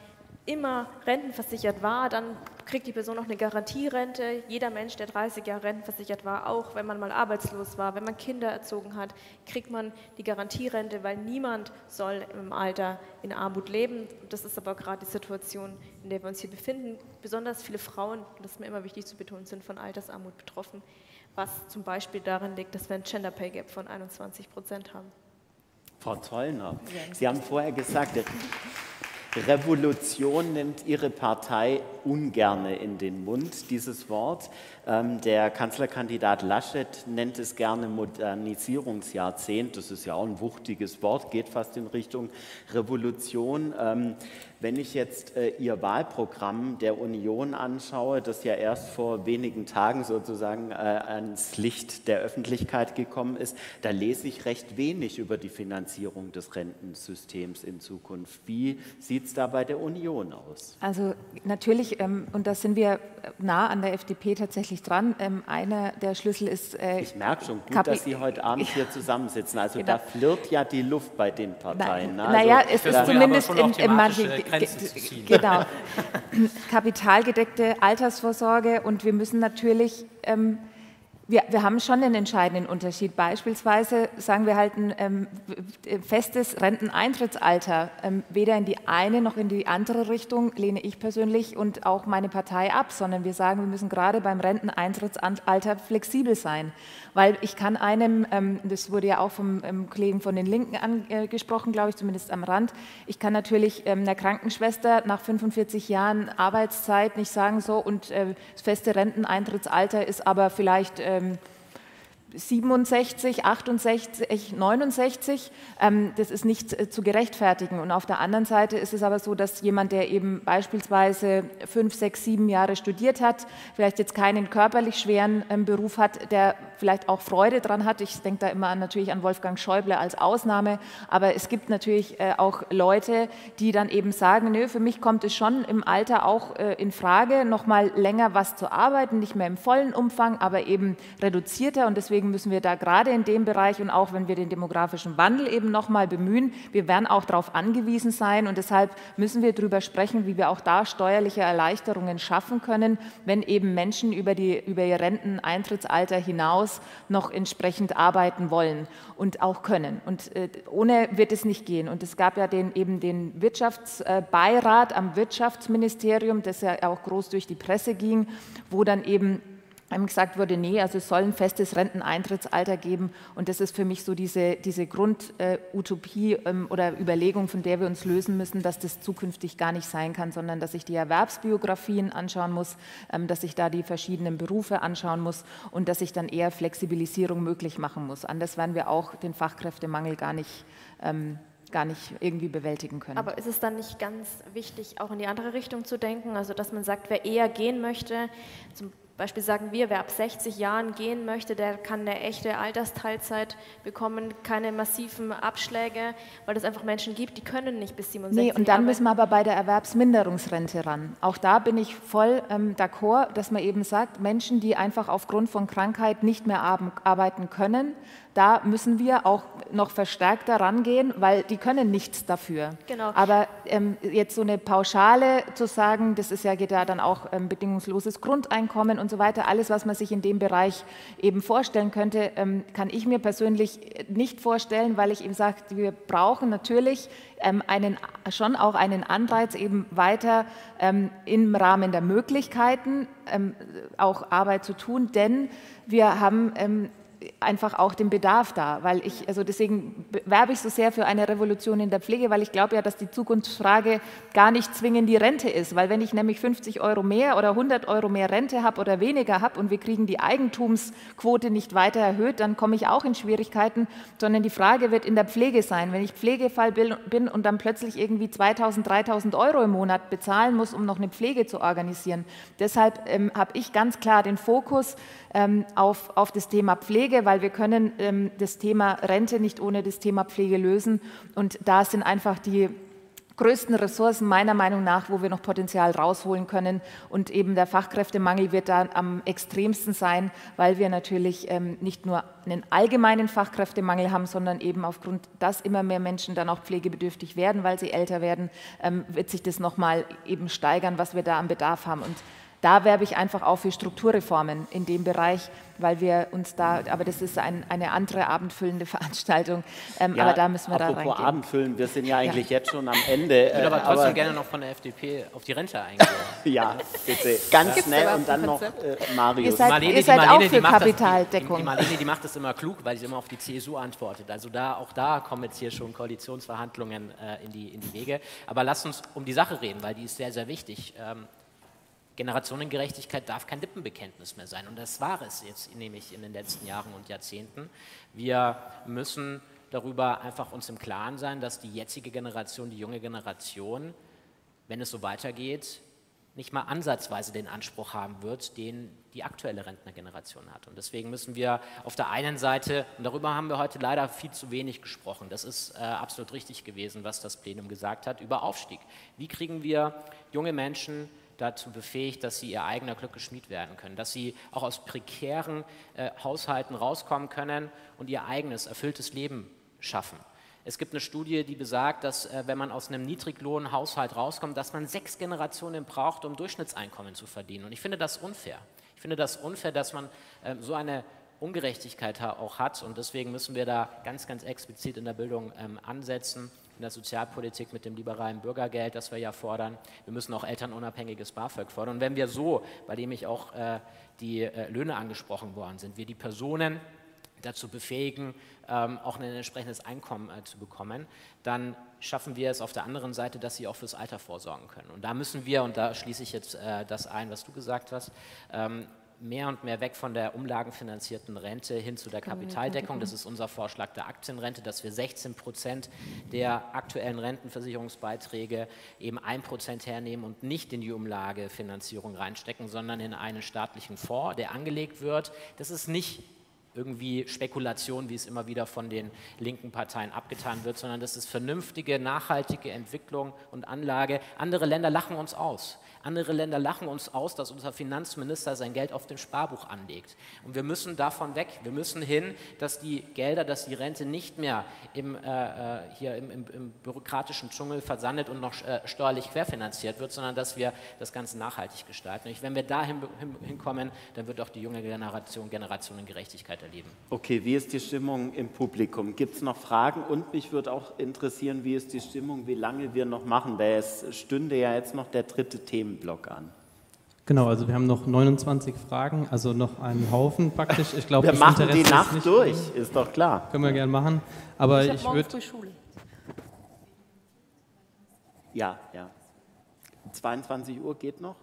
immer rentenversichert war, dann kriegt die Person noch eine Garantierente. Jeder Mensch, der 30 Jahre rentenversichert war, auch wenn man mal arbeitslos war, wenn man Kinder erzogen hat, kriegt man die Garantierente, weil niemand soll im Alter in Armut leben. Das ist aber gerade die Situation, in der wir uns hier befinden. Besonders viele Frauen, das ist mir immer wichtig zu betonen, sind von Altersarmut betroffen, was zum Beispiel daran liegt, dass wir ein Gender Pay Gap von 21% haben. Frau Zollner, Sie haben vorher gesagt, Revolution nimmt Ihre Partei ungerne in den Mund, dieses Wort. Der Kanzlerkandidat Laschet nennt es gerne Modernisierungsjahrzehnt. Das ist ja auch ein wuchtiges Wort, geht fast in Richtung Revolution. Wenn ich jetzt Ihr Wahlprogramm der Union anschaue, das ja erst vor wenigen Tagen sozusagen ans Licht der Öffentlichkeit gekommen ist, da lese ich recht wenig über die Finanzierung des Rentensystems in Zukunft. Wie sieht es da bei der Union aus? Also natürlich, und da sind wir nah an der FDP tatsächlich dran, einer der Schlüssel ist... ich merke schon gut, dass Sie heute Abend hier zusammensitzen. Also da flirrt ja die Luft bei den Parteien. Naja, es ist zumindest in manchen... Genau. Kapitalgedeckte Altersvorsorge, und wir müssen natürlich, wir haben schon einen entscheidenden Unterschied. Beispielsweise sagen wir halt ein festes Renteneintrittsalter, weder in die eine noch in die andere Richtung lehne ich persönlich und auch meine Partei ab, sondern wir sagen, wir müssen gerade beim Renteneintrittsalter flexibel sein. Weil ich kann einem, das wurde ja auch vom Kollegen von den Linken angesprochen, glaube ich, zumindest am Rand, ich kann natürlich einer Krankenschwester nach 45 Jahren Arbeitszeit nicht sagen, so, und das feste Renteneintrittsalter ist aber vielleicht 67, 68, 69, das ist nicht zu gerechtfertigen. Und auf der anderen Seite ist es aber so, dass jemand, der eben beispielsweise 5, 6, 7 Jahre studiert hat, vielleicht jetzt keinen körperlich schweren Beruf hat, der vielleicht auch Freude dran hat. Ich denke da immer natürlich an Wolfgang Schäuble als Ausnahme, aber es gibt natürlich auch Leute, die dann eben sagen, nö, für mich kommt es schon im Alter auch in Frage, noch mal länger was zu arbeiten, nicht mehr im vollen Umfang, aber eben reduzierter, und deswegen müssen wir da gerade in dem Bereich und auch wenn wir den demografischen Wandel eben noch mal bemühen, wir werden auch darauf angewiesen sein, und deshalb müssen wir darüber sprechen, wie wir auch da steuerliche Erleichterungen schaffen können, wenn eben Menschen über ihr Renteneintrittsalter hinaus noch entsprechend arbeiten wollen und auch können. Und ohne wird es nicht gehen. Und es gab ja den Wirtschaftsbeirat am Wirtschaftsministerium, das ja auch groß durch die Presse ging, wo dann eben gesagt wurde, nee, also es soll ein festes Renteneintrittsalter geben, und das ist für mich so diese Grundutopie oder Überlegung, von der wir uns lösen müssen, dass das zukünftig gar nicht sein kann, sondern dass ich die Erwerbsbiografien anschauen muss, dass ich da die verschiedenen Berufe anschauen muss und dass ich dann eher Flexibilisierung möglich machen muss. Anders werden wir auch den Fachkräftemangel gar nicht irgendwie bewältigen können. Aber ist es dann nicht ganz wichtig, auch in die andere Richtung zu denken, also dass man sagt, wer eher gehen möchte, zum Beispiel sagen wir, wer ab 60 Jahren gehen möchte, der kann eine echte Altersteilzeit bekommen, keine massiven Abschläge, weil es einfach Menschen gibt, die können nicht bis 67 Nee, und dann müssen wir aber bei der Erwerbsminderungsrente ran. Auch da bin ich voll d'accord, dass man eben sagt, Menschen, die einfach aufgrund von Krankheit nicht mehr arbeiten können, da müssen wir auch noch verstärkter rangehen, weil die können nichts dafür. Genau. Aber jetzt so eine Pauschale zu sagen, das ist ja, geht ja dann auch bedingungsloses Grundeinkommen und so weiter, alles, was man sich in dem Bereich eben vorstellen könnte, kann ich mir persönlich nicht vorstellen, weil ich eben sage, wir brauchen natürlich schon auch einen Anreiz, eben weiter im Rahmen der Möglichkeiten auch Arbeit zu tun, denn wir haben einfach auch den Bedarf da, weil also deswegen werbe ich so sehr für eine Revolution in der Pflege, weil ich glaube ja, dass die Zukunftsfrage gar nicht zwingend die Rente ist, weil wenn ich nämlich 50 € mehr oder 100 € mehr Rente habe oder weniger habe und wir kriegen die Eigentumsquote nicht weiter erhöht, dann komme ich auch in Schwierigkeiten, sondern die Frage wird in der Pflege sein. Wenn ich Pflegefall bin und dann plötzlich irgendwie 2.000, 3.000 € im Monat bezahlen muss, um noch eine Pflege zu organisieren. Deshalb habe ich ganz klar den Fokus auf das Thema Pflege, weil wir können das Thema Rente nicht ohne das Thema Pflege lösen, und da sind einfach die größten Ressourcen meiner Meinung nach, wo wir noch Potenzial rausholen können. Und eben der Fachkräftemangel wird da am extremsten sein, weil wir natürlich nicht nur einen allgemeinen Fachkräftemangel haben, sondern eben aufgrund, dass immer mehr Menschen dann auch pflegebedürftig werden, weil sie älter werden, wird sich das nochmal eben steigern, was wir da am Bedarf haben. Und da werbe ich einfach auch für Strukturreformen in dem Bereich, weil wir uns da, aber das ist eine andere abendfüllende Veranstaltung, aber da müssen wir da reingehen. Apropos Abendfüllen, wir sind ja eigentlich jetzt schon am Ende. Ich würde aber trotzdem gerne noch von der FDP auf die Rente eingehen. Ja, bitte, ganz schnell und dann noch Marius. Ihr seid auch für Kapitaldeckung. Die Marlene, die macht das immer klug, weil sie immer auf die CSU antwortet. Also auch da kommen jetzt hier schon Koalitionsverhandlungen in die Wege. Aber lasst uns um die Sache reden, weil die ist sehr, sehr wichtig. Generationengerechtigkeit darf kein Lippenbekenntnis mehr sein. Und das war es jetzt nämlich in den letzten Jahren und Jahrzehnten. Wir müssen darüber einfach uns im Klaren sein, dass die jetzige Generation, die junge Generation, wenn es so weitergeht, nicht mal ansatzweise den Anspruch haben wird, den die aktuelle Rentnergeneration hat. Und deswegen müssen wir auf der einen Seite, und darüber haben wir heute leider viel zu wenig gesprochen, das ist absolut richtig gewesen, was das Plenum gesagt hat, über Aufstieg. Wie kriegen wir junge Menschen dazu befähigt, dass sie ihr eigener Glück Schmied werden können, dass sie auch aus prekären Haushalten rauskommen können und ihr eigenes, erfülltes Leben schaffen. Es gibt eine Studie, die besagt, dass wenn man aus einem Niedriglohnhaushalt rauskommt, dass man 6 Generationen braucht, um Durchschnittseinkommen zu verdienen. Und ich finde das unfair. Ich finde das unfair, dass man so eine Ungerechtigkeit auch hat. Und deswegen müssen wir da ganz, ganz explizit in der Bildung ansetzen, in der Sozialpolitik mit dem liberalen Bürgergeld, das wir ja fordern. Wir müssen auch elternunabhängiges BAföG fordern. Und wenn wir so, bei dem ich auch die Löhne angesprochen worden sind, wir die Personen dazu befähigen, auch ein entsprechendes Einkommen zu bekommen, dann schaffen wir es auf der anderen Seite, dass sie auch fürs Alter vorsorgen können. Und da müssen wir, und da schließe ich jetzt das ein, was du gesagt hast, mehr und mehr weg von der umlagenfinanzierten Rente hin zu der Kapitaldeckung. Das ist unser Vorschlag der Aktienrente, dass wir 16% der aktuellen Rentenversicherungsbeiträge eben 1% hernehmen und nicht in die Umlagefinanzierung reinstecken, sondern in einen staatlichen Fonds, der angelegt wird. Das ist nicht irgendwie Spekulation, wie es immer wieder von den linken Parteien abgetan wird, sondern das ist vernünftige, nachhaltige Entwicklung und Anlage. Andere Länder lachen uns aus. Andere Länder lachen uns aus, dass unser Finanzminister sein Geld auf dem Sparbuch anlegt. Und wir müssen davon weg. Wir müssen hin, dass die Gelder, dass die Rente nicht mehr im bürokratischen Dschungel versandet und noch steuerlich querfinanziert wird, sondern dass wir das Ganze nachhaltig gestalten. Und wenn wir da hinkommen, dann wird auch die junge Generation Generationengerechtigkeit erleben. Okay, wie ist die Stimmung im Publikum? Gibt es noch Fragen? Und mich würde auch interessieren, wie ist die Stimmung, wie lange wir noch machen, weil es stünde ja jetzt noch der dritte Themenblock an. Genau, also wir haben noch 29 Fragen, also noch einen Haufen praktisch. Ich glaube, wir machen die Nacht durch, ist doch klar. Können wir gerne machen, aber ich würde... Schule. Ja. 22 Uhr geht noch?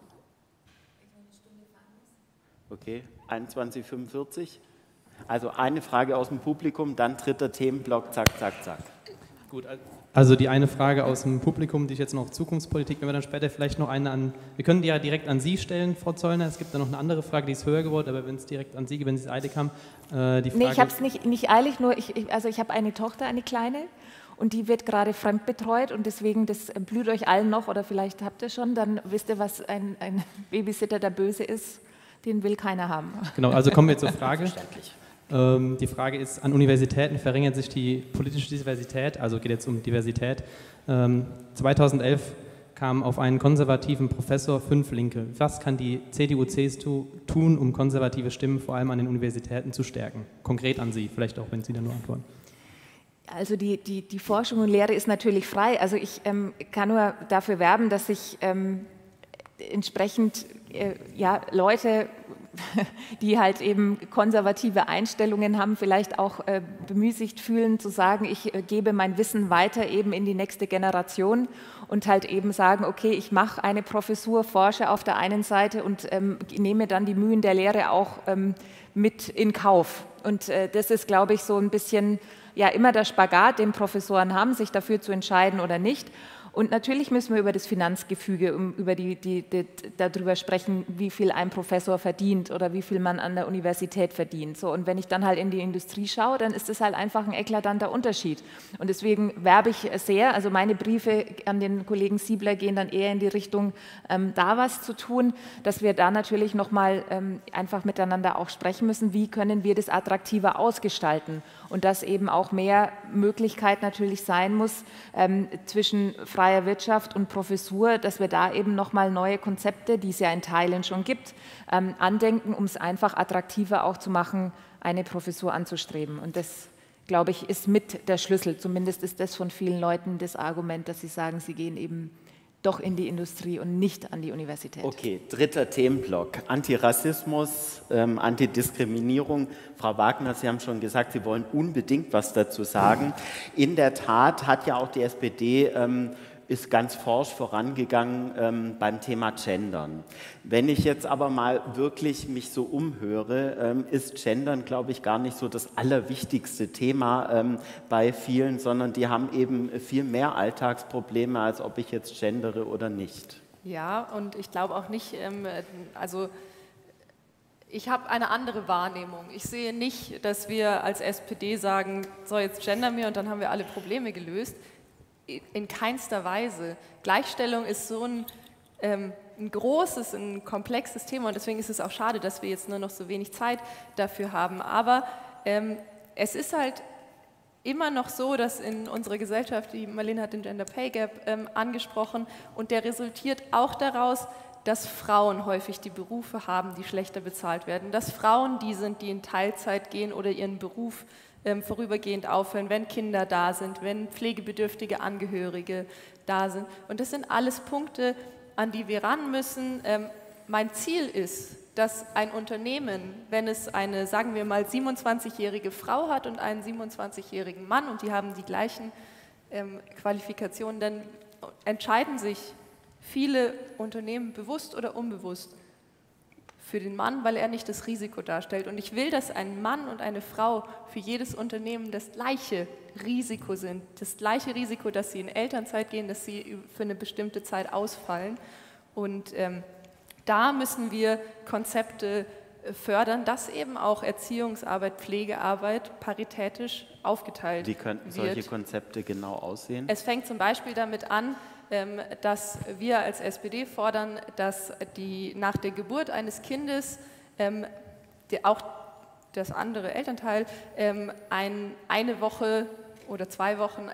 Okay, 21:45 Uhr. Also eine Frage aus dem Publikum, dann dritter Themenblock, zack. Gut, also die eine Frage aus dem Publikum, die ich jetzt noch auf Zukunftspolitik, wenn wir dann später vielleicht noch eine an, wir können die ja direkt an Sie stellen, Frau Zollner, es gibt dann noch eine andere Frage, die ist höher geworden, aber wenn es direkt an Sie geht, wenn Sie es eilig haben, die Frage... Nee, ich habe es nicht eilig, nur ich habe eine Tochter, eine kleine, und die wird gerade fremdbetreut und deswegen, das blüht euch allen noch, oder vielleicht habt ihr schon, dann wisst ihr, was ein Babysitter der Böse ist, den will keiner haben. Genau, also kommen wir zur Frage. Die Frage ist, an Universitäten verringert sich die politische Diversität, also geht jetzt um Diversität. 2011 kamen auf einen konservativen Professor 5 Linke. Was kann die CDU-CSU tun, um konservative Stimmen vor allem an den Universitäten zu stärken? Konkret an Sie, vielleicht auch, wenn Sie da nur antworten. Also die Forschung und Lehre ist natürlich frei. Also ich kann nur dafür werben, dass sich entsprechend Leute, die halt eben konservative Einstellungen haben, vielleicht auch bemüßigt fühlen zu sagen, ich gebe mein Wissen weiter eben in die nächste Generation und halt eben sagen, okay, ich mache eine Professur, forsche auf der einen Seite und nehme dann die Mühen der Lehre auch mit in Kauf. Und das ist, glaube ich, so ein bisschen immer der Spagat, den Professoren haben, sich dafür zu entscheiden oder nicht. Und natürlich müssen wir über das Finanzgefüge, darüber sprechen, wie viel ein Professor verdient oder wie viel man an der Universität verdient. So, und wenn ich dann halt in die Industrie schaue, dann ist das halt einfach ein eklatanter Unterschied. Und deswegen werbe ich sehr, also meine Briefe an den Kollegen Siebler gehen dann eher in die Richtung, da was zu tun, dass wir da natürlich nochmal einfach miteinander auch sprechen müssen, wie können wir das attraktiver ausgestalten und dass eben auch mehr Möglichkeit natürlich sein muss zwischen freier Wirtschaft und Professur, dass wir da eben nochmal neue Konzepte, die es ja in Teilen schon gibt, andenken, um es einfach attraktiver auch zu machen, eine Professur anzustreben. Und das, glaube ich, ist mit der Schlüssel. Zumindest ist das von vielen Leuten das Argument, dass sie sagen, sie gehen eben doch in die Industrie und nicht an die Universität. Okay, dritter Themenblock. Antirassismus, Antidiskriminierung. Frau Wagner, Sie haben schon gesagt, Sie wollen unbedingt was dazu sagen. In der Tat hat ja auch die SPD ist ganz forsch vorangegangen beim Thema Gendern. Wenn ich jetzt aber mal wirklich mich so umhöre, ist Gendern, glaube ich, gar nicht so das allerwichtigste Thema bei vielen, sondern die haben eben viel mehr Alltagsprobleme, als ob ich jetzt gendere oder nicht. Ja, und ich glaube auch nicht, also ich habe eine andere Wahrnehmung. Ich sehe nicht, dass wir als SPD sagen, so jetzt gendern wir und dann haben wir alle Probleme gelöst. In keinster Weise. Gleichstellung ist so ein großes, ein komplexes Thema und deswegen ist es auch schade, dass wir jetzt nur noch so wenig Zeit dafür haben. Aber es ist halt immer noch so, dass in unserer Gesellschaft, die Marlene hat den Gender Pay Gap angesprochen, und der resultiert auch daraus, dass Frauen häufig die Berufe haben, die schlechter bezahlt werden, dass Frauen die sind, die in Teilzeit gehen oder ihren Beruf vorübergehend aufhören, wenn Kinder da sind, wenn pflegebedürftige Angehörige da sind. Und das sind alles Punkte, an die wir ran müssen. Mein Ziel ist, dass ein Unternehmen, wenn es eine, sagen wir mal, 27-jährige Frau hat und einen 27-jährigen Mann und die haben die gleichen Qualifikationen, dann entscheiden sich viele Unternehmen bewusst oder unbewusst für den Mann, weil er nicht das Risiko darstellt. Und ich will, dass ein Mann und eine Frau für jedes Unternehmen das gleiche Risiko sind. Das gleiche Risiko, dass sie in Elternzeit gehen, dass sie für eine bestimmte Zeit ausfallen. Und da müssen wir Konzepte fördern, dass eben auch Erziehungsarbeit, Pflegearbeit paritätisch aufgeteilt wird. Wie könnten solche Konzepte genau aussehen? Es fängt zum Beispiel damit an, dass wir als SPD fordern, dass nach der Geburt eines Kindes auch das andere Elternteil eine Woche oder 2 Wochen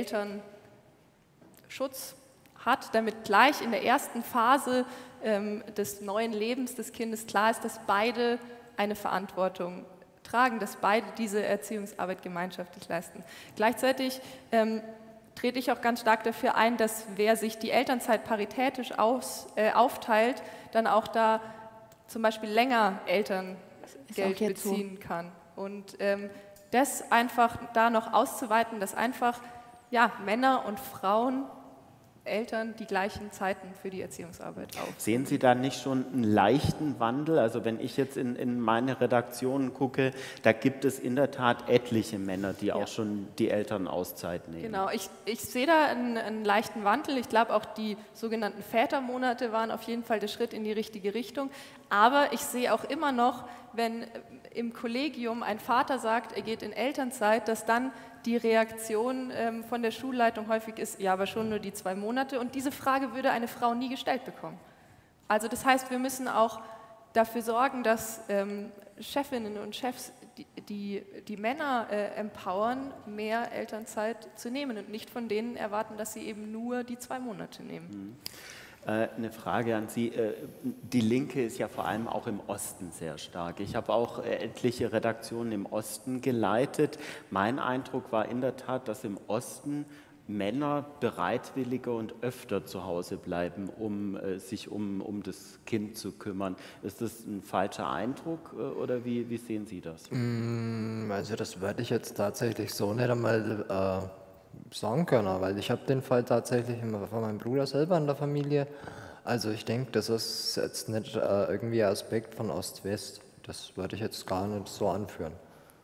Elternschutz hat, damit gleich in der ersten Phase des neuen Lebens des Kindes klar ist, dass beide eine Verantwortung tragen, dass beide diese Erziehungsarbeit gemeinschaftlich leisten. Gleichzeitig trete ich auch ganz stark dafür ein, dass wer sich die Elternzeit paritätisch aufteilt, dann auch da zum Beispiel länger Elterngeld beziehen kann. Und das einfach da noch auszuweiten, dass einfach Männer und Frauen, Eltern die gleichen Zeiten für die Erziehungsarbeit aufnehmen. Sehen Sie da nicht schon einen leichten Wandel? Also wenn ich jetzt in meine Redaktionen gucke, da gibt es in der Tat etliche Männer, die auch schon die Elternauszeit nehmen. Genau, ich sehe da einen leichten Wandel. Ich glaube auch die sogenannten Vätermonate waren auf jeden Fall der Schritt in die richtige Richtung. Aber ich sehe auch immer noch, wenn im Kollegium ein Vater sagt, er geht in Elternzeit, dass dann die Reaktion von der Schulleitung häufig ist, ja, aber schon nur die 2 Monate. Und diese Frage würde eine Frau nie gestellt bekommen. Also das heißt, wir müssen auch dafür sorgen, dass Chefinnen und Chefs die Männer empowern, mehr Elternzeit zu nehmen und nicht von denen erwarten, dass sie eben nur die 2 Monate nehmen. Eine Frage an Sie. Die Linke ist ja vor allem auch im Osten sehr stark. Ich habe auch etliche Redaktionen im Osten geleitet. Mein Eindruck war in der Tat, dass im Osten Männer bereitwilliger und öfter zu Hause bleiben, um sich um das Kind zu kümmern. Ist das ein falscher Eindruck oder wie sehen Sie das? Also das würde ich jetzt tatsächlich so nicht einmal sagen können, weil ich habe den Fall tatsächlich von meinem Bruder selber in der Familie. Also ich denke, das ist jetzt nicht irgendwie ein Aspekt von Ost-West. Das würde ich jetzt gar nicht so anführen.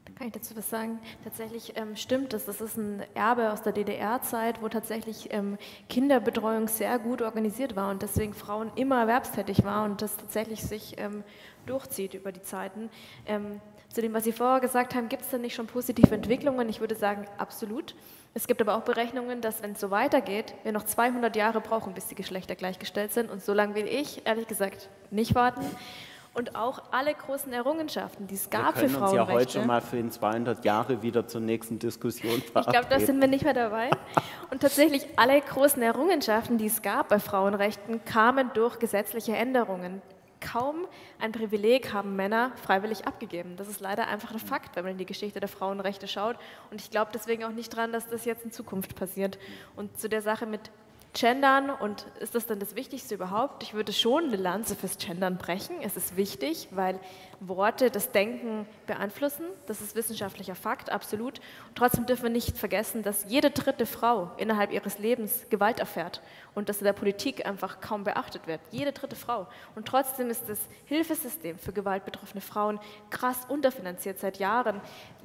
Kann ich dazu was sagen? Tatsächlich stimmt es. Das ist ein Erbe aus der DDR-Zeit, wo tatsächlich Kinderbetreuung sehr gut organisiert war und deswegen Frauen immer erwerbstätig war und das tatsächlich sich durchzieht über die Zeiten. Zu dem, was Sie vorher gesagt haben, gibt es denn nicht schon positive Entwicklungen? Ich würde sagen, absolut. Es gibt aber auch Berechnungen, dass, wenn es so weitergeht, wir noch 200 Jahre brauchen, bis die Geschlechter gleichgestellt sind. Und so lange will ich, ehrlich gesagt, nicht warten. Und auch alle großen Errungenschaften, die es gab für Frauenrechte. Wir können uns ja heute schon mal für in 200 Jahre wieder zur nächsten Diskussion verabreden. Ich glaube, da sind wir nicht mehr dabei. Und tatsächlich alle großen Errungenschaften, die es gab bei Frauenrechten, kamen durch gesetzliche Änderungen. Kaum ein Privileg haben Männer freiwillig abgegeben. Das ist leider einfach ein Fakt, wenn man in die Geschichte der Frauenrechte schaut. Und ich glaube deswegen auch nicht dran, dass das jetzt in Zukunft passiert. Und zu der Sache mit Gendern, und ist das dann das Wichtigste überhaupt? Ich würde schon eine Lanze fürs Gendern brechen. Es ist wichtig, weil Worte das Denken beeinflussen. Das ist wissenschaftlicher Fakt, absolut. Und trotzdem dürfen wir nicht vergessen, dass jede dritte Frau innerhalb ihres Lebens Gewalt erfährt und dass in der Politik einfach kaum beachtet wird. Jede dritte Frau. Und trotzdem ist das Hilfesystem für gewaltbetroffene Frauen krass unterfinanziert seit Jahren.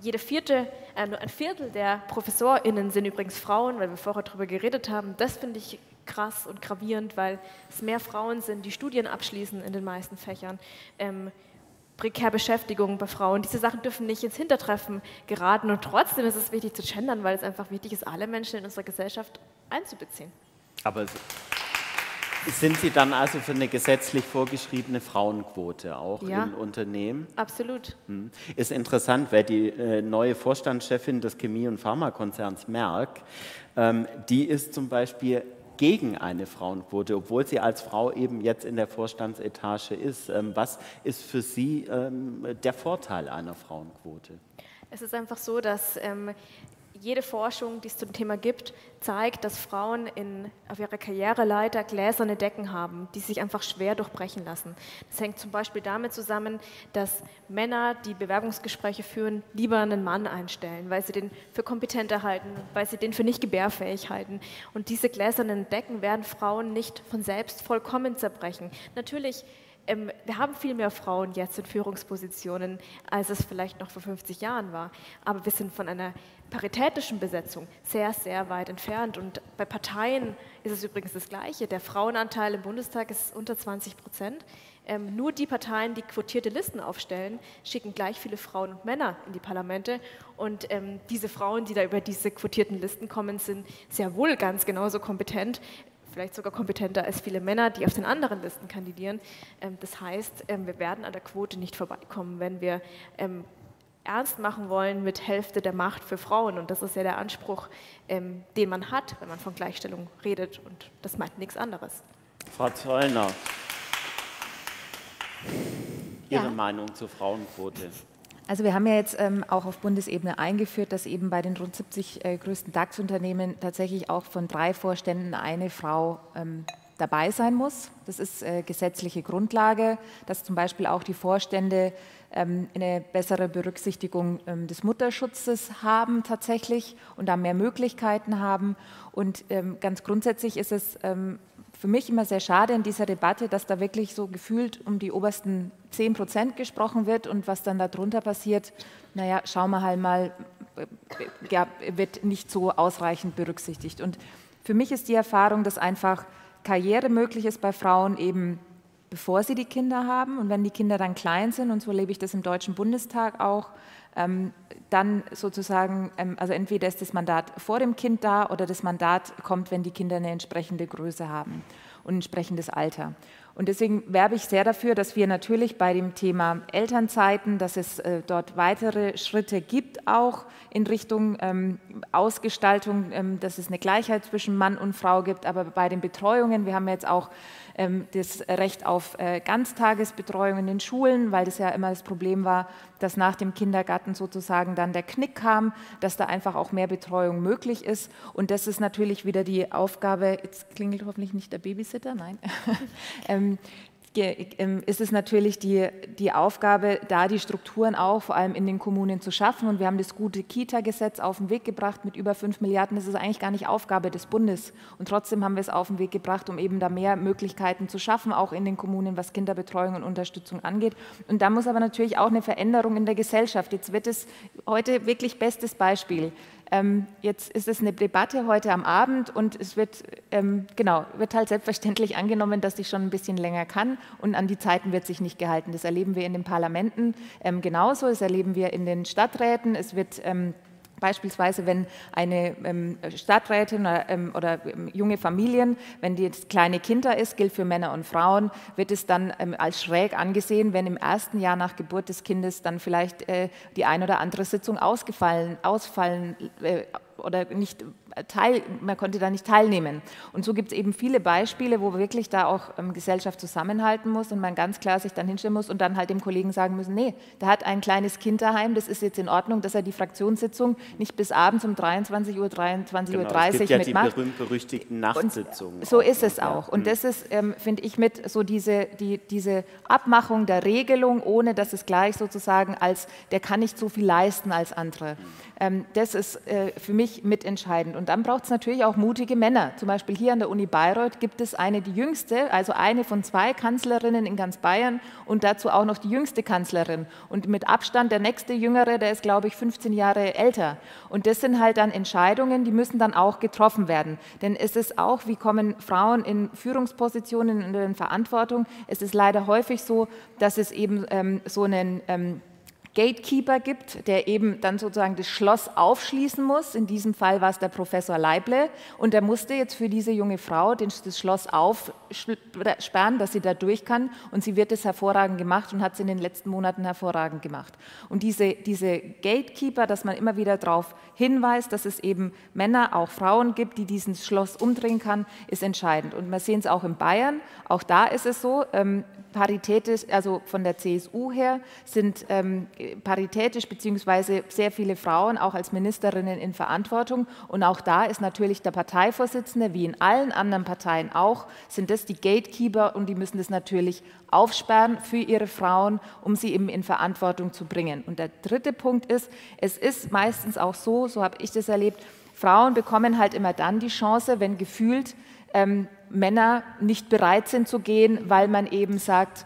Nur ein Viertel der ProfessorInnen sind übrigens Frauen, weil wir vorher darüber geredet haben. Das finde ich krass und gravierend, weil es mehr Frauen sind, die Studien abschließen in den meisten Fächern. Prekärbeschäftigung bei Frauen. Diese Sachen dürfen nicht ins Hintertreffen geraten und trotzdem ist es wichtig zu gendern, weil es einfach wichtig ist, alle Menschen in unserer Gesellschaft einzubeziehen. Aber sind Sie dann also für eine gesetzlich vorgeschriebene Frauenquote auch in Unternehmen? Absolut. Ist interessant, weil die neue Vorstandschefin des Chemie- und Pharmakonzerns Merck, die ist zum Beispiel gegen eine Frauenquote, obwohl sie als Frau eben jetzt in der Vorstandsetage ist. Was ist für Sie der Vorteil einer Frauenquote? Es ist einfach so, dass jede Forschung, die es zum Thema gibt, zeigt, dass Frauen auf ihrer Karriereleiter gläserne Decken haben, die sich einfach schwer durchbrechen lassen. Das hängt zum Beispiel damit zusammen, dass Männer, die Bewerbungsgespräche führen, lieber einen Mann einstellen, weil sie den für kompetenter halten, weil sie den für nicht gebärfähig halten. Und diese gläsernen Decken werden Frauen nicht von selbst vollkommen zerbrechen. Natürlich, wir haben viel mehr Frauen jetzt in Führungspositionen, als es vielleicht noch vor 50 Jahren war. Aber wir sind von einer paritätischen Besetzung sehr, sehr weit entfernt. Und bei Parteien ist es übrigens das Gleiche. Der Frauenanteil im Bundestag ist unter 20%. Nur die Parteien, die quotierte Listen aufstellen, schicken gleich viele Frauen und Männer in die Parlamente. Und diese Frauen, die da über diese quotierten Listen kommen, sind sehr wohl ganz genauso kompetent, vielleicht sogar kompetenter als viele Männer, die auf den anderen Listen kandidieren. Das heißt, wir werden an der Quote nicht vorbeikommen, wenn wir ernst machen wollen mit Hälfte der Macht für Frauen. Und das ist ja der Anspruch, den man hat, wenn man von Gleichstellung redet. Und das meint nichts anderes. Frau Zollner, Ihre Meinung zur Frauenquote? Also wir haben ja jetzt auch auf Bundesebene eingeführt, dass eben bei den rund 70 größten DAX-Unternehmen tatsächlich auch von 3 Vorständen eine Frau dabei sein muss. Das ist gesetzliche Grundlage, dass zum Beispiel auch die Vorstände eine bessere Berücksichtigung des Mutterschutzes haben tatsächlich und da mehr Möglichkeiten haben. Und ganz grundsätzlich ist es für mich immer sehr schade in dieser Debatte, dass da wirklich so gefühlt um die obersten 10% gesprochen wird und was dann darunter passiert, naja, schauen wir halt mal, ja, wird nicht so ausreichend berücksichtigt. Und für mich ist die Erfahrung, dass einfach Karriere möglich ist bei Frauen eben bevor sie die Kinder haben und wenn die Kinder dann klein sind, und so erlebe ich das im Deutschen Bundestag auch, dann sozusagen, also entweder ist das Mandat vor dem Kind da oder das Mandat kommt, wenn die Kinder eine entsprechende Größe haben und ein entsprechendes Alter. Und deswegen werbe ich sehr dafür, dass wir natürlich bei dem Thema Elternzeiten, dass es dort weitere Schritte gibt, auch in Richtung Ausgestaltung, dass es eine Gleichheit zwischen Mann und Frau gibt, aber bei den Betreuungen, wir haben jetzt auch das Recht auf Ganztagesbetreuung in den Schulen, weil das ja immer das Problem war, dass nach dem Kindergarten sozusagen dann der Knick kam, dass da einfach auch mehr Betreuung möglich ist. Und das ist natürlich wieder die Aufgabe, jetzt klingelt hoffentlich nicht der Babysitter, nein, ist es natürlich die Aufgabe, da die Strukturen auch vor allem in den Kommunen zu schaffen. Und wir haben das gute Kita-Gesetz auf den Weg gebracht mit über 5 Milliarden. Das ist eigentlich gar nicht Aufgabe des Bundes. Und trotzdem haben wir es auf den Weg gebracht, um eben da mehr Möglichkeiten zu schaffen, auch in den Kommunen, was Kinderbetreuung und Unterstützung angeht. Und da muss aber natürlich auch eine Veränderung in der Gesellschaft. Jetzt wird es heute wirklich bestes Beispiel. Jetzt ist es eine Debatte heute am Abend und es wird halt selbstverständlich angenommen, dass ich schon ein bisschen länger kann und an die Zeiten wird sich nicht gehalten. Das erleben wir in den Parlamenten genauso, das erleben wir in den Stadträten. Es wird beispielsweise, wenn eine Stadträtin oder junge Familien, wenn die jetzt kleine Kinder ist, gilt für Männer und Frauen, wird es dann als schräg angesehen, wenn im ersten Jahr nach Geburt des Kindes dann vielleicht die ein oder andere Sitzung ausfallen oder nicht man konnte da nicht teilnehmen. Und so gibt es eben viele Beispiele, wo wirklich da auch Gesellschaft zusammenhalten muss und man ganz klar sich dann hinstellen muss und dann halt dem Kollegen sagen müssen, nee, der hat ein kleines Kind daheim, das ist jetzt in Ordnung, dass er die Fraktionssitzung nicht bis abends um 23 Uhr, 23.30 Uhr mitmacht. Es gibt ja die berühmt-berüchtigten Nachtsitzungen. So ist es auch. Und das ist, finde ich, mit so diese Abmachung der Regelung, ohne dass es gleich sozusagen als, der kann nicht so viel leisten als andere. Das ist für mich mitentscheidend. Und dann braucht es natürlich auch mutige Männer. Zum Beispiel hier an der Uni Bayreuth gibt es die jüngste, also eine von 2 Kanzlerinnen in ganz Bayern und dazu auch noch die jüngste Kanzlerin. Und mit Abstand der nächste Jüngere, der ist, glaube ich, 15 Jahre älter. Und das sind halt dann Entscheidungen, die müssen dann auch getroffen werden. Denn es ist auch, wie kommen Frauen in Führungspositionen in Verantwortung, es ist leider häufig so, dass es eben so einen Gatekeeper gibt, der eben dann sozusagen das Schloss aufschließen muss. In diesem Fall war es der Professor Leible und der musste jetzt für diese junge Frau das Schloss aufsperren, dass sie da durch kann und sie wird es hervorragend gemacht und hat es in den letzten Monaten hervorragend gemacht. Und diese Gatekeeper, dass man immer wieder darauf hinweist, dass es eben Männer, auch Frauen gibt, die dieses Schloss umdrehen kann, ist entscheidend. Und wir sehen es auch in Bayern, auch da ist es so, paritätisch, also von der CSU her, sind paritätisch bzw. sehr viele Frauen auch als Ministerinnen in Verantwortung. Und auch da ist natürlich der Parteivorsitzende, wie in allen anderen Parteien auch, sind das die Gatekeeper und die müssen das natürlich aufsperren für ihre Frauen, um sie eben in Verantwortung zu bringen. Und der dritte Punkt ist, es ist meistens auch so habe ich das erlebt, Frauen bekommen halt immer dann die Chance, wenn gefühlt Männer nicht bereit sind zu gehen, weil man eben sagt,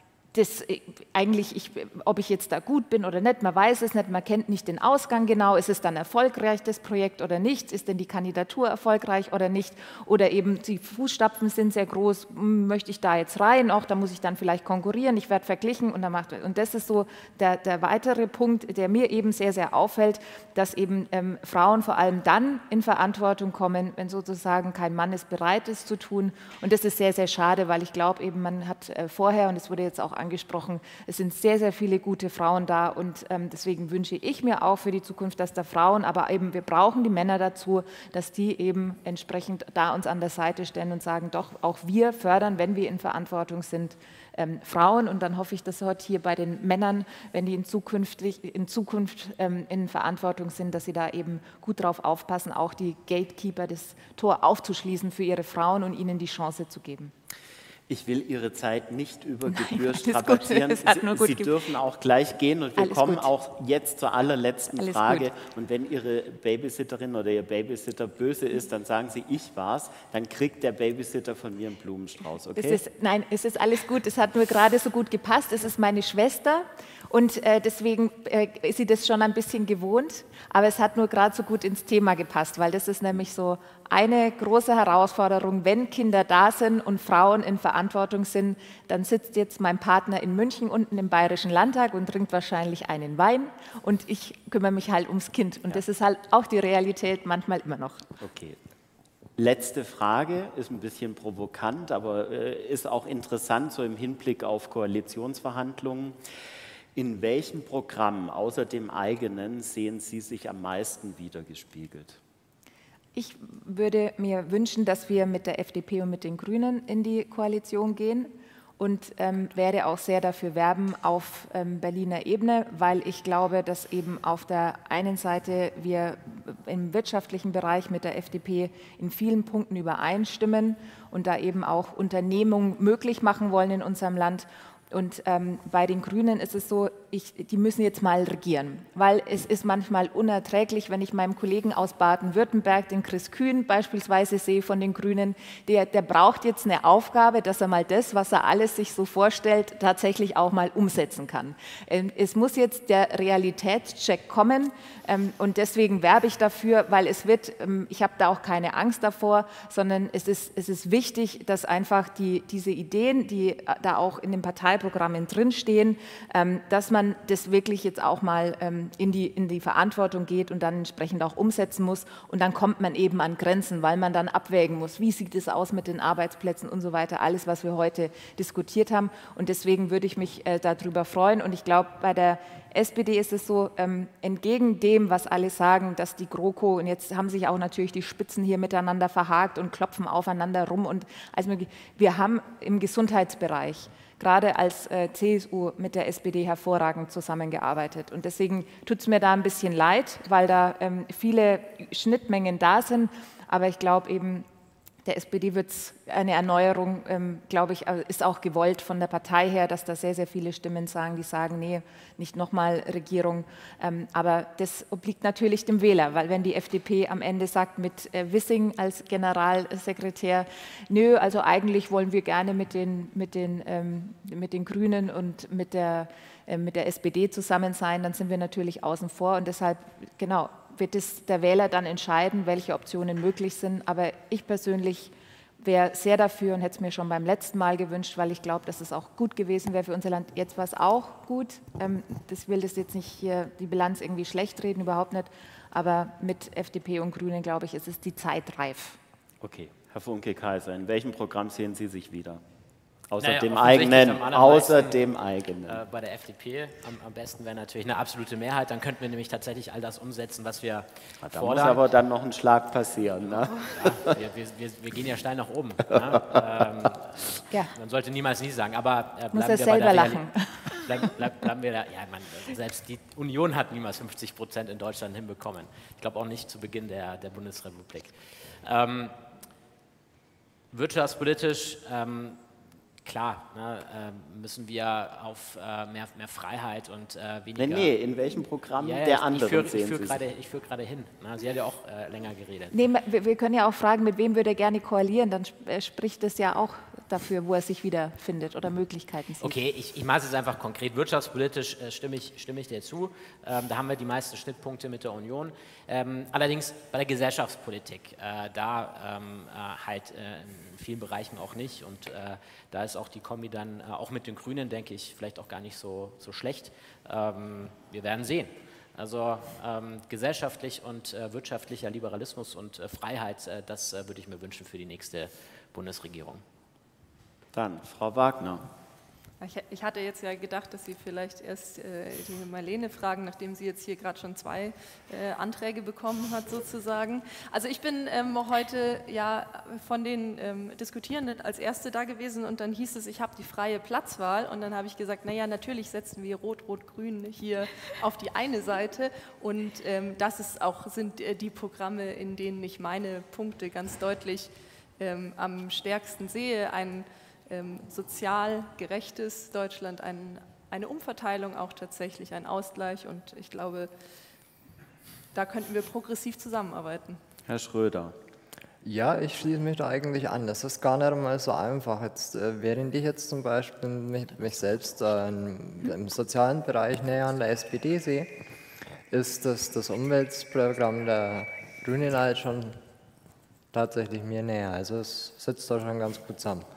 ob ich jetzt da gut bin oder nicht, man weiß es nicht, man kennt nicht den Ausgang genau, ist es dann erfolgreich, das Projekt oder nicht, ist denn die Kandidatur erfolgreich oder nicht, oder eben die Fußstapfen sind sehr groß, möchte ich da jetzt rein, auch da muss ich dann vielleicht konkurrieren, ich werde verglichen und das ist so der weitere Punkt, der mir eben sehr, sehr auffällt, dass eben Frauen vor allem dann in Verantwortung kommen, wenn sozusagen kein Mann es bereit ist zu tun und das ist sehr, sehr schade, weil ich glaube eben, man hat vorher, und es wurde jetzt auch angesprochen, es sind sehr, sehr viele gute Frauen da und deswegen wünsche ich mir auch für die Zukunft, dass da Frauen, aber eben wir brauchen die Männer dazu, dass die eben entsprechend da uns an der Seite stellen und sagen, doch, auch wir fördern, wenn wir in Verantwortung sind, Frauen und dann hoffe ich, dass heute hier bei den Männern, wenn die in Zukunft in Verantwortung sind, dass sie da eben gut drauf aufpassen, auch die Gatekeeper, das Tor aufzuschließen für ihre Frauen und ihnen die Chance zu geben. Ich will Ihre Zeit nicht über Gebühr strapazieren. Sie dürfen auch gleich gehen und wir kommen auch jetzt zur allerletzten Frage. Und wenn Ihre Babysitterin oder Ihr Babysitter böse ist, dann sagen Sie, ich war's, dann kriegt der Babysitter von mir einen Blumenstrauß, okay? Nein, es ist alles gut, es hat nur gerade so gut gepasst, es ist meine Schwester und deswegen ist sie das schon ein bisschen gewohnt, aber es hat nur gerade so gut ins Thema gepasst, weil das ist nämlich so eine große Herausforderung, wenn Kinder da sind und Frauen in Verantwortung sind, dann sitzt jetzt mein Partner in München unten im Bayerischen Landtag und trinkt wahrscheinlich einen Wein und ich kümmere mich halt ums Kind und das ist halt auch die Realität manchmal immer noch. Okay. Letzte Frage, ist ein bisschen provokant, aber ist auch interessant, so im Hinblick auf Koalitionsverhandlungen. In welchem Programm außer dem eigenen sehen Sie sich am meisten widergespiegelt? Ich würde mir wünschen, dass wir mit der FDP und mit den Grünen in die Koalition gehen und werde auch sehr dafür werben auf Berliner Ebene, weil ich glaube, dass eben auf der einen Seite wir im wirtschaftlichen Bereich mit der FDP in vielen Punkten übereinstimmen und da eben auch Unternehmung möglich machen wollen in unserem Land. Und bei den Grünen ist es so, die müssen jetzt mal regieren, weil es ist manchmal unerträglich, wenn ich meinem Kollegen aus Baden-Württemberg, den Chris Kühn beispielsweise sehe von den Grünen, der braucht jetzt eine Aufgabe, dass er mal das, was er alles sich so vorstellt, tatsächlich auch mal umsetzen kann. Es muss jetzt der Realitätscheck kommen und deswegen werbe ich dafür, weil es wird, ich habe da auch keine Angst davor, sondern es ist wichtig, dass einfach diese Ideen, die da auch in den Parteiprogrammen drinstehen, dass man das wirklich jetzt auch mal in die Verantwortung geht und dann entsprechend auch umsetzen muss. Und dann kommt man eben an Grenzen, weil man dann abwägen muss, wie sieht es aus mit den Arbeitsplätzen und so weiter, alles, was wir heute diskutiert haben. Und deswegen würde ich mich darüber freuen. Und ich glaube, bei der SPD ist es so, entgegen dem, was alle sagen, dass die GroKo, und jetzt haben sich auch natürlich die Spitzen hier miteinander verhakt und klopfen aufeinander rum. Und also wir haben im Gesundheitsbereich gerade als CSU mit der SPD hervorragend zusammengearbeitet. Und deswegen tut es mir da ein bisschen leid, weil da viele Schnittmengen da sind. Aber ich glaube eben, der SPD wird es eine Erneuerung, glaube ich, ist auch gewollt von der Partei her, dass da sehr, sehr viele Stimmen sagen, die sagen, nee, nicht nochmal Regierung. Aber das obliegt natürlich dem Wähler, weil wenn die FDP am Ende sagt mit Wissing als Generalsekretär, nö, also eigentlich wollen wir gerne mit den Grünen und mit der SPD zusammen sein, dann sind wir natürlich außen vor und deshalb, genau, wird es der Wähler dann entscheiden, welche Optionen möglich sind. Aber ich persönlich wäre sehr dafür und hätte es mir schon beim letzten Mal gewünscht, weil ich glaube, dass es auch gut gewesen wäre für unser Land. Jetzt war es auch gut. Ich will das jetzt nicht hier die Bilanz irgendwie schlecht reden, überhaupt nicht. Aber mit FDP und Grünen, glaube ich, ist es die Zeit reif. Okay, Herr Funke-Kaiser, in welchem Programm sehen Sie sich wieder? Außer Naja, dem offensichtlich eigenen. am Außer dem eigenen. Bei der FDP am besten wäre natürlich eine absolute Mehrheit. Dann könnten wir nämlich tatsächlich all das umsetzen, was wir Da fordern. muss aber dann noch ein Schlag passieren. Ne? Ja, wir gehen ja steil nach oben. Ne? Ja. Man sollte niemals nie sagen, aber Muss bleiben er wir selber bei der lachen. Bleiben wir da. Ja, selbst die Union hat niemals 50% in Deutschland hinbekommen. Ich glaube auch nicht zu Beginn der Bundesrepublik. Wirtschaftspolitisch klar, ne, müssen wir auf mehr Freiheit und weniger... Nee, in welchem Programm der anderen sehen Sie sich? Ich führe gerade hin. Ne? Sie hat ja auch länger geredet. Nee, wir können ja auch fragen, mit wem würde er gerne koalieren, dann spricht es ja auch dafür, wo er sich wiederfindet oder Möglichkeiten sieht. Okay, ich mache es jetzt einfach konkret. Wirtschaftspolitisch stimme ich dir zu. Da haben wir die meisten Schnittpunkte mit der Union. Allerdings bei der Gesellschaftspolitik, halt in vielen Bereichen auch nicht. Und da ist auch die Kombi dann auch mit den Grünen, denke ich, vielleicht auch gar nicht so schlecht. Wir werden sehen. Also gesellschaftlich und wirtschaftlicher Liberalismus und Freiheit, das würde ich mir wünschen für die nächste Bundesregierung. Dann Frau Wagner. Ich hatte jetzt ja gedacht, dass Sie vielleicht erst die Marlene fragen, nachdem sie jetzt hier gerade schon 2 Anträge bekommen hat sozusagen. Also ich bin heute ja von den Diskutierenden als Erste da gewesen und dann hieß es, ich habe die freie Platzwahl und dann habe ich gesagt, naja, natürlich setzen wir Rot-Rot-Grün hier auf die eine Seite und das sind die Programme, in denen ich meine Punkte ganz deutlich am stärksten sehe. Ein sozial gerechtes Deutschland, eine Umverteilung auch tatsächlich, ein Ausgleich und ich glaube, da könnten wir progressiv zusammenarbeiten. Herr Schröder. Ja, ich schließe mich da eigentlich an. Das ist gar nicht einmal so einfach. Jetzt, während ich jetzt zum Beispiel mich selbst im sozialen Bereich näher an der SPD sehe, ist das Umweltprogramm der Grünen halt schon tatsächlich mir näher. Also es sitzt da schon ganz gut zusammen.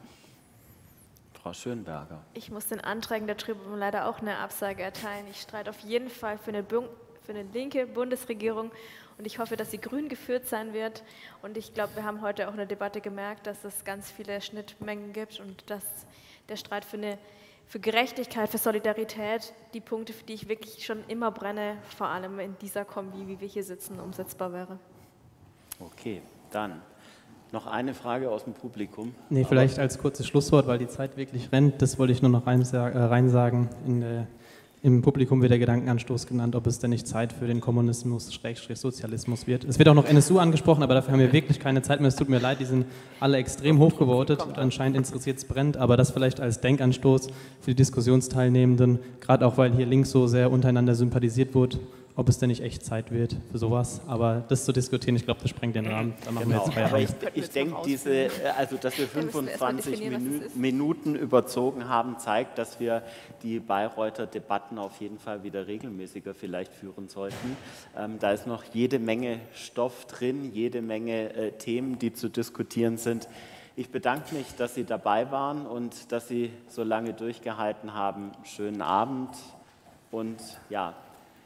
Frau Schönberger. Ich muss den Anträgen der Tribüne leider auch eine Absage erteilen. Ich streite auf jeden Fall für eine linke Bundesregierung und ich hoffe, dass sie grün geführt sein wird. Und ich glaube, wir haben heute auch in der Debatte gemerkt, dass es ganz viele Schnittmengen gibt und dass der Streit für Gerechtigkeit, für Solidarität, die Punkte, für die ich wirklich schon immer brenne, vor allem in dieser Kombi, wie wir hier sitzen, umsetzbar wäre. Okay, dann Noch eine Frage aus dem Publikum? Nee, vielleicht als kurzes Schlusswort, weil die Zeit wirklich rennt. Das wollte ich nur noch rein sagen. Im Publikum wird der Gedankenanstoß genannt, ob es denn nicht Zeit für den Kommunismus/Sozialismus wird. Es wird auch noch NSU angesprochen, aber dafür haben wir wirklich keine Zeit mehr. Es tut mir leid, die sind alle extrem hoch gewotet und anscheinend interessiert es brennt, aber das vielleicht als Denkanstoß für die Diskussionsteilnehmenden, gerade auch, weil hier links so sehr untereinander sympathisiert wird, ob es denn nicht echt Zeit wird für sowas. Aber das zu diskutieren, ich glaube, das sprengt den Rahmen. Da machen wir jetzt Feierabend. Aber ich denke, dass wir 25 Minuten überzogen haben, zeigt, dass wir die Bayreuther Debatten auf jeden Fall wieder regelmäßiger vielleicht führen sollten. Da ist noch jede Menge Stoff drin, jede Menge Themen, die zu diskutieren sind. Ich bedanke mich, dass Sie dabei waren und dass Sie so lange durchgehalten haben. Schönen Abend und ja,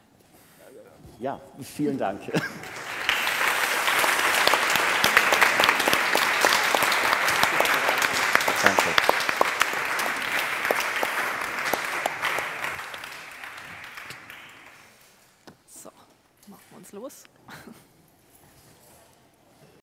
vielen Dank. Danke.